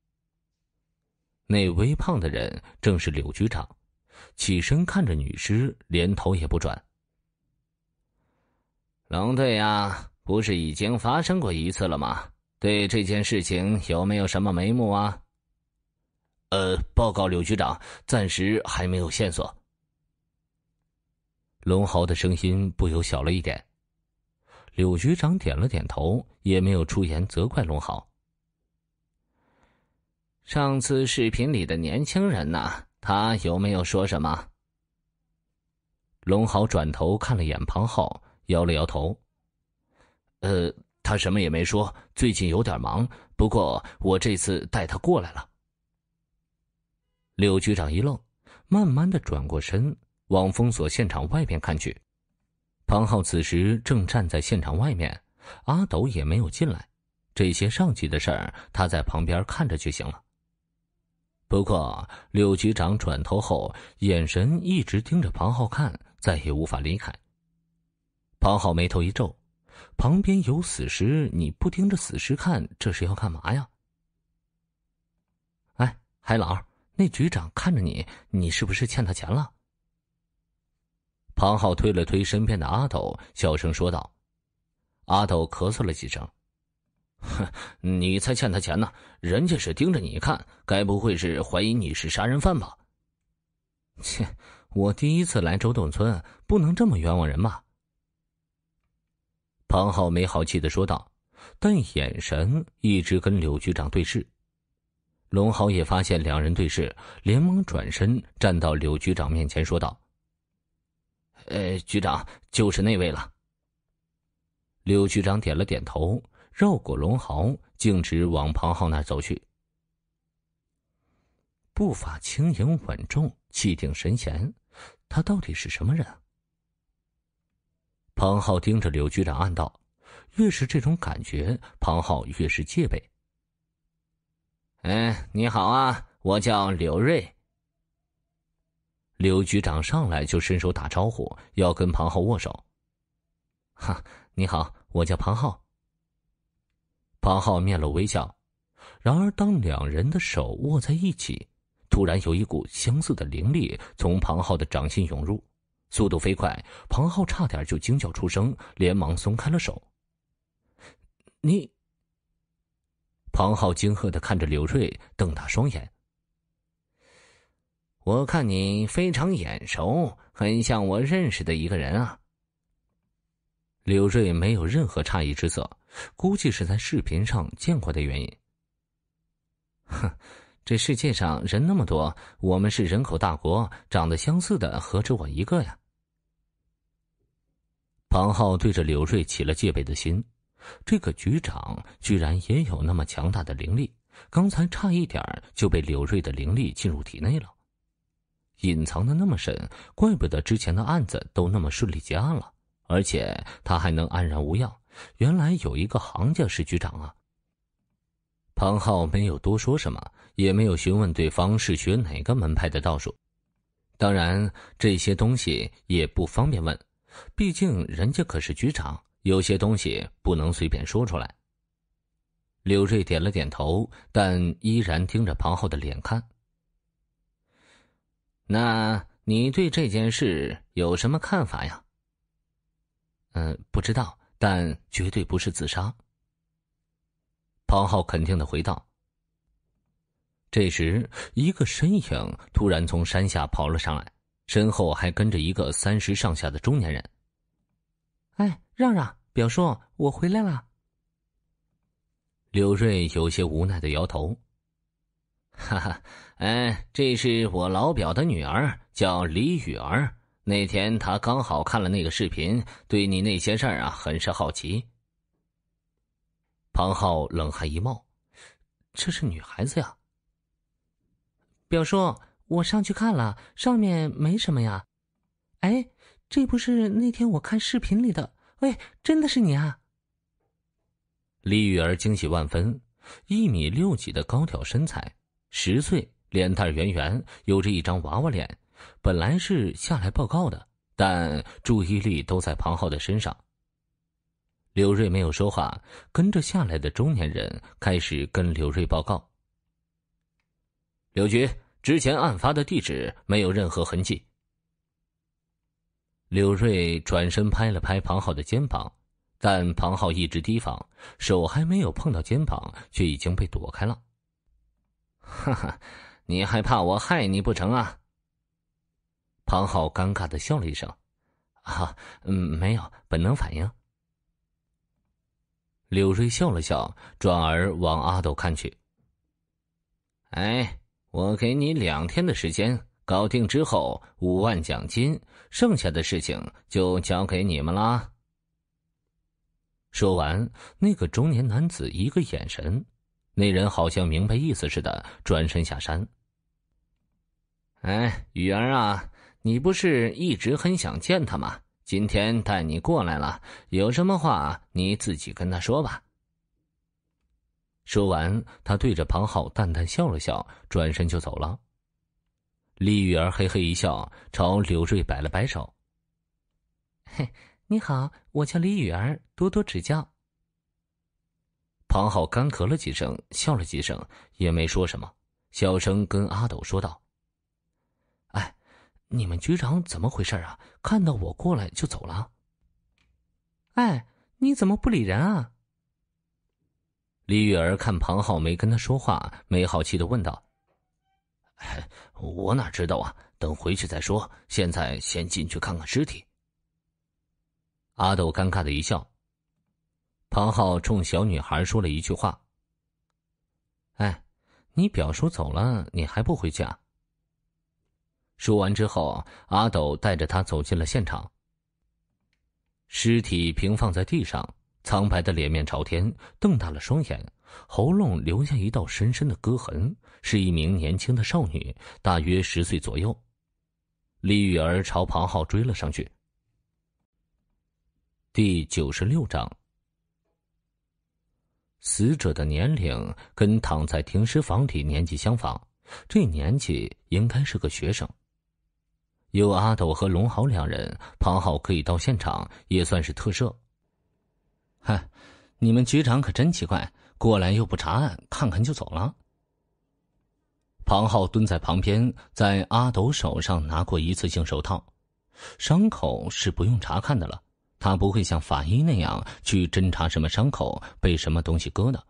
那微胖的人正是柳局长，起身看着女尸，连头也不转。
龙队呀，不是已经发生过一次了吗？对这件事情有没有什么眉目啊？
呃，报告柳局长，暂时还没有线索。
龙豪的声音不由小了一点。柳局长点了点头，也没有出言责怪龙豪。
上次视频里的年轻人呢？他有没有说什么？
龙豪转头看了眼庞浩，摇了摇头。
呃，他什么也没说，最近有点忙，不过我这次带他过来了。
柳局长一愣，慢慢的转过身，往封锁现场外面看去。庞浩此时正站在现场外面，阿斗也没有进来，这些上级的事儿他在旁边看着就行了。不过柳局长转头后，眼神一直盯着庞浩看，再也无法离开。庞浩眉头一皱，旁边有死尸，你不盯着死尸看，这是要干嘛呀？哎，海老，那局长看着你，你是不是欠他钱了？庞浩推了推身边的阿斗，小声说道。阿斗咳嗽了几声。
哼，你才欠他钱呢，人家是盯着你看，该不会是怀疑你是杀人犯吧？
切，我第一次来周洞村，不能这么冤枉人吧？庞浩没好气的说道，但眼神一直跟柳局长对视。龙豪也发现两人对视，连忙转身站到柳局长面前说道：
呃，局长，就是那位了。
柳局长点了点头，绕过龙豪，径直往庞浩那儿走去。步伐轻盈稳重，气定神闲，他到底是什么人？庞浩盯着柳局长暗道，越是这种感觉，庞浩越是戒备。
哎，你好啊，我叫柳瑞。
柳局长上来就伸手打招呼，要跟庞浩握手。哈，你好，我叫庞浩。庞浩面露微笑，然而当两人的手握在一起，突然有一股相似的灵力从庞浩的掌心涌入，速度飞快，庞浩差点就惊叫出声，连忙松开了手。你……庞浩惊愕地看着柳瑞，瞪大双眼。
我看你非常眼熟，很像我认识的一个人啊。
柳瑞没有任何诧异之色，估计是在视频上见过的原因。哼，这世界上人那么多，我们是人口大国，长得相似的何止我一个呀？庞浩对着柳瑞起了戒备的心，这个局长居然也有那么强大的灵力，刚才差一点就被柳瑞的灵力进入体内了。隐藏的那么深，怪不得之前的案子都那么顺利结案了，而且他还能安然无恙，原来有一个行家是局长啊。庞浩没有多说什么，也没有询问对方是学哪个门派的道术，当然这些东西也不方便问，毕竟人家可是局长，有些东西不能随便说出来。柳瑞点了点头，但依然盯着庞浩的脸看。
那你对这件事有什么看法呀？
嗯、呃，不知道，但绝对不是自杀。庞浩肯定的回道。这时，一个身影突然从山下跑了上来，身后还跟着一个三十上下的中年人。哎，让让，表叔，我回来了。柳瑞有些无奈的摇头。
哈哈，哎，这是我老表的女儿，叫李雨儿。那天她刚好看了那个视频，对你那些事儿啊，很是好奇。
庞浩冷汗一冒，这是女孩子呀。
表叔，我上去看了，上面没什么呀。哎，这不是那天我看视频里的？喂，真的是你啊！
李雨儿惊喜万分，一米六几的高挑身材，十岁，脸蛋圆圆，有着一张娃娃脸。本来是下来报告的，但注意力都在庞浩的身上。柳瑞没有说话，跟着下来的中年人开始跟柳瑞报告。
柳局，之前案发的地址没有任何痕迹。
柳瑞转身拍了拍庞浩的肩膀，但庞浩一直提防，手还没有碰到肩膀，却已经被躲开了。
哈哈，你还怕我害你不成啊？
庞浩尴尬的笑了一声。啊，嗯，没有，本能反应。柳瑞笑了笑，转而往阿斗看去。
哎，我给你两天的时间，搞定之后五万奖金，剩下的事情就交给你们啦。说完，那个中年男子一个眼神，那人好像明白意思似的，转身下山。哎，雨儿啊，你不是一直很想见他吗？今天带你过来了，有什么话你自己跟他说吧。说完，他对着庞浩淡淡笑了笑，转身就走了。李雨儿嘿嘿一笑，朝柳瑞摆了摆手：“
嘿，你好，我叫李雨儿，多多指教。”
庞浩干咳了几声，笑了几声，也没说什么，小声跟阿斗说道：“
哎，你们局长怎么回事啊？看到我过来就走了。”“哎，你怎么不理人啊？”
李雨儿看庞浩没跟他说话，没好气的问道：“哎，我哪知道啊？等回去再说，现在先进去看看尸体。”阿斗尴尬的一笑。庞浩冲小女孩说了一句话：“哎，你表叔走了，你还不回去啊？”说完之后，阿斗带着他走进了现场。尸体平放在地上，苍白的脸面朝天，瞪大了双眼，喉咙留下一道深深的割痕，是一名年轻的少女，大约十岁左右。李雨儿朝庞浩追了上去。第九十六章，死者的年龄跟躺在停尸房里年纪相仿，这年纪应该是个学生。有阿斗和龙豪两人，庞浩可以到现场，也算是特赦。
嗨，你们局长可真奇怪，过来又不查案，看看就走了。
庞浩蹲在旁边，在阿斗手上拿过一次性手套，伤口是不用查看的了，他不会像法医那样去侦查什么伤口被什么东西割的。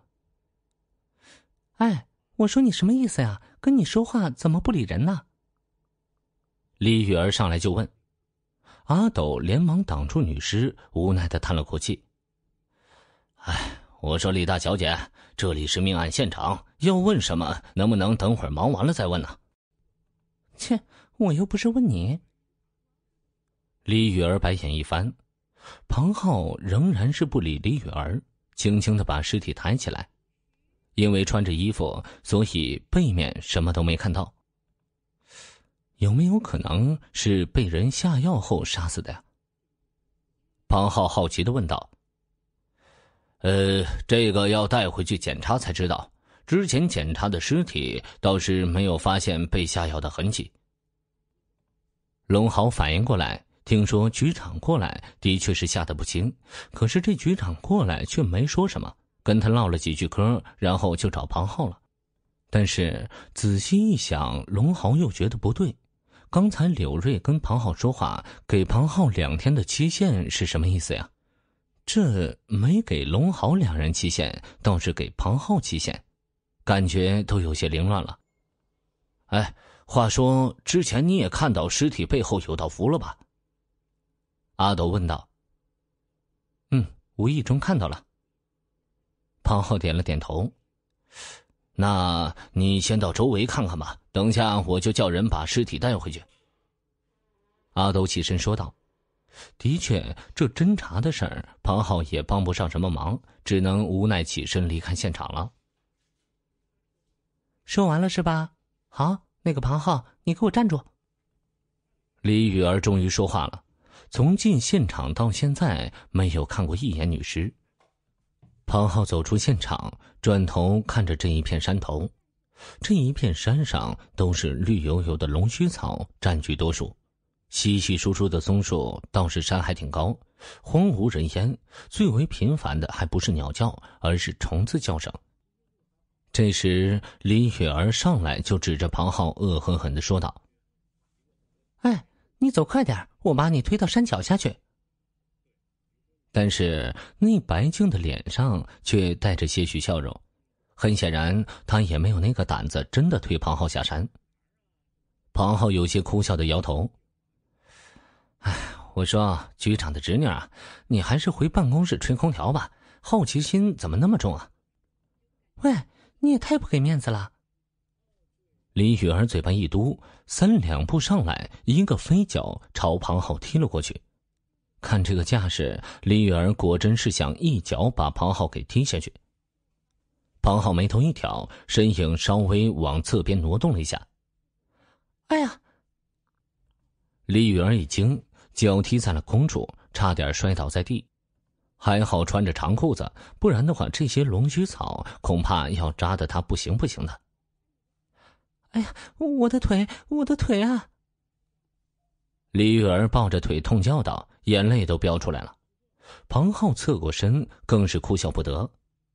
哎，我说你什么意思呀？跟你说话怎么不理人呢？
李雨儿上来就问。阿斗连忙挡住女尸，无奈的叹了口气：“哎，我说李大小姐，这里是命案现场，要问什么，能不能等会儿忙完了再问呢？”“
切，我又不是问你。”
李雨儿白眼一翻，庞浩仍然是不理李雨儿，轻轻的把尸体抬起来。因为穿着衣服，所以背面什么都没看到。有没有可能是被人下药后杀死的呀？庞浩好奇的问道。呃，这个要带回去检查才知道，之前检查的尸体倒是没有发现被下药的痕迹。龙豪反应过来，听说局长过来，的确是吓得不轻，可是这局长过来却没说什么，跟他唠了几句嗑，然后就找庞浩了。但是仔细一想，龙豪又觉得不对。刚才柳瑞跟庞浩说话，给庞浩两天的期限是什么意思呀？这没给龙豪两人期限，倒是给庞浩期限，感觉都有些凌乱了。哎，话说之前你也看到尸体背后有道符了吧？阿斗问道。嗯，无意中看到了。庞浩点了点头。那你先到周围看看吧，等下我就叫人把尸体带回去。阿斗起身说道。的确，这侦查的事儿，庞浩也帮不上什么忙，只能无奈起身离开现场了。
说完了是吧？好，那个庞浩，你给我站住。
李雨儿终于说话了，从进现场到现在，没有看过一眼女尸。庞浩走出现场，转头看着这一片山头，这一片山上都是绿油油的龙须草占据多数，稀稀疏疏的松树倒是山还挺高，荒无人烟，最为频繁的还不是鸟叫，而是虫子叫声。这时李雪儿上来就指着庞浩恶狠狠地说道：“
哎，你走快点，我把你推到山脚下去。”
但是那白净的脸上却带着些许笑容，很显然他也没有那个胆子真的推庞浩下山。庞浩有些哭笑的摇头：“哎，我说局长的侄女啊，你还是回办公室吹空调吧，好奇心怎么那么重啊？”“
喂，你也太不给面子了。”
李雨儿嘴巴一嘟，三两步上来，一个飞脚朝庞浩踢了过去。看这个架势，李雨儿果真是想一脚把庞浩给踢下去。庞浩眉头一挑，身影稍微往侧边挪动了一下。
哎呀！
李雨儿一惊，脚踢在了空处，差点摔倒在地。还好穿着长裤子，不然的话这些龙须草恐怕要扎得他不行不行的。
哎呀，我的腿，我的腿啊！
李玉儿抱着腿痛叫道，眼泪都飙出来了。庞浩侧过身，更是哭笑不得。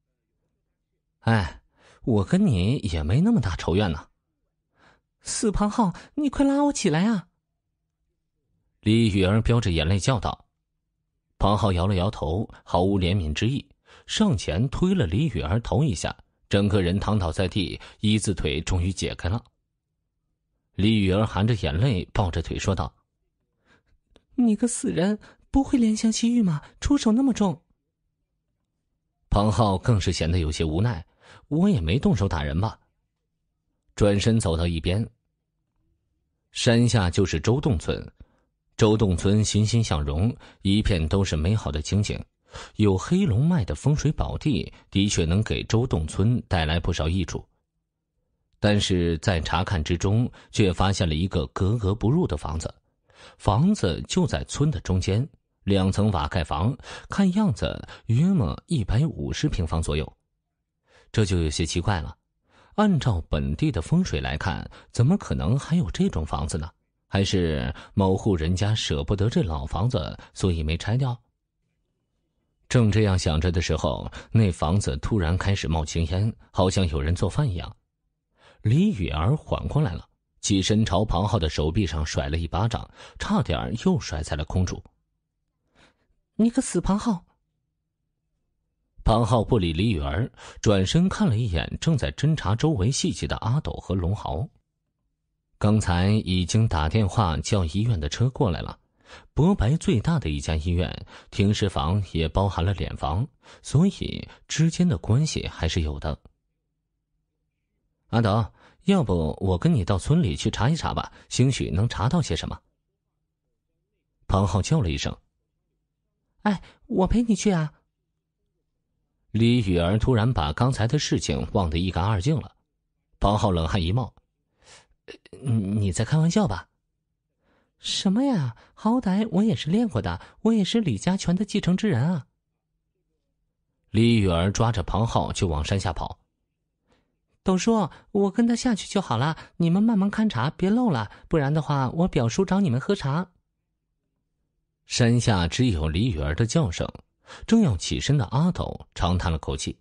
哎，我跟你也没那么大仇怨呢。
死庞浩，你快拉我起来啊！
李玉儿飙着眼泪叫道。庞浩摇了摇头，毫无怜悯之意，上前推了李雨儿头一下，整个人躺倒在地，一字腿终于解开了。李雨儿含着眼泪抱着腿说道：
你个死人，不会怜香惜玉吗？出手那么重。
庞浩更是显得有些无奈，我也没动手打人吧。转身走到一边。山下就是周洞村，周洞村欣欣向荣，一片都是美好的情景。有黑龙脉的风水宝地，的确能给周洞村带来不少益处。但是在查看之中，却发现了一个格格不入的房子。房子就在村的中间，两层瓦盖房，看样子约莫一百五十平方左右。这就有些奇怪了，按照本地的风水来看，怎么可能还有这种房子呢？还是某户人家舍不得这老房子，所以没拆掉？正这样想着的时候，那房子突然开始冒青烟，好像有人做饭一样。李雨儿缓过来了，起身朝庞浩的手臂上甩了一巴掌，差点又甩在了空中。
你个死庞浩！
庞浩不理李雨儿，转身看了一眼正在侦查周围细节的阿斗和龙豪。刚才已经打电话叫医院的车过来了。博白最大的一家医院，停尸房也包含了殓房，所以之间的关系还是有的。阿斗，要不我跟你到村里去查一查吧，兴许能查到些什么。庞浩叫了一声。
哎，我陪你去啊。
李雨儿突然把刚才的事情忘得一干二净了。庞浩冷汗一冒，你在开玩笑吧？
什么呀，好歹我也是练过的，我也是李家拳的继承之人啊。
李雨儿抓着庞浩就往山下跑。
都说我跟他下去就好了，你们慢慢勘察，别漏了，不然的话我表叔找你们喝茶。
山下只有李雨儿的叫声，正要起身的阿斗长叹了口气。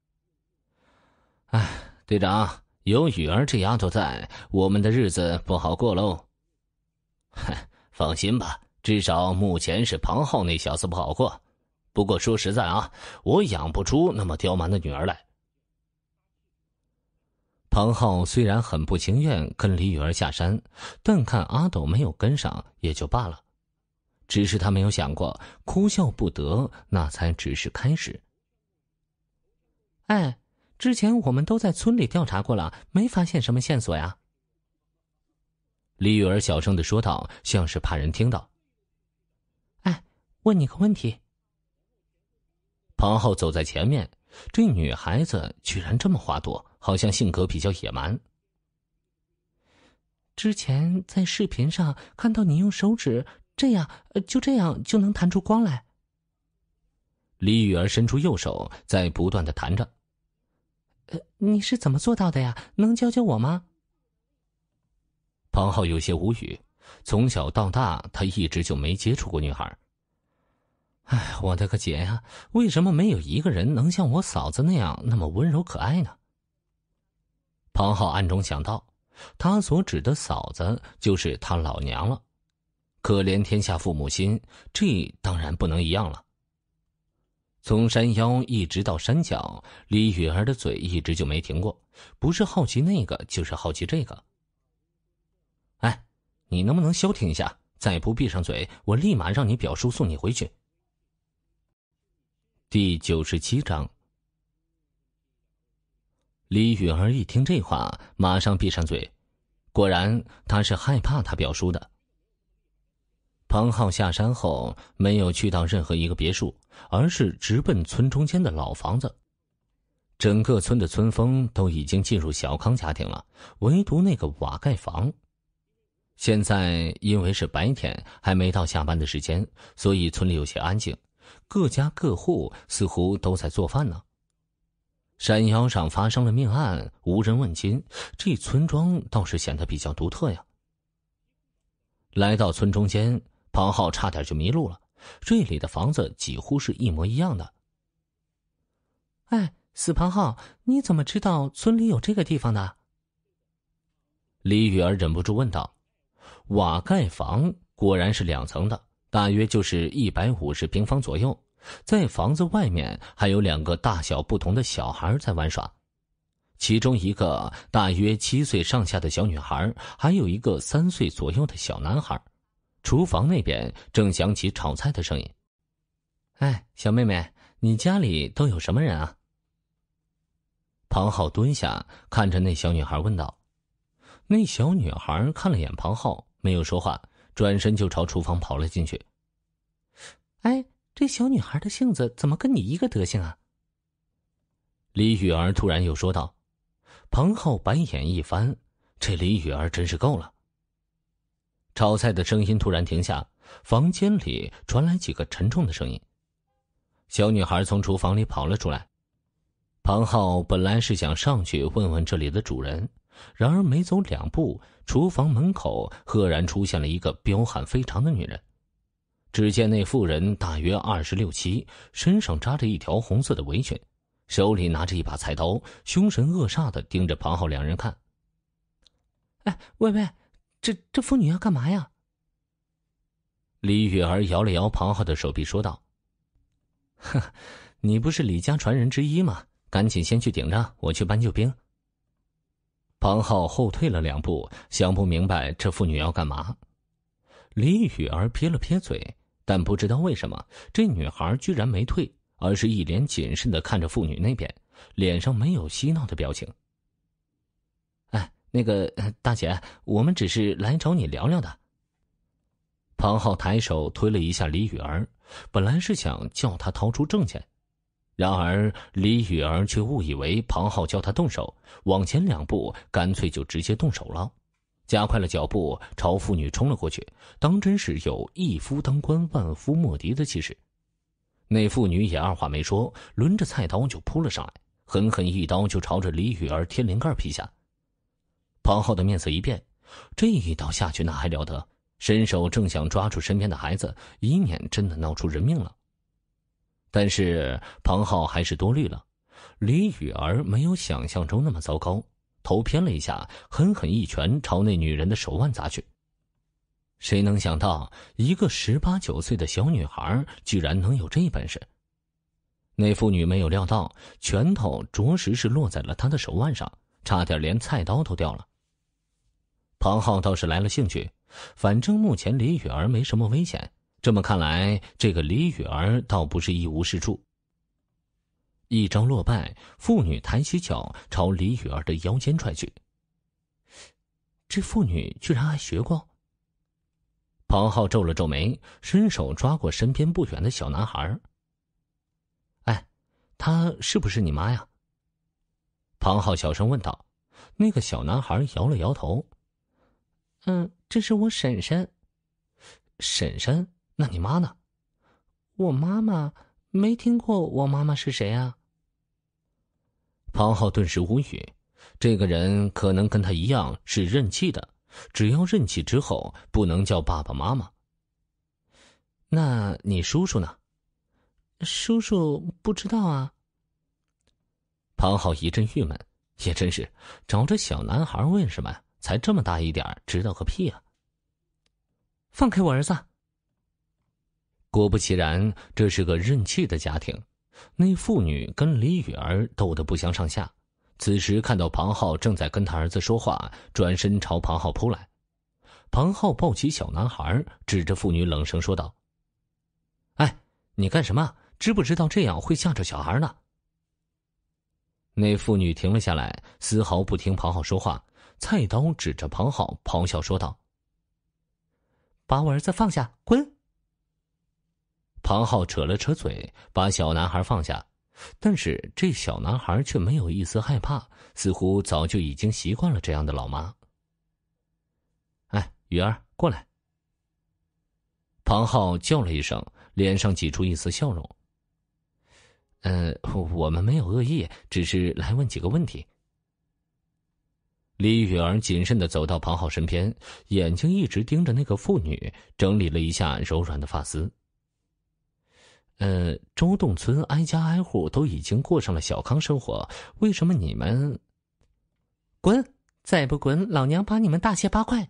哎，队长，有雨儿这丫头在，我们的日子不好过喽。嗨，放心吧，至少目前是庞浩那小子不好过。不过说实在啊，我养不出那么刁蛮的女儿来。庞浩虽然很不情愿跟李雨儿下山，但看阿斗没有跟上也就罢了。只是他没有想过，哭笑不得那才只是开始。
哎，之前我们都在村里调查过了，没发现什么线索呀。
李雨儿小声地说道，像是怕人听到。
哎，问你个问题。
庞浩走在前面，这女孩子居然这么话多，好像性格比较野蛮。
之前在视频上看到你用手指这样，就这样就能弹出光来。
李雨儿伸出右手，在不断地弹着。
呃，你是怎么做到的呀？能教教我吗？
庞浩有些无语，从小到大他一直就没接触过女孩。哎，我的个姐呀，为什么没有一个人能像我嫂子那样那么温柔可爱呢？庞浩暗中想到，他所指的嫂子就是他老娘了。可怜天下父母心，这当然不能一样了。从山腰一直到山脚，李雨儿的嘴一直就没停过，不是好奇那个，就是好奇这个。哎，你能不能消停一下？再不闭上嘴，我立马让你表叔送你回去。第九十七章。李雨儿一听这话，马上闭上嘴， 果然他是害怕他表叔的。庞浩下山后没有去到任何一个别墅，而是直奔村中间的老房子。整个村的村风都已经进入小康家庭了，唯独那个瓦盖房。现在因为是白天，还没到下班的时间，所以村里有些安静，各家各户似乎都在做饭呢。山腰上发生了命案，无人问津，这村庄倒是显得比较独特呀。来到村中间，庞浩差点就迷路了，这里的房子几乎是一模一样的。
哎，死庞浩，你怎么知道村里有这个地方的？
李雨儿忍不住问道。瓦盖房果然是两层的，大约就是一百五十平方左右。在房子外面还有两个大小不同的小孩在玩耍，其中一个大约七岁上下的小女孩，还有一个三岁左右的小男孩。厨房那边正响起炒菜的声音。
哎，小妹妹，你家里都有什么人啊？
庞浩蹲下看着那小女孩问道。那小女孩看了眼庞浩，没有说话，转身就朝厨房跑了进去。
哎，这小女孩的性子怎么跟你一个德行啊？
李雨儿突然又说道。庞浩白眼一翻，这李雨儿真是够了。炒菜的声音突然停下，房间里传来几个沉重的声音。小女孩从厨房里跑了出来。庞浩本来是想上去问问这里的主人，然而没走两步，厨房门口赫然出现了一个彪悍非常的女人。只见那妇人大约二十六七，身上扎着一条红色的围裙，手里拿着一把菜刀，凶神恶煞地盯着庞浩两人看。
哎，喂喂，这这妇女要干嘛呀？
李雨儿摇了摇庞浩的手臂说道。呵，你不是李家传人之一吗？赶紧先去顶着，我去搬救兵。庞浩后退了两步，想不明白这妇女要干嘛。李雨儿撇了撇嘴，但不知道为什么，这女孩居然没退，而是一脸谨慎地看着妇女那边，脸上没有嬉闹的表情。
哎，那个大姐，我们只是来找你聊聊的。
庞浩抬手推了一下李雨儿，本来是想叫她掏出证件，然而李雨儿却误以为庞浩叫她动手，往前两步，干脆就直接动手了，加快了脚步朝妇女冲了过去，当真是有一夫当关万夫莫敌的气势。那妇女也二话没说，抡着菜刀就扑了上来，狠狠一刀就朝着李雨儿天灵盖劈下。庞浩的面色一变，这一刀下去那还了得，伸手正想抓住身边的孩子，以免真的闹出人命了。但是庞浩还是多虑了，李雨儿没有想象中那么糟糕，头偏了一下，狠狠一拳朝那女人的手腕砸去。谁能想到一个十八九岁的小女孩居然能有这本事？那妇女没有料到拳头着实是落在了她的手腕上，差点连菜刀都掉了。庞浩倒是来了兴趣，反正目前李雨儿没什么危险，这么看来，这个李雨儿倒不是一无是处。一招落败，妇女抬起脚朝李雨儿的腰间踹去。这妇女居然还学过。庞浩皱了皱眉，伸手抓过身边不远的小男孩。哎，她是不是你妈呀？庞浩小声问道。那个小男孩摇了摇头。
嗯，这是我婶婶。
婶婶？那你妈呢？
我妈妈？没听过我妈妈是谁啊？
庞浩顿时无语，这个人可能跟他一样是认气的，只要认气之后不能叫爸爸妈妈。那你叔叔呢？
叔叔不知道啊。
庞浩一阵郁闷，也真是找这小男孩为什么才这么大一点，知道个屁啊！
放开我儿子！
果不其然，这是个认气的家庭。那妇女跟李雨儿斗得不相上下，此时看到庞浩正在跟他儿子说话，转身朝庞浩扑来。庞浩抱起小男孩，指着妇女冷声说道：“哎，你干什么？知不知道这样会吓着小孩呢？”那妇女停了下来，丝毫不听庞浩说话， 菜刀指着庞浩，咆哮说道：“把我儿子放下，滚！”庞浩扯了扯嘴，把小男孩放下，但是这小男孩却没有一丝害怕，似乎早就已经习惯了这样的老妈。哎，雨儿，过来。庞浩叫了一声，脸上挤出一丝笑容。呃，我们没有恶意，只是来问几个问题。李雨儿谨慎地走到庞浩身边，眼睛一直盯着那个妇女，整理了一下柔软的发丝。呃，周洞村挨家挨户都已经过上了小康生活，为什么你们……滚！再不滚，老娘把你们大卸八块！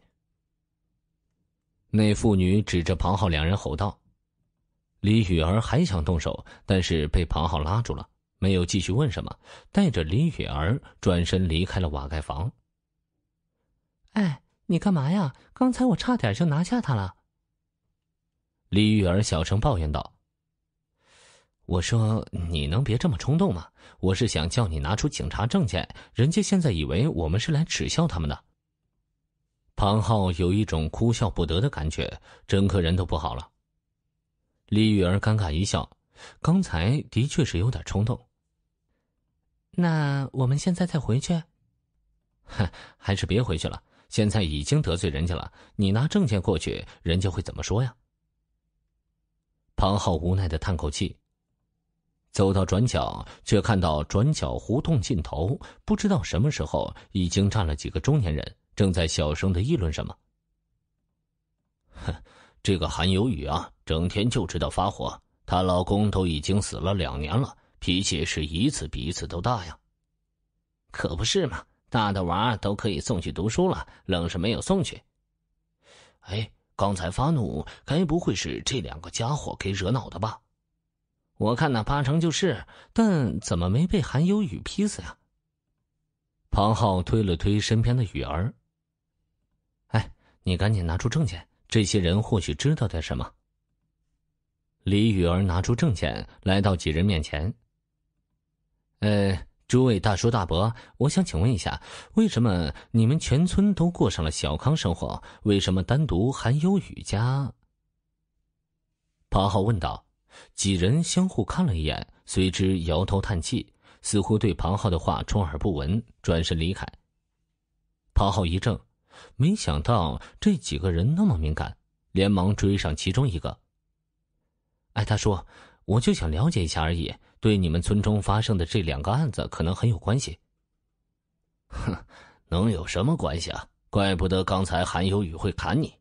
那妇女指着庞浩两人吼道。李雨儿还想动手，但是被庞浩拉住了，没有继续问什么，带着李雨儿转身离开了瓦盖房。哎，你干嘛呀？刚才我差点就拿下他了。李雨儿小声抱怨道。我说你能别这么冲动吗？我是想叫你拿出警察证件，人家现在以为我们是来耻笑他们的。庞浩有一种哭笑不得的感觉，整个人都不好了。李雨儿尴尬一笑，刚才的确是有点冲动。那我们现在再回去？哼，还是别回去了，现在已经得罪人家了，你拿证件过去，人家会怎么说呀？庞浩无奈地叹口气，走到转角，却看到转角胡同尽头，不知道什么时候已经站了几个中年人，正在小声地议论什么。哼，这个韩有雨啊，整天就知道发火，她老公都已经死了两年了，脾气是一次比一次都大呀。可不是嘛，大的娃都可以送去读书了，愣是没有送去。哎，刚才发怒，该不会是这两个家伙给惹恼的吧？我看那八成就是，但怎么没被韩有雨劈死呀？庞浩推了推身边的雨儿。哎，你赶紧拿出证件，这些人或许知道点什么。李雨儿拿出证件，来到几人面前。呃，诸位大叔大伯，我想请问一下，为什么你们全村都过上了小康生活，为什么单独韩有雨家？庞浩问道。几人相互看了一眼，随之摇头叹气，似乎对庞浩的话充耳不闻，转身离开。庞浩一怔，没想到这几个人那么敏感，连忙追上其中一个。哎，大叔，我就想了解一下而已，对你们村中发生的这两个案子可能很有关系。哼，能有什么关系啊？怪不得刚才韩有雨会砍你。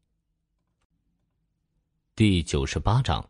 第九十八章。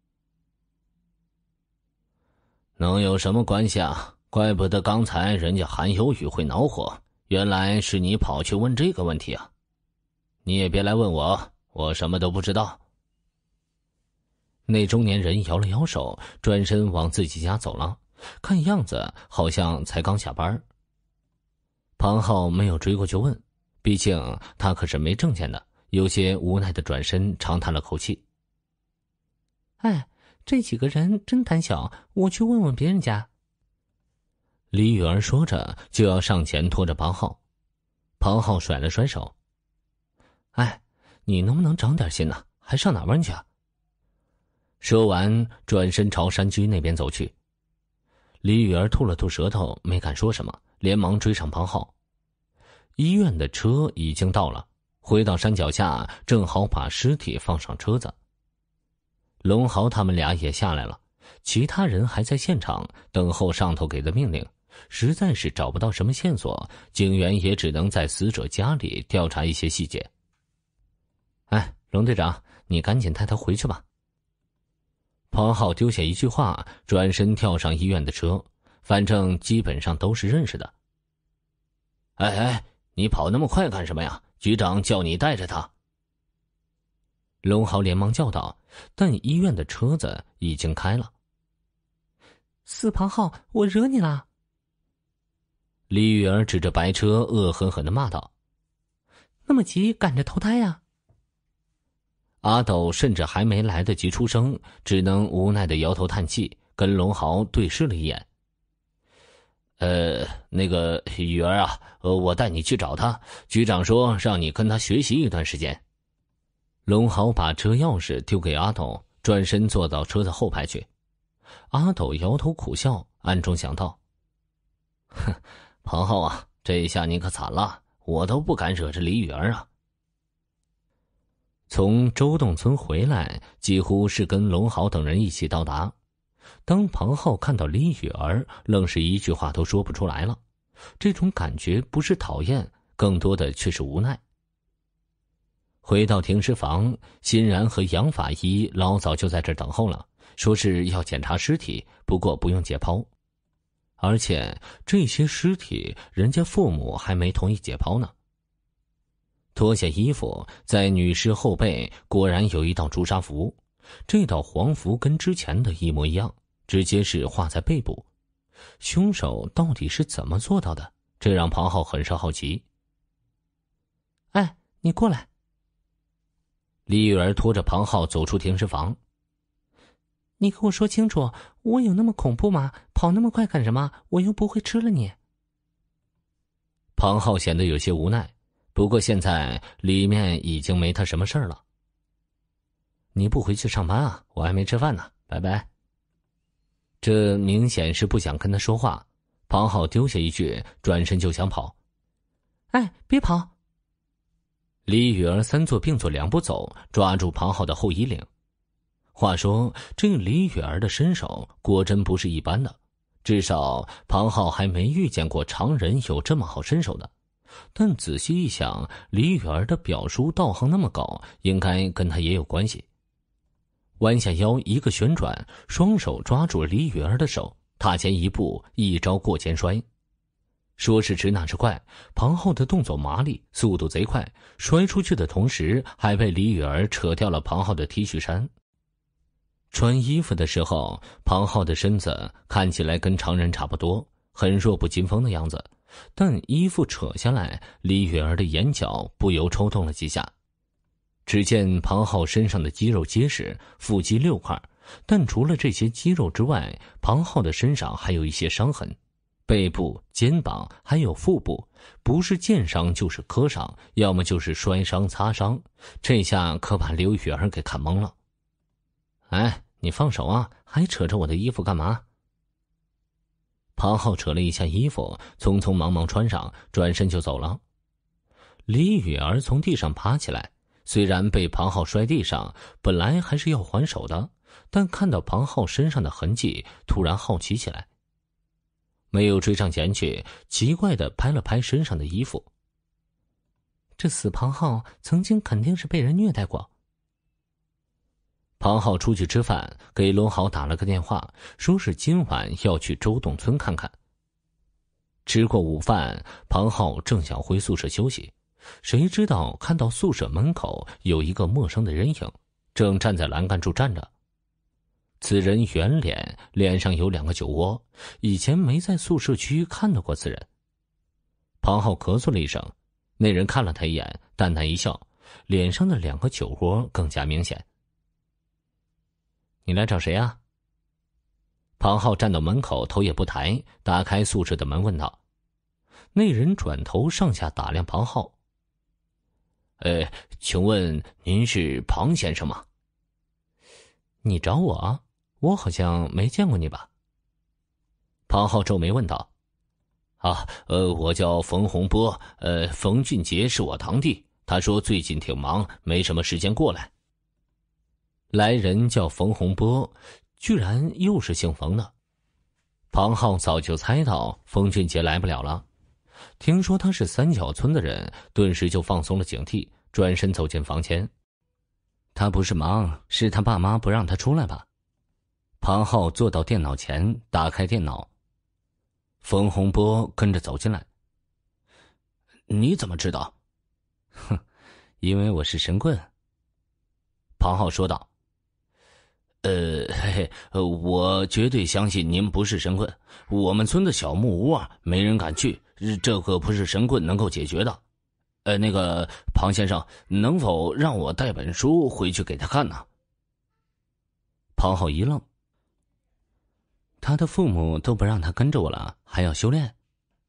能有什么关系啊？怪不得刚才人家韩有雨会恼火，原来是你跑去问这个问题啊！你也别来问我，我什么都不知道。那中年人摇了摇手，转身往自己家走了，看样子好像才刚下班。庞浩没有追过去问，毕竟他可是没证件的，有些无奈的转身长叹了口气。哎，这几个人真胆小，我去问问别人家。李雨儿说着就要上前拖着庞浩，庞浩甩了甩手。哎，你能不能长点心呢？还上哪问去啊？说完转身朝山居那边走去。李雨儿吐了吐舌头，没敢说什么，连忙追上庞浩。医院的车已经到了，回到山脚下，正好把尸体放上车子。龙豪他们俩也下来了，其他人还在现场等候上头给的命令，实在是找不到什么线索，警员也只能在死者家里调查一些细节。哎，龙队长，你赶紧带他回去吧。庞浩丢下一句话，转身跳上医院的车，反正基本上都是认识的。哎哎，你跑那么快干什么呀？局长叫你带着他。龙豪连忙叫道，但医院的车子已经开了。四庞浩，我惹你了！李雨儿指着白车恶狠狠地骂道。那么急赶着投胎呀？阿斗甚至还没来得及出声，只能无奈地摇头叹气，跟龙豪对视了一眼。 呃，那个雨儿啊，呃，我带你去找他。局长说让你跟他学习一段时间。
龙豪把车钥匙丢给阿斗，转身坐到车的后排去。阿斗摇头苦笑，暗中想到：
哼，庞浩啊，这一下你可惨了，我都不敢惹着李雨儿啊。
从周洞村回来，几乎是跟龙豪等人一起到达。当庞浩看到李雨儿，愣是一句话都说不出来了。这种感觉不是讨厌，更多的却是无奈。回到停尸房，欣然和杨法医老早就在这儿等候了，说是要检查尸体，不过不用解剖。而且这些尸体，人家父母还没同意解剖呢。脱下衣服，在女尸后背果然有一道朱砂符，这道黄符跟之前的一模一样，直接是画在背部。凶手到底是怎么做到的？这让庞浩很是好奇。
哎，你过来。
李玉儿拖着庞浩走出停尸房。
你给我说清楚，我有那么恐怖吗？跑那么快干什么？我又不会吃了你。
庞浩显得有些无奈，不过现在里面已经没他什么事儿了。你不回去上班啊？我还没吃饭呢，拜拜。这明显是不想跟他说话。庞浩丢下一句，转身就想跑。
哎，别跑！
李雨儿三坐并作两步走，抓住庞浩的后衣领。话说这李雨儿的身手果真不是一般的，至少庞浩还没遇见过常人有这么好身手的。但仔细一想，李雨儿的表叔道行那么高，应该跟他也有关系。弯下腰一个旋转，双手抓住李雨儿的手，踏前一步，一招过肩摔。说是迟那是快，庞浩的动作麻利，速度贼快，摔出去的同时还被李雨儿扯掉了庞浩的 T 恤衫。穿衣服的时候，庞浩的身子看起来跟常人差不多，很弱不禁风的样子，但衣服扯下来，李雨儿的眼角不由抽动了几下。只见庞浩身上的肌肉结实，腹肌六块，但除了这些肌肉之外，庞浩的身上还有一些伤痕，背部、肩膀还有腹部，不是剑伤就是磕伤，要么就是摔伤擦伤，这下可把刘雨儿给看懵了。哎，你放手啊，还扯着我的衣服干嘛？庞浩扯了一下衣服，匆匆忙忙穿上，转身就走了。李雨儿从地上爬起来，虽然被庞浩摔地上，本来还是要还手的，但看到庞浩身上的痕迹，突然好奇起来。没有追上前去，奇怪地拍了拍身上的衣服。
这死庞浩曾经肯定是被人虐待过。
庞浩出去吃饭，给龙豪打了个电话，说是今晚要去周洞村看看。吃过午饭，庞浩正想回宿舍休息，谁知道看到宿舍门口有一个陌生的人影，正站在栏杆处站着。此人圆脸，脸上有两个酒窝，以前没在宿舍区看到过此人。庞浩咳嗽了一声，那人看了他一眼，淡淡一笑，脸上的两个酒窝更加明显。你来找谁啊？庞浩站到门口，头也不抬，打开宿舍的门问道。那人转头上下打量庞浩。呃，请问您是庞先生吗？你找我？我好像没见过你吧？庞浩皱眉问道。啊，呃，我叫冯洪波，呃，冯俊杰是我堂弟，他说最近挺忙，没什么时间过来。来人叫冯洪波，居然又是姓冯的。庞浩早就猜到冯俊杰来不了了，听说他是三角村的人，顿时就放松了警惕，转身走进房间。他不是忙，是他爸妈不让他出来吧？庞浩坐到电脑前，打开电脑。冯洪波跟着走进来。你怎么知道？哼，因为我是神棍。庞浩说道。呃，嘿嘿，呃，我绝对相信您不是神棍。我们村的小木屋啊，没人敢去，这可不是神棍能够解决的。呃，那个庞先生，能否让我带本书回去给他看呢？庞浩一愣。 他的父母都不让他跟着我了，还要修炼？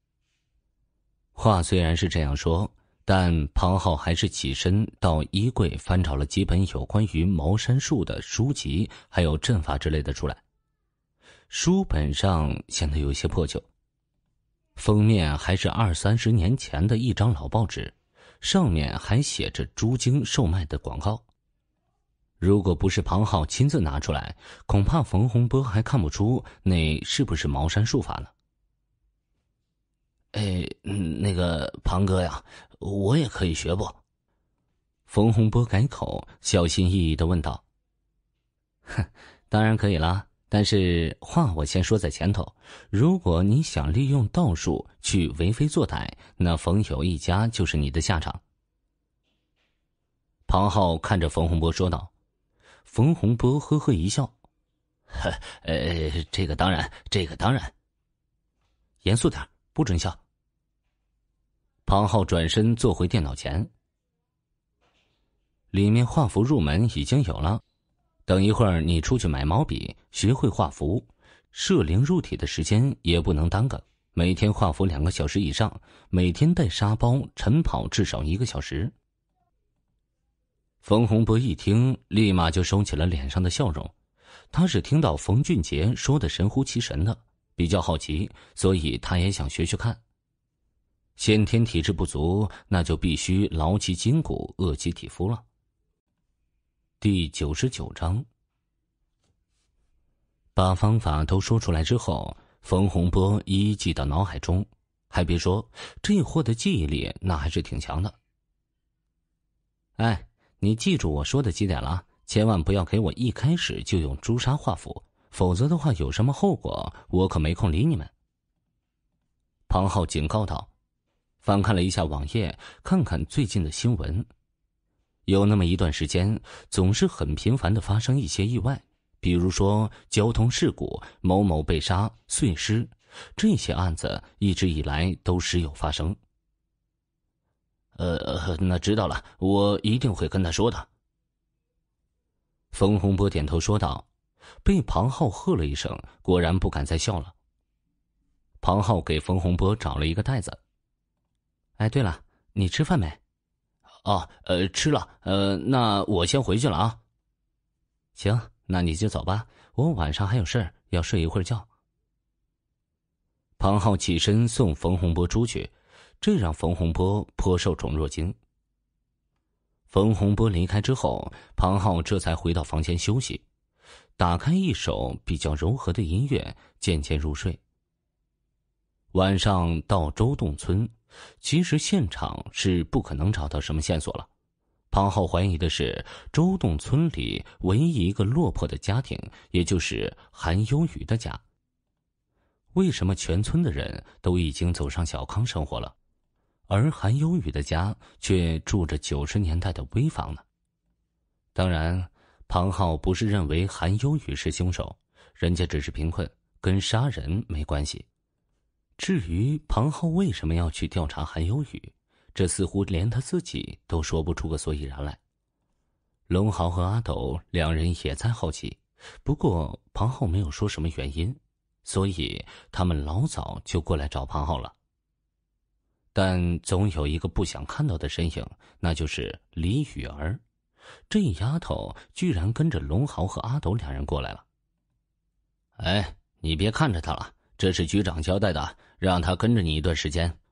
话虽然是这样说，但庞浩还是起身到衣柜翻找了几本有关于茅山术的书籍，还有阵法之类的出来。书本上显得有些破旧，封面还是二三十年前的一张老报纸，上面还写着猪精售卖的广告。如果不是庞浩亲自拿出来，恐怕冯洪波还看不出那是不是茅山术法呢。
哎，那个庞哥呀，我也可以学不？
冯洪波改口，小心翼翼地问道。哼，当然可以啦，但是话我先说在前头，如果你想利用道术去为非作歹，那冯友一家就是你的下场。庞浩看着冯洪波说道。冯洪波呵呵一笑，
呵，呃，这个当然，这个当然。
严肃点，不准笑。庞浩转身坐回电脑前，里面画符入门已经有了，等一会儿你出去买毛笔，学会画符，摄灵入体的时间也不能耽搁，每天画符两个小时以上，每天带沙包晨跑至少一个小时。冯洪波一听，立马就收起了脸上的笑容。他是听到冯俊杰说的神乎其神的，比较好奇，所以他也想学学看。先天体质不足，那就必须劳其筋骨，饿其体肤了。第九十九章，把方法都说出来之后，冯洪波一一记到脑海中，还别说，这货的记忆力那还是挺强的。哎，你记住我说的几点了，千万不要给我一开始就用朱砂画符，否则的话有什么后果，我可没空理你们。庞浩警告道。翻看了一下网页，看看最近的新闻，有那么一段时间，总是很频繁的发生一些意外，比如说交通事故、某某被杀、碎尸，这些案子一直以来都时有发生。
呃，那知道了，我一定会跟他说的。
冯洪波点头说道，被庞浩喝了一声，果然不敢再笑了。庞浩给冯洪波找了一个袋子。哎，对了，你吃饭没？
哦，呃，吃了，呃，那我先回去了啊。
行，那你就走吧，我晚上还有事儿，要睡一会儿觉。庞浩起身送冯洪波出去，这让冯洪波颇受宠若惊。冯洪波离开之后，庞浩这才回到房间休息，打开一首比较柔和的音乐，渐渐入睡。晚上到周洞村，其实现场是不可能找到什么线索了。庞浩怀疑的是周洞村里唯一一个落魄的家庭，也就是韩幽雨的家。为什么全村的人都已经走上小康生活了，而韩幽雨的家却住着九十年代的危房呢？当然，庞浩不是认为韩幽雨是凶手，人家只是贫困，跟杀人没关系。至于庞浩为什么要去调查韩幽雨，这似乎连他自己都说不出个所以然来。龙豪和阿斗两人也在好奇，不过庞浩没有说什么原因，所以他们老早就过来找庞浩了。但总有一个不想看到的身影，那就是李雨儿。这丫头居然跟着龙豪和阿斗两人过来了。
哎，你别看着他了，这是局长交代的，让他跟着你一段时间。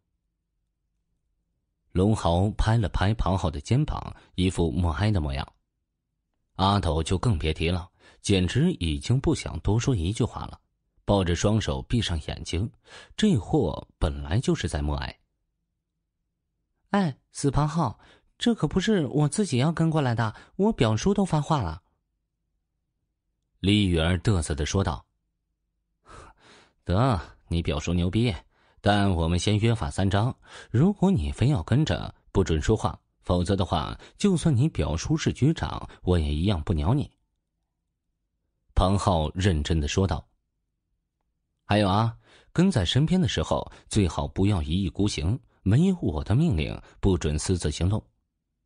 龙豪拍了拍庞浩的肩膀，一副默哀的模样。阿斗就更别提了，简直已经不想多说一句话了，抱着双手闭上眼睛，这货本来就是在默哀。
哎，死庞浩，这可不是我自己要跟过来的，我表叔都发话了。
李雨儿嘚瑟地说道。得，你表叔牛逼，但我们先约法三章，如果你非要跟着，不准说话，否则的话，就算你表叔是局长，我也一样不鸟你。庞浩认真地说道。还有啊，跟在身边的时候，最好不要一意孤行，没有我的命令，不准私自行动。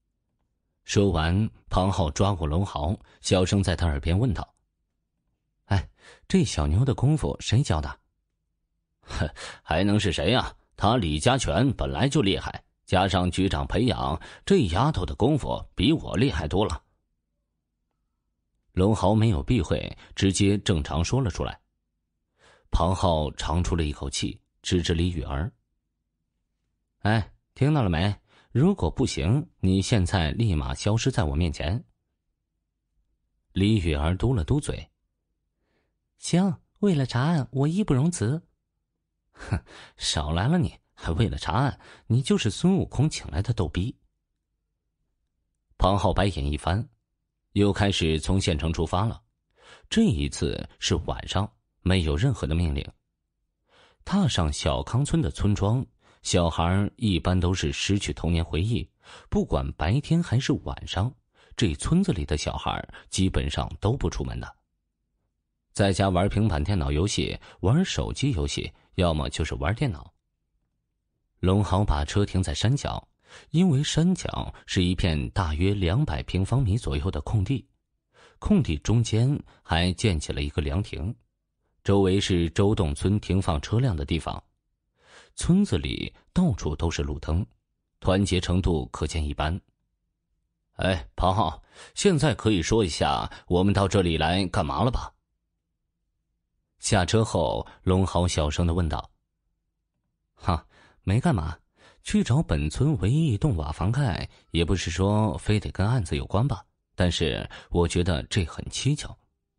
说完，庞浩抓过龙豪，小声在他耳边问道： 哎，这小妞的功夫谁教的？
哼，还能是谁呀？他李家拳本来就厉害，加上局长培养，这丫头的功夫比我厉害多了。
龙豪没有避讳，直接正常说了出来。庞浩长出了一口气，指着李雨儿：“哎，听到了没？如果不行，你现在立马消失在我面前。”李雨儿嘟了嘟嘴：“
行，为了查案，我义不容辞。”“
哼，少来了你！还为了查案，你就是孙悟空请来的逗逼。”庞浩白眼一翻，又开始从县城出发了。这一次是晚上，没有任何的命令。踏上小康村的村庄，小孩一般都是失去童年回忆，不管白天还是晚上，这村子里的小孩基本上都不出门的，在家玩平板电脑游戏，玩手机游戏，要么就是玩电脑。龙豪把车停在山脚，因为山脚是一片大约两百平方米左右的空地，空地中间还建起了一个凉亭，周围是周洞村停放车辆的地方。村子里到处都是路灯，团结程度可见一斑。
哎，庞浩，现在可以说一下我们到这里来干嘛了吧？
下车后，龙豪小声地问道：“哈，没干嘛，去找本村唯一一栋瓦房盖，也不是说非得跟案子有关吧，但是我觉得这很蹊跷。”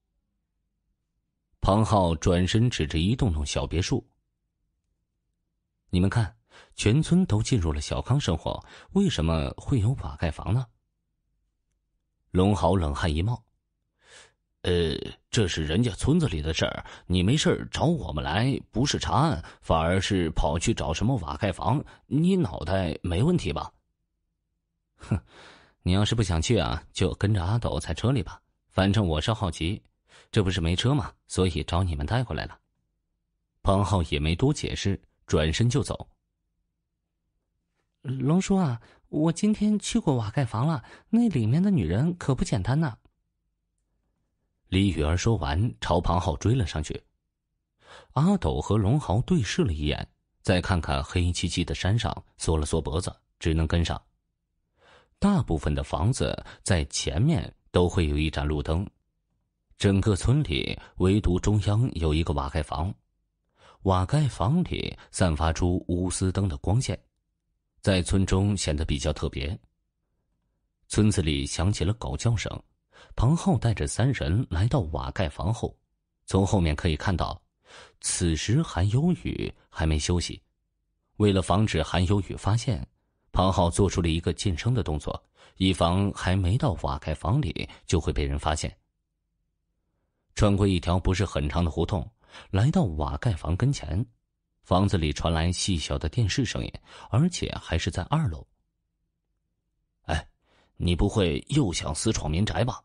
庞浩转身指着一栋栋小别墅：“你们看，全村都进入了小康生活，为什么会有瓦盖房呢？”龙豪冷汗一冒：“
呃，这是人家村子里的事儿，你没事找我们来，不是查案，反而是跑去找什么瓦盖房，你脑袋没问题吧？”“
哼，你要是不想去啊，就跟着阿斗在车里吧，反正我是好奇，这不是没车吗？所以找你们带过来了。”庞浩也没多解释，转身就走。
“龙叔啊，我今天去过瓦盖房了，那里面的女人可不简单呢。”
李雨儿说完，朝庞浩追了上去。阿斗和龙豪对视了一眼，再看看黑漆漆的山上，缩了缩脖子，只能跟上。大部分的房子在前面都会有一盏路灯，整个村里唯独中央有一个瓦盖房，瓦盖房里散发出钨丝灯的光线，在村中显得比较特别。村子里响起了狗叫声，庞浩带着三人来到瓦盖房后，从后面可以看到，此时韩有雨还没休息。为了防止韩有雨发现，庞浩做出了一个噤声的动作，以防还没到瓦盖房里就会被人发现。穿过一条不是很长的胡同，来到瓦盖房跟前，房子里传来细小的电视声音，而且还是在二楼。
“哎，你不会又想私闯民宅吧？”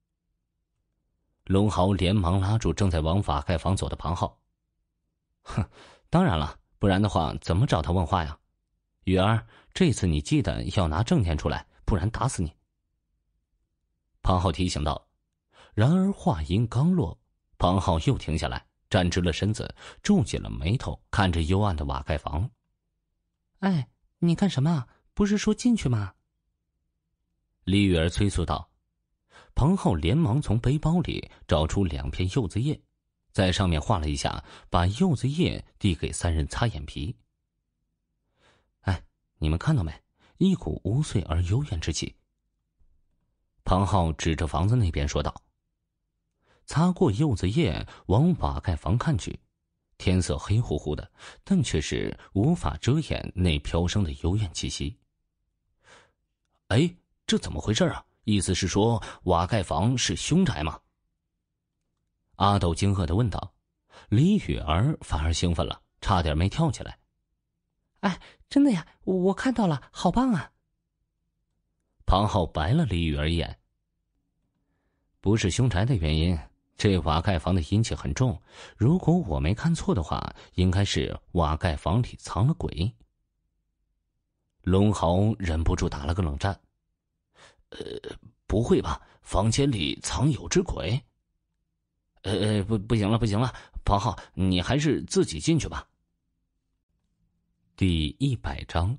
龙豪连忙拉住正在往瓦盖房走的庞浩。“哼，当然了，不然的话怎么找他问话呀？雨儿，这次你记得要拿证件出来，不然打死你。”庞浩提醒道。然而话音刚落，庞浩又停下来，站直了身子，皱紧了眉头，看着幽暗的瓦盖房。
“哎，你干什么？不是说进去吗？”
李雨儿催促道。庞浩连忙从背包里找出两片柚子叶，在上面画了一下，把柚子叶递给三人擦眼皮。“哎，你们看到没？一股无岁而幽怨之气。”庞浩指着房子那边说道。擦过柚子叶，往瓦盖房看去，天色黑乎乎的，但却是无法遮掩那飘升的幽怨气息。
“哎，这怎么回事啊？意思是说瓦盖房是凶宅吗？”
阿斗惊愕地问道。李雨儿反而兴奋了，差点没跳起来。
“哎，真的呀，我看到了，好棒啊！”
庞浩白了李雨儿一眼。“不是凶宅的原因，这瓦盖房的阴气很重，如果我没看错的话，应该是瓦盖房里藏了鬼。”龙豪忍不住打了个冷战。
“呃，不会吧？房间里藏有只鬼？”
呃，不，不行了，不行了，庞浩，你还是自己进去吧。
第一百章。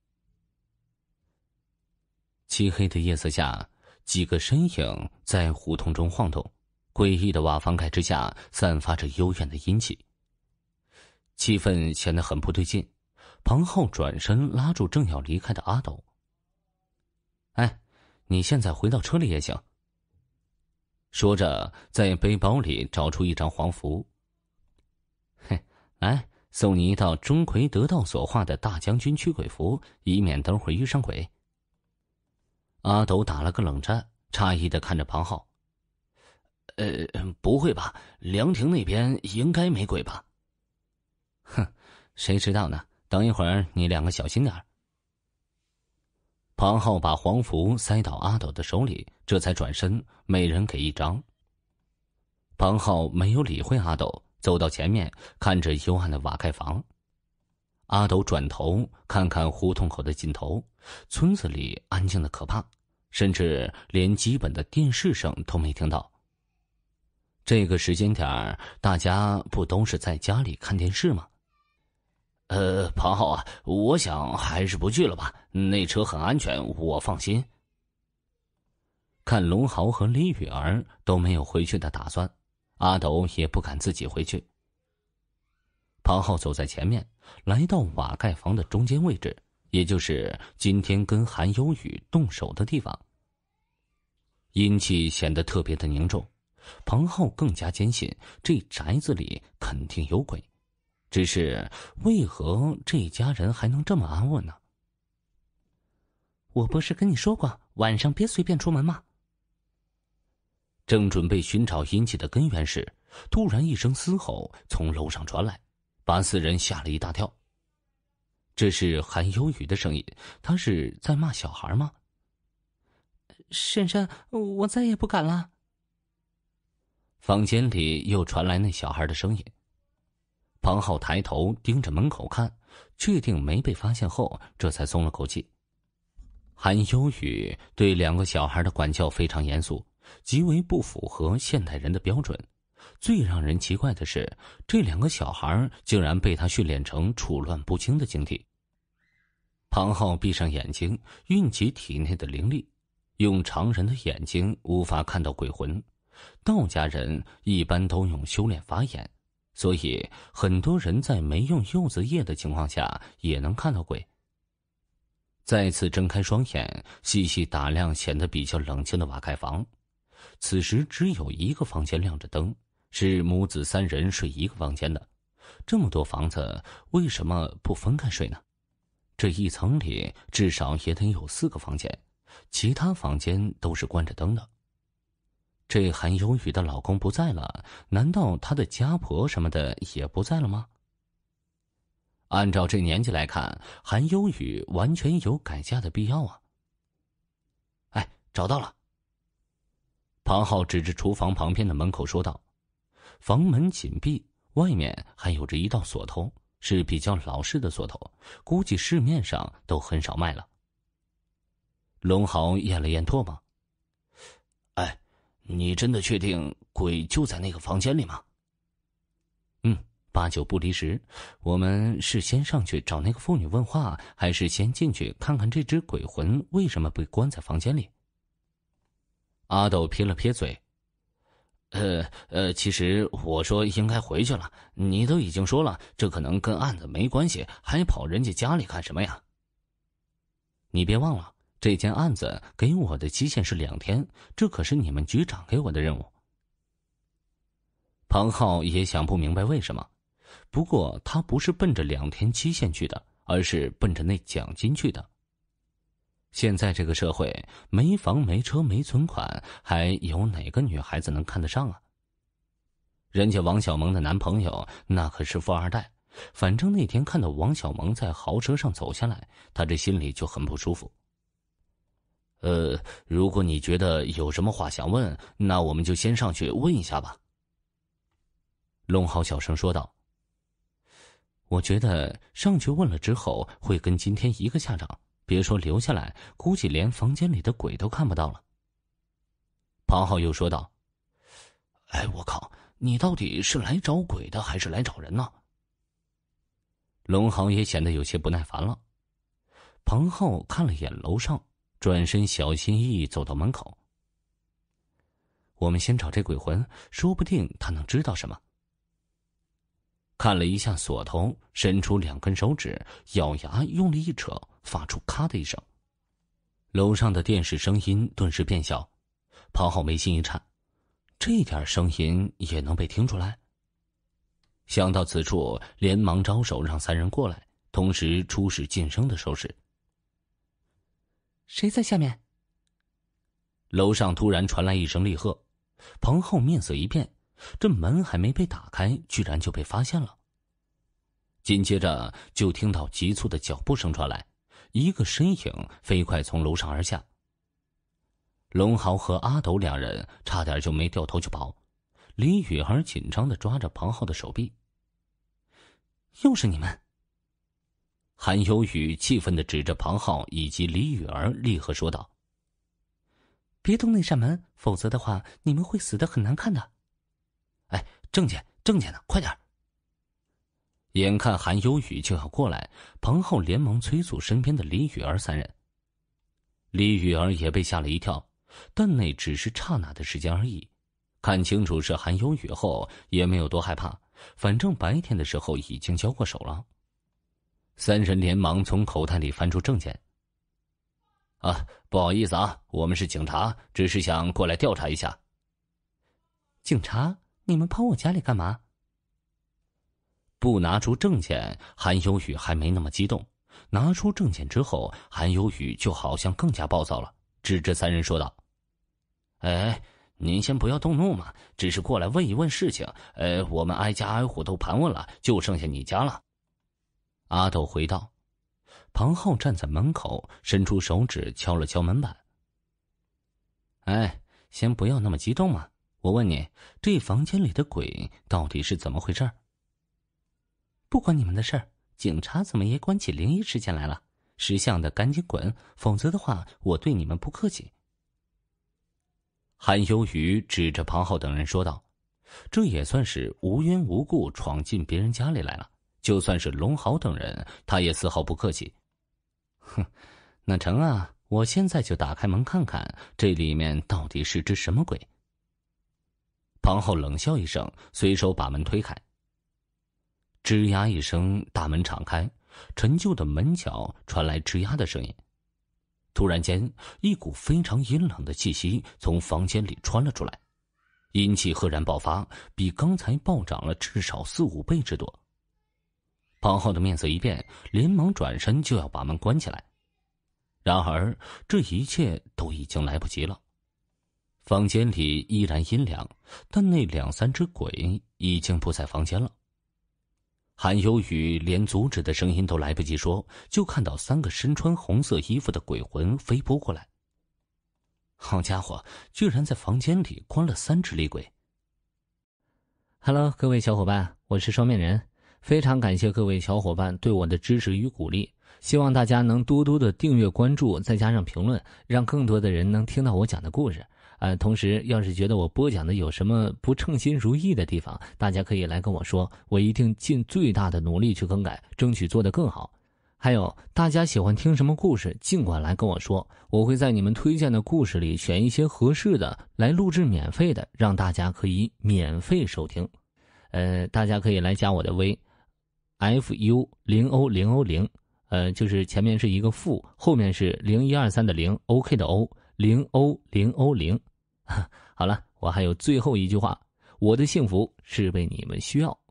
漆黑的夜色下，几个身影在胡同中晃动，诡异的瓦房盖之下散发着幽怨的阴气，气氛显得很不对劲。庞浩转身拉住正要离开的阿斗：“哎，你现在回到车里也行。”说着，在背包里找出一张黄符。嘿，来，送你一道钟馗得道所画的大将军驱鬼符，以免等会遇上鬼。阿斗打了个冷战，诧异的看着庞浩：“
呃，不会吧？凉亭那边应该没鬼吧？”“
哼，谁知道呢？等一会儿你两个小心点儿。”庞浩把黄符塞到阿斗的手里，这才转身，每人给一张。庞浩没有理会阿斗，走到前面，看着幽暗的瓦盖房。阿斗转头看看胡同口的尽头，村子里安静的可怕，甚至连基本的电视声都没听到。这个时间点，大家不都是在家里看电视吗？
呃，庞浩啊，我想还是不去了吧，那车很安全，我放心。
看龙豪和李雨儿都没有回去的打算，阿斗也不敢自己回去。庞浩走在前面，来到瓦盖房的中间位置，也就是今天跟韩有雨动手的地方。阴气显得特别的凝重，庞浩更加坚信这宅子里肯定有鬼。只是为何这家人还能这么安稳呢？
我不是跟你说过晚上别随便出门吗？
正准备寻找阴气的根源时，突然一声嘶吼从楼上传来，把四人吓了一大跳。这是韩有雨的声音，他是在骂小孩吗？
婶婶，我再也不敢了。
房间里又传来那小孩的声音。庞浩抬头盯着门口看，确定没被发现后，这才松了口气。韩有雨对两个小孩的管教非常严肃，极为不符合现代人的标准。最让人奇怪的是，这两个小孩竟然被他训练成处乱不惊的境地。庞浩闭上眼睛，运起体内的灵力，用常人的眼睛无法看到鬼魂，道家人一般都用修炼法眼，所以很多人在没用柚子叶的情况下也能看到鬼。再次睁开双眼，细细打量显得比较冷清的瓦盖房。此时只有一个房间亮着灯，是母子三人睡一个房间的。这么多房子，为什么不分开睡呢？这一层里至少也得有四个房间，其他房间都是关着灯的。这韩有雨的老公不在了，难道他的家婆什么的也不在了吗？按照这年纪来看，韩有雨完全有改嫁的必要啊。哎，找到了。庞浩指着厨房旁边的门口说道，房门紧闭，外面还有着一道锁头，是比较老式的锁头，估计市面上都很少卖了。龙豪咽了咽唾沫，
哎，你真的确定鬼就在那个房间里吗？
嗯，八九不离十。我们是先上去找那个妇女问话，还是先进去看看这只鬼魂为什么被关在房间里？阿斗撇了撇嘴，
呃呃，其实我说应该回去了，你都已经说了，这可能跟案子没关系，还跑人家家里干什么呀？
你别忘了，这件案子给我的期限是两天，这可是你们局长给我的任务。庞浩也想不明白为什么，不过他不是奔着两天期限去的，而是奔着那奖金去的。现在这个社会，没房没车没存款，还有哪个女孩子能看得上啊？人家王小萌的男朋友那可是富二代，反正那天看到王小萌在豪车上走下来，他这心里就很不舒服。
呃，如果你觉得有什么话想问，那我们就先上去问一下吧。
龙豪小声说道。我觉得上去问了之后，会跟今天一个下场。别说留下来，估计连房间里的鬼都看不到了。
庞浩又说道：“哎，我靠，
你到底是来找鬼的，还是来找人呢？龙豪也显得有些不耐烦了。彭浩看了眼楼上，转身小心翼翼走到门口。我们先找这鬼魂，说不定他能知道什么。看了一下锁头，伸出两根手指，咬牙用力一扯，发出咔的一声。楼上的电视声音顿时变小，庞浩眉心一颤，这点声音也能被听出来？想到此处，连忙招手让三人过来，同时出示噤声的手势。
谁在下面？
楼上突然传来一声厉喝，庞浩面色一变，这门还没被打开，居然就被发现了。紧接着就听到急促的脚步声传来，一个身影飞快从楼上而下。龙豪和阿斗两人差点就没掉头就跑，李雨儿紧张地抓着庞浩的手臂。
又是你们！
韩有雨气愤地指着庞浩以及李雨儿，厉喝说道：“
别动那扇门，否则的话，你们会死得很难看的。”
哎，证件，证件呢？快点！眼看韩有雨就要过来，庞浩连忙催促身边的李雨儿三人。李雨儿也被吓了一跳，但那只是刹那的时间而已。看清楚是韩有雨后，也没有多害怕，反正白天的时候已经交过手了。三人连忙从口袋里翻出证件。啊，不好意思啊，我们是警察，只是想过来调查一下。
警察？你们跑我家里干嘛？
不拿出证件，韩有雨还没那么激动，拿出证件之后，韩有雨就好像更加暴躁了，指着三人说道：“哎，您先不要动怒嘛，只是过来问一问事情。呃，我们挨家挨户都盘问了，就剩下你家了。”阿斗回道。庞浩站在门口，伸出手指敲了敲门板。哎，先不要那么激动嘛，我问你，这房间里的鬼到底是怎么回事？
不关你们的事儿，警察怎么也管起灵异事件来了？识相的赶紧滚，否则的话，我对你们不客气。
韩有雨指着庞浩等人说道：“这也算是无缘无故闯进别人家里来了，就算是龙豪等人，他也丝毫不客气。”哼，那成啊，我现在就打开门看看，这里面到底是只什么鬼。庞浩冷笑一声，随手把门推开。吱呀一声，大门敞开，陈旧的门角传来吱呀的声音。突然间，一股非常阴冷的气息从房间里穿了出来，阴气赫然爆发，比刚才暴涨了至少四五倍之多。庞浩的面色一变，连忙转身就要把门关起来。然而这一切都已经来不及了。房间里依然阴凉，但那两三只鬼已经不在房间了。韩有雨连阻止的声音都来不及说，就看到三个身穿红色衣服的鬼魂飞扑过来。好家伙，居然在房间里关了三只厉鬼。
Hello， 各位小伙伴，我是双面人，非常感谢各位小伙伴对我的支持与鼓励，希望大家能多多的订阅关注，再加上评论，让更多的人能听到我讲的故事。呃，同时要是觉得我播讲的有什么不称心如意的地方，大家可以来跟我说，我一定尽最大的努力去更改，争取做得更好。还有大家喜欢听什么故事，尽管来跟我说，我会在你们推荐的故事里选一些合适的来录制免费的，让大家可以免费收听。呃，大家可以来加我的微 F U 零 O 零 O 零，呃，就是前面是一个负，后面是零一二三的零 OK 的 O 零 O 零 O 零。好了，我还有最后一句话，我的幸福是被你们需要